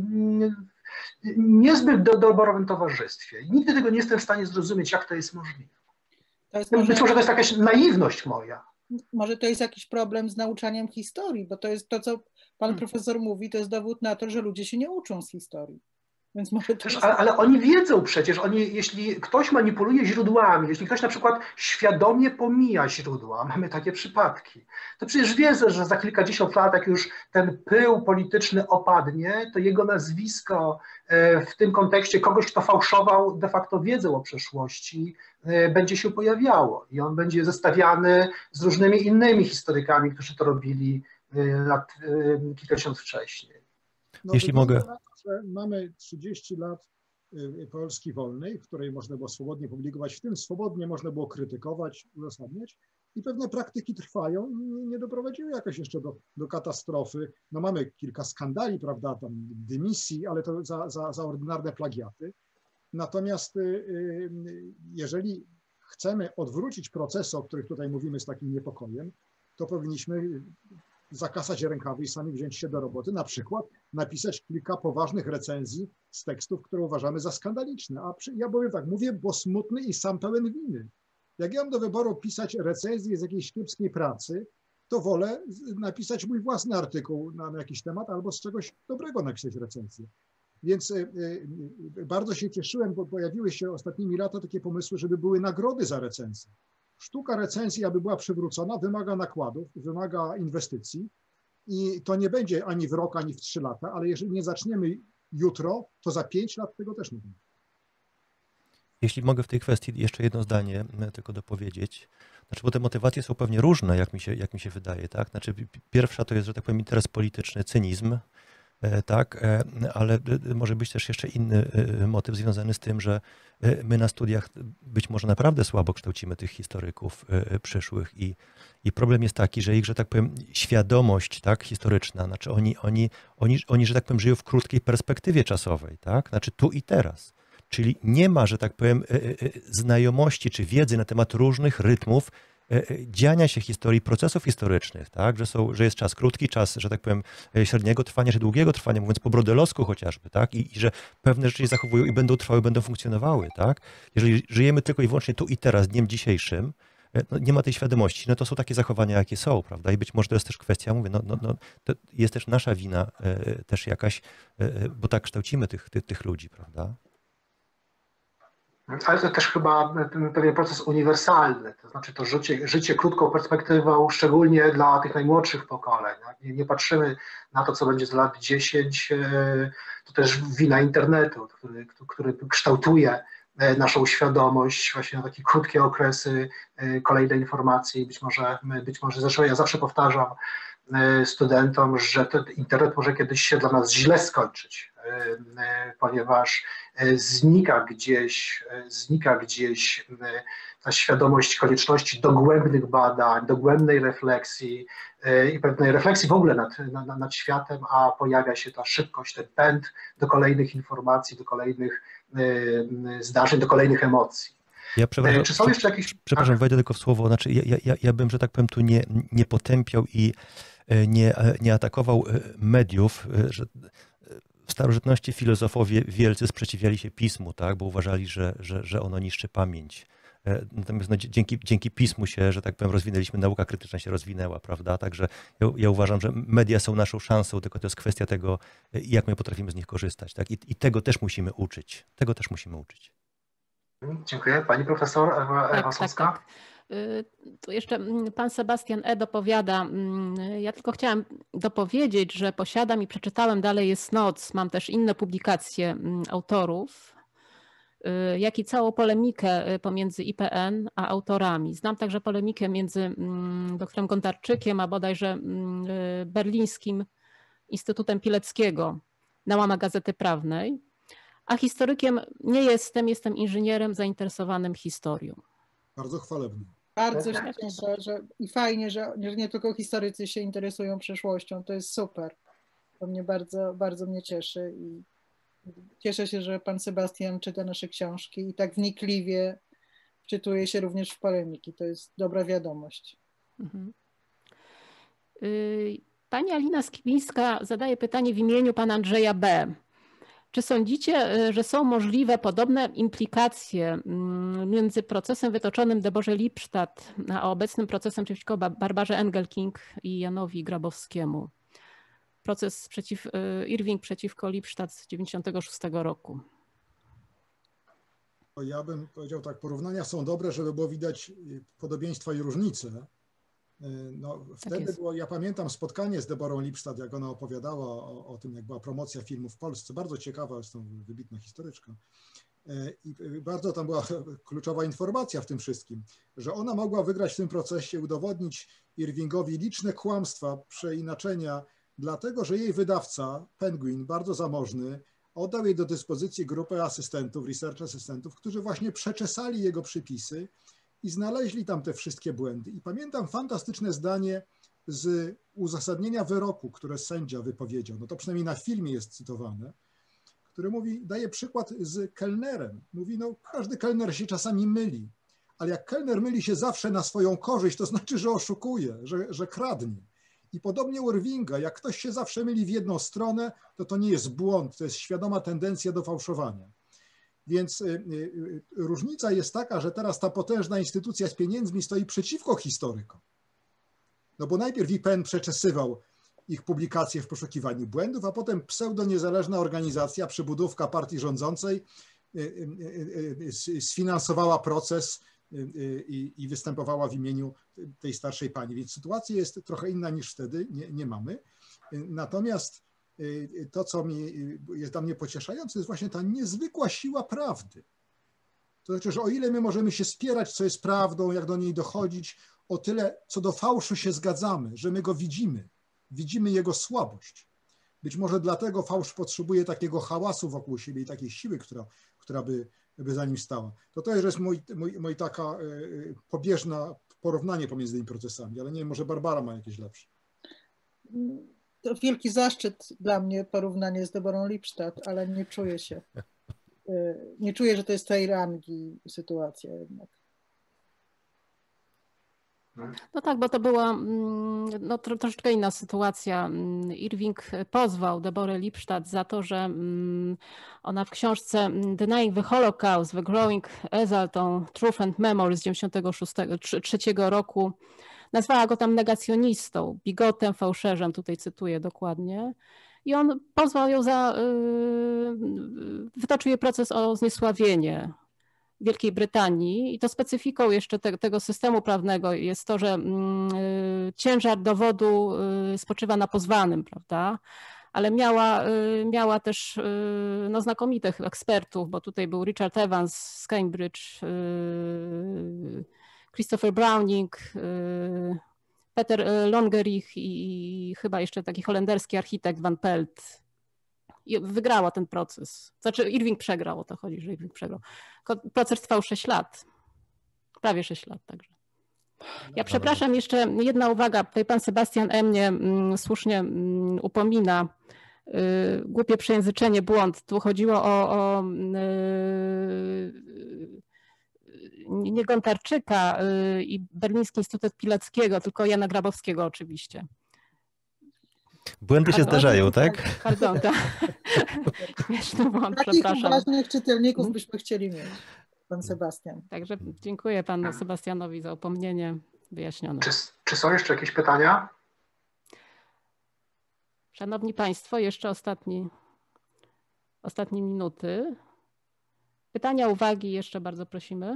[SPEAKER 2] niezbyt doborowym towarzystwie. I nigdy tego nie jestem w stanie zrozumieć, jak to jest możliwe. Być może to jest jakaś naiwność moja.
[SPEAKER 3] Może to jest jakiś problem z nauczaniem historii, bo to jest to, co pan profesor mówi, to jest dowód na to, że ludzie się nie uczą z historii. Więc może to jest...
[SPEAKER 2] Ale oni wiedzą przecież, jeśli ktoś manipuluje źródłami, jeśli ktoś na przykład świadomie pomija źródła, mamy takie przypadki, to przecież wie, że za kilkadziesiąt lat, jak już ten pył polityczny opadnie, to jego nazwisko w tym kontekście kogoś, kto fałszował de facto wiedzę o przeszłości, będzie się pojawiało i on będzie zestawiany z różnymi innymi historykami, którzy to robili kilkadziesiąt wcześniej.
[SPEAKER 1] Jeśli mogę...
[SPEAKER 4] Mamy 30 lat Polski wolnej, w której można było swobodnie publikować, w tym swobodnie można było krytykować, uzasadniać i pewne praktyki trwają i nie doprowadziły jakoś jeszcze do katastrofy. No mamy kilka skandali, prawda, tam dymisji, ale to za ordynarne plagiaty. Natomiast jeżeli chcemy odwrócić procesy, o których tutaj mówimy z takim niepokojem, to powinniśmy zakasać rękawy i sami wziąć się do roboty, na przykład napisać kilka poważnych recenzji z tekstów, które uważamy za skandaliczne. Ja powiem tak, mówię, bo smutny i sam pełen winy. Jak ja mam do wyboru pisać recenzję z jakiejś kiepskiej pracy, to wolę napisać mój własny artykuł na jakiś temat albo z czegoś dobrego napisać recenzję. Więc bardzo się cieszyłem, bo pojawiły się ostatnimi laty takie pomysły, żeby były nagrody za recenzję. Sztuka recenzji, aby była przywrócona, wymaga nakładów, wymaga inwestycji i to nie będzie ani w rok, ani w 3 lata, ale jeżeli nie zaczniemy jutro, to za 5 lat tego też nie będzie.
[SPEAKER 1] Jeśli mogę w tej kwestii jeszcze jedno zdanie tylko dopowiedzieć. Znaczy, bo te motywacje są pewnie różne, jak mi się wydaje, tak? Znaczy, pierwsza to jest, że tak powiem, interes polityczny, cynizm, tak, ale może być też jeszcze inny motyw związany z tym, że my na studiach być może naprawdę słabo kształcimy tych historyków przyszłych i problem jest taki, że ich, że tak powiem, świadomość, tak, historyczna, znaczy oni, że tak powiem, żyją w krótkiej perspektywie czasowej, tak, znaczy tu i teraz. Czyli nie ma, że tak powiem, znajomości czy wiedzy na temat różnych rytmów dziania się historii, procesów historycznych, tak? Że jest czas krótki, czas, że tak powiem, średniego trwania, czy długiego trwania, mówiąc po brodelowsku chociażby, tak? I że pewne rzeczy się zachowują i będą trwały, będą funkcjonowały, tak? Jeżeli żyjemy tylko i wyłącznie tu i teraz, dniem dzisiejszym, no nie ma tej świadomości, no to są takie zachowania, jakie są, prawda? I być może to jest też kwestia, mówię, to jest też nasza wina też jakaś, bo tak kształcimy tych ludzi, prawda?
[SPEAKER 2] Ale to też chyba pewien proces uniwersalny, to znaczy to życie krótką perspektywą, szczególnie dla tych najmłodszych pokoleń. Nie patrzymy na to, co będzie za lat 10, to też wina internetu, który kształtuje naszą świadomość właśnie na takie krótkie okresy, kolejne informacje. Być może zresztą ja zawsze powtarzam studentom, że ten internet może kiedyś się dla nas źle skończyć, ponieważ znika gdzieś ta świadomość konieczności dogłębnych badań, dogłębnej refleksji i pewnej refleksji w ogóle nad światem, a pojawia się ta szybkość, ten pęd do kolejnych informacji, do kolejnych zdarzeń, do kolejnych emocji.
[SPEAKER 1] Czy są jeszcze jakieś... Przepraszam, wejdę tylko w słowo. Znaczy, ja bym, że tak powiem, tu nie potępiał i nie atakował mediów, że w starożytności filozofowie wielcy sprzeciwiali się pismu, tak, bo uważali, że ono niszczy pamięć. Natomiast no, dzięki pismu się, że tak powiem, rozwinęliśmy, nauka krytyczna się rozwinęła, prawda? Także ja uważam, że media są naszą szansą, tylko to jest kwestia tego, jak my potrafimy z nich korzystać, tak? I tego też musimy uczyć. Tego też musimy uczyć.
[SPEAKER 2] Dziękuję. Pani profesor Ewa Sąska.
[SPEAKER 5] Tak. Tu jeszcze pan Sebastian E. dopowiada. Ja tylko chciałam dopowiedzieć, że posiadam i przeczytałem Dalej jest noc. Mam też inne publikacje autorów, jak i całą polemikę pomiędzy IPN a autorami. Znam także polemikę między doktorem Gontarczykiem a bodajże berlińskim Instytutem Pileckiego na łamach Gazety Prawnej. a historykiem nie jestem, jestem inżynierem zainteresowanym historią.
[SPEAKER 4] Bardzo chwalebnie.
[SPEAKER 3] Bardzo się cieszę, i fajnie, że nie tylko historycy się interesują przeszłością, to jest super. To mnie bardzo, bardzo mnie cieszy i cieszę się, że pan Sebastian czyta nasze książki i tak wnikliwie wczytuje się również w polemiki. To jest dobra wiadomość.
[SPEAKER 5] Mhm. Pani Alina Skibińska zadaje pytanie w imieniu pana Andrzeja B. Czy sądzicie, że są możliwe podobne implikacje między procesem wytoczonym Deborze Lipstadt a obecnym procesem przeciwko Barbarze Engelking i Janowi Grabowskiemu? Proces Irving przeciwko Lipstadt z 1996 roku.
[SPEAKER 4] Ja bym powiedział tak, porównania są dobre, żeby było widać podobieństwa i różnice. No, wtedy
[SPEAKER 5] tak
[SPEAKER 4] było, ja pamiętam spotkanie z Deborą Lipstadt, jak ona opowiadała o tym, jak była promocja filmu w Polsce. Bardzo ciekawa, jest to wybitna historyczka. I bardzo tam była kluczowa informacja w tym wszystkim, że ona mogła wygrać w tym procesie, udowodnić Irvingowi liczne kłamstwa, przeinaczenia, dlatego że jej wydawca, Penguin, bardzo zamożny, oddał jej do dyspozycji grupę asystentów, research asystentów, którzy właśnie przeczesali jego przypisy i znaleźli tam te wszystkie błędy. I pamiętam fantastyczne zdanie z uzasadnienia wyroku, które sędzia wypowiedział, no to przynajmniej na filmie jest cytowane, który mówi, daje przykład z kelnerem. Mówi, no każdy kelner się czasami myli, ale jak kelner myli się zawsze na swoją korzyść, to znaczy, że oszukuje, że kradnie. I podobnie u Irvinga, jak ktoś się zawsze myli w jedną stronę, to nie jest błąd, to jest świadoma tendencja do fałszowania. Więc różnica jest taka, że teraz ta potężna instytucja z pieniędzmi stoi przeciwko historykom. No bo najpierw IPN przeczesywał ich publikacje w poszukiwaniu błędów, a potem pseudo-niezależna organizacja, przybudówka partii rządzącej sfinansowała proces i występowała w imieniu tej starszej pani. Więc sytuacja jest trochę inna niż wtedy, nie mamy. Natomiast to, co jest dla mnie pocieszające, jest właśnie ta niezwykła siła prawdy. To znaczy, że o ile my możemy się spierać, co jest prawdą, jak do niej dochodzić, o tyle co do fałszu się zgadzamy, że my go widzimy jego słabość. Być może dlatego fałsz potrzebuje takiego hałasu wokół siebie i takiej siły, która by za nim stała. To jest mój taka pobieżne porównanie pomiędzy tymi procesami, ale nie wiem, może Barbara ma jakieś lepsze.
[SPEAKER 3] To wielki zaszczyt dla mnie porównanie z Deborą Lipstadt, ale nie czuję, że to jest tej rangi sytuacja jednak.
[SPEAKER 5] No tak, bo to była no, troszeczkę inna sytuacja. Irving pozwał Deborę Lipstadt za to, że ona w książce Denying the Holocaust, The Growing Assault on Truth and Memory z 1993 roku nazwała go tam negacjonistą, bigotem, fałszerzem, tutaj cytuję dokładnie. I on pozwał ją wytoczył jej proces o zniesławienie Wielkiej Brytanii i to specyfiką jeszcze tego systemu prawnego jest to, że ciężar dowodu spoczywa na pozwanym, prawda? Ale miała też no, znakomitych ekspertów, bo tutaj był Richard Evans z Cambridge, Christopher Browning, Peter Longerich i chyba jeszcze taki holenderski architekt Van Pelt. I wygrała ten proces. Znaczy Irving przegrał, o to chodzi, że Irving przegrał. Proces trwał 6 lat. Prawie 6 lat także. Ja przepraszam, jeszcze jedna uwaga. Tutaj pan Sebastian M. mnie słusznie upomina. Głupie przejęzyczenie, błąd. Tu chodziło o nie Gontarczyka i Berliński Instytut Pileckiego, tylko Jana Grabowskiego oczywiście.
[SPEAKER 1] Błędy się zdarzają, tak?
[SPEAKER 5] Pardon, tak. Śmieszny błąd,
[SPEAKER 3] Takich
[SPEAKER 5] przepraszam.
[SPEAKER 3] ważnych czytelników byśmy chcieli mieć, pan Sebastian.
[SPEAKER 5] Także dziękuję panu Sebastianowi za upomnienie wyjaśnione.
[SPEAKER 2] Czy są jeszcze jakieś pytania?
[SPEAKER 5] Szanowni państwo, jeszcze ostatnie minuty. Pytania, uwagi jeszcze bardzo prosimy.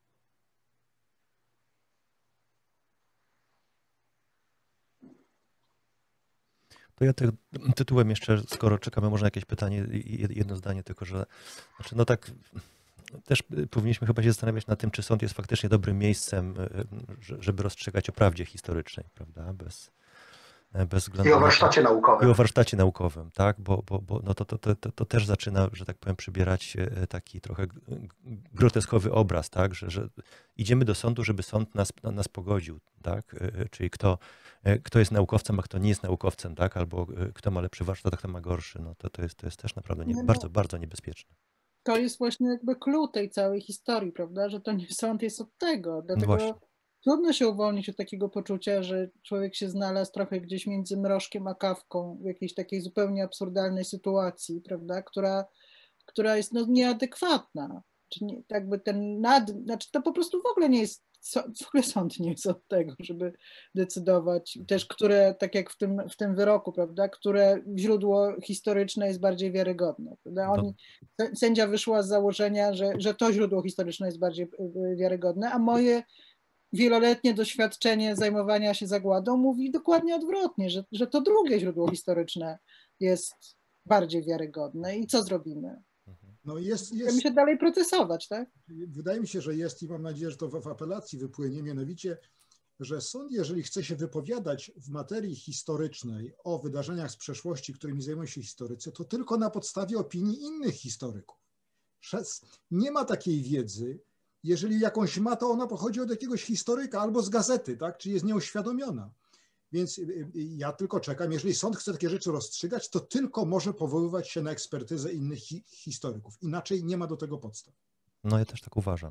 [SPEAKER 1] To ja tytułem jeszcze, skoro czekamy może na jakieś pytanie, jedno zdanie tylko, że znaczy, no tak też powinniśmy chyba się zastanawiać nad tym, czy sąd jest faktycznie dobrym miejscem, żeby rozstrzygać o prawdzie historycznej, prawda? bez względu
[SPEAKER 2] I o warsztacie naukowym.
[SPEAKER 1] I o warsztacie naukowym, tak, bo no to też zaczyna, że tak powiem, przybierać taki trochę groteskowy obraz, tak, że idziemy do sądu, żeby sąd nas pogodził, tak, czyli kto jest naukowcem, a kto nie jest naukowcem, tak, albo kto ma lepszy warsztat, a kto ma gorszy, no to jest też naprawdę bardzo, bardzo niebezpieczne.
[SPEAKER 3] To jest właśnie jakby clue tej całej historii, prawda, że to nie sąd jest od tego, dlatego
[SPEAKER 1] No
[SPEAKER 3] trudno się uwolnić od takiego poczucia, że człowiek się znalazł trochę gdzieś między mrożkiem a kawką w jakiejś takiej zupełnie absurdalnej sytuacji, prawda, która jest no, nieadekwatna. Czy nie, jakby znaczy to po prostu w ogóle nie jest, w ogóle sąd nie jest od tego, żeby decydować, też które, tak jak w tym wyroku, prawda, które źródło historyczne jest bardziej wiarygodne. Prawda? Sędzia wyszła z założenia, że to źródło historyczne jest bardziej wiarygodne, a moje wieloletnie doświadczenie zajmowania się zagładą mówi dokładnie odwrotnie, że to drugie źródło historyczne jest bardziej wiarygodne. I co zrobimy?
[SPEAKER 4] No jest.
[SPEAKER 3] Chcemy się dalej procesować, tak?
[SPEAKER 4] Wydaje mi się, że jest i mam nadzieję, że to w apelacji wypłynie, mianowicie, że sąd, jeżeli chce się wypowiadać w materii historycznej o wydarzeniach z przeszłości, którymi zajmują się historycy, to tylko na podstawie opinii innych historyków. Nie ma takiej wiedzy. Jeżeli jakąś ma, to ona pochodzi od jakiegoś historyka albo z gazety, tak? Czy jest nieuświadomiona. Więc ja tylko czekam, jeżeli sąd chce takie rzeczy rozstrzygać, to tylko może powoływać się na ekspertyzę innych historyków. Inaczej nie ma do tego podstaw.
[SPEAKER 1] No ja też tak uważam.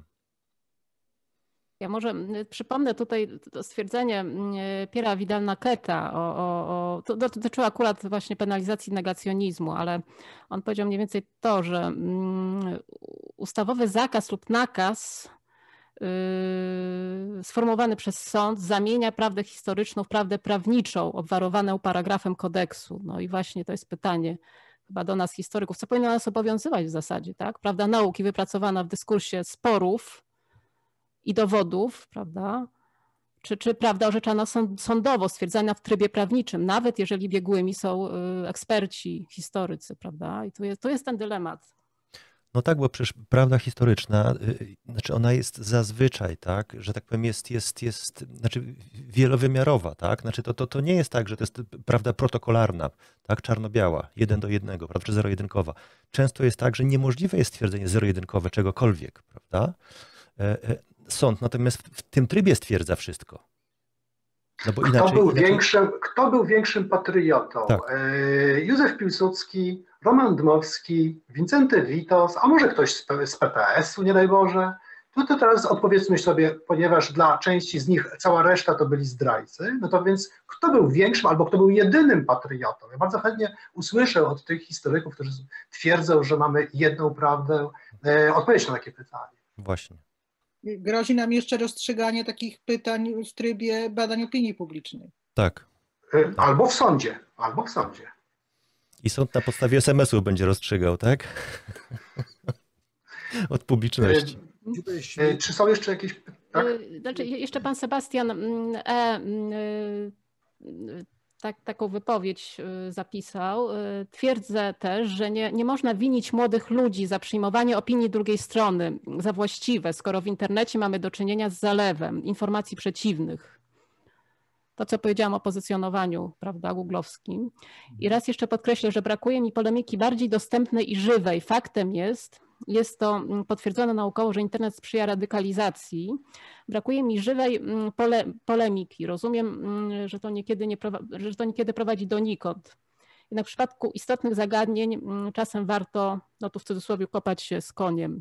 [SPEAKER 5] Ja może przypomnę tutaj to stwierdzenie Pierre'a Vidal-Naqueta, to dotyczyło akurat właśnie penalizacji negacjonizmu, ale on powiedział mniej więcej to, że ustawowy zakaz lub nakaz sformułowany przez sąd zamienia prawdę historyczną w prawdę prawniczą, obwarowaną paragrafem kodeksu. No i właśnie to jest pytanie chyba do nas historyków, co powinno nas obowiązywać w zasadzie, tak? Prawda nauki wypracowana w dyskursie sporów i dowodów, prawda? Czy prawda orzeczana sądowo, stwierdzana w trybie prawniczym, nawet jeżeli biegłymi są eksperci, historycy, prawda? I tu jest ten dylemat.
[SPEAKER 1] No tak, bo przecież prawda historyczna, znaczy ona jest zazwyczaj, tak, że tak powiem, znaczy wielowymiarowa, tak, znaczy to nie jest tak, że to jest prawda protokolarna, tak, czarno-biała, 1:1, prawda, czy zero-jedynkowa. Często jest tak, że niemożliwe jest stwierdzenie zero-jedynkowe czegokolwiek, prawda. Sąd natomiast w tym trybie stwierdza wszystko. No bo
[SPEAKER 2] Kto był większym patriotą?
[SPEAKER 1] Tak.
[SPEAKER 2] Józef Piłsudski, Roman Dmowski, Wincenty Witos, a może ktoś z PPS-u, nie daj Boże? To teraz odpowiedzmy sobie, ponieważ dla części z nich cała reszta to byli zdrajcy, no to więc kto był większym albo kto był jedynym patriotą? Ja bardzo chętnie usłyszę od tych historyków, którzy twierdzą, że mamy jedną prawdę, odpowiedź na takie pytanie.
[SPEAKER 1] Właśnie.
[SPEAKER 3] Grozi nam jeszcze rozstrzyganie takich pytań w trybie badań opinii publicznej.
[SPEAKER 1] Tak.
[SPEAKER 2] Albo w sądzie, albo w sądzie.
[SPEAKER 1] I sąd na podstawie SMS-ów będzie rozstrzygał, tak? Od publiczności.
[SPEAKER 2] Czy są jeszcze jakieś pytania? Tak?
[SPEAKER 5] Znaczy, jeszcze pan Sebastian taką wypowiedź zapisał. Twierdzę też, że nie można winić młodych ludzi za przyjmowanie opinii drugiej strony za właściwe, skoro w internecie mamy do czynienia z zalewem informacji przeciwnych. To, co powiedziałam o pozycjonowaniu, prawda, googlowskim. I raz jeszcze podkreślę, że brakuje mi polemiki bardziej dostępnej i żywej. Faktem jest to potwierdzone naukowo, że internet sprzyja radykalizacji. Brakuje mi żywej polemiki. Rozumiem, że to niekiedy prowadzi donikąd. Jednak w przypadku istotnych zagadnień czasem warto, no tu w cudzysłowie, kopać się z koniem.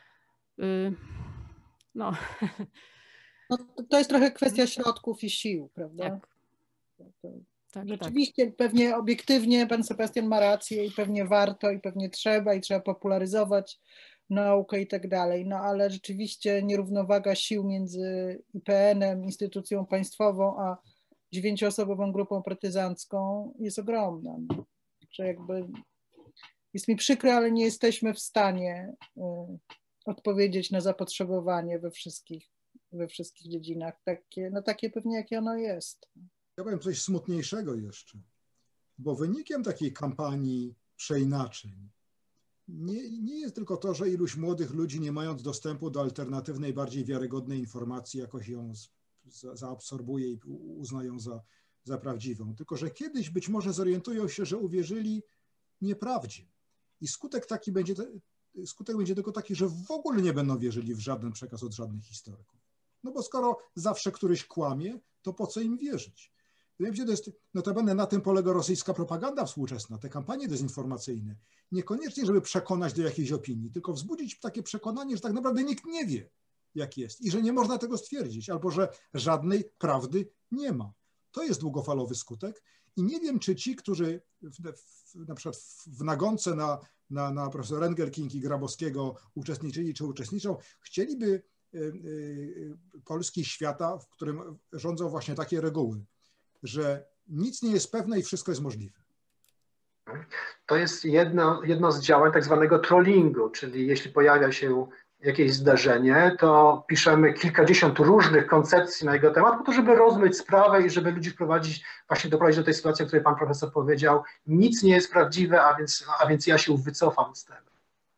[SPEAKER 5] No.
[SPEAKER 3] No, to jest trochę kwestia środków i sił, prawda?
[SPEAKER 5] Tak.
[SPEAKER 3] Rzeczywiście, pewnie obiektywnie pan Sebastian ma rację i pewnie warto, i pewnie trzeba popularyzować naukę i tak dalej, no ale rzeczywiście nierównowaga sił między IPN-em, instytucją państwową, a 9-osobową grupą partyzancką jest ogromna. No. Że jakby jest mi przykro, ale nie jesteśmy w stanie odpowiedzieć na zapotrzebowanie we wszystkich dziedzinach, takie pewnie jakie ono jest.
[SPEAKER 4] Ja powiem coś smutniejszego jeszcze, bo wynikiem takiej kampanii przeinaczeń nie jest tylko to, że iluś młodych ludzi, nie mając dostępu do alternatywnej, bardziej wiarygodnej informacji, jakoś ją zaabsorbuje i uznają za prawdziwą, tylko że kiedyś być może zorientują się, że uwierzyli nieprawdzie. I skutek będzie tylko taki, że w ogóle nie będą wierzyli w żaden przekaz od żadnych historyków. No bo skoro zawsze któryś kłamie, to po co im wierzyć? Wydaje mi się, to jest, notabene na tym polega rosyjska propaganda współczesna, te kampanie dezinformacyjne. Niekoniecznie, żeby przekonać do jakiejś opinii, tylko wzbudzić takie przekonanie, że tak naprawdę nikt nie wie, jak jest i że nie można tego stwierdzić, albo że żadnej prawdy nie ma. To jest długofalowy skutek i nie wiem, czy ci, którzy na przykład w nagonce na profesor Engelking i Grabowskiego uczestniczyli czy uczestniczą, chcieliby Polski świata, w którym rządzą właśnie takie reguły, że nic nie jest pewne i wszystko jest możliwe.
[SPEAKER 2] To jest jedno z działań tak zwanego trollingu, czyli jeśli pojawia się jakieś zdarzenie, to piszemy kilkadziesiąt różnych koncepcji na jego temat, po to, żeby rozmyć sprawę i żeby ludzi doprowadzić do tej sytuacji, o której pan profesor powiedział, nic nie jest prawdziwe, a więc ja się wycofam z tego.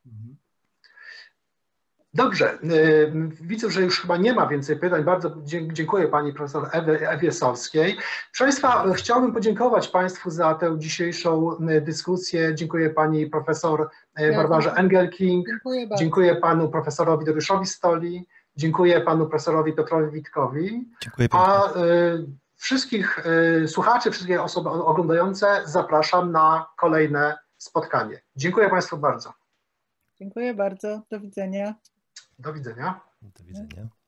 [SPEAKER 2] Dobrze, widzę, że już chyba nie ma więcej pytań. Bardzo dziękuję pani profesor Ewie Solskiej. Proszę państwa, chciałbym podziękować państwu za tę dzisiejszą dyskusję. Dziękuję pani profesor Barbarze Engelking. Dziękuję panu profesorowi Dariuszowi Stoli. Dziękuję panu profesorowi Piotrowi Witkowi.
[SPEAKER 1] Dziękuję
[SPEAKER 2] a wszystkich słuchaczy, wszystkie osoby oglądające zapraszam na kolejne spotkanie. Dziękuję państwu bardzo.
[SPEAKER 3] Dziękuję bardzo. Do widzenia.
[SPEAKER 2] Do widzenia.
[SPEAKER 1] Do widzenia.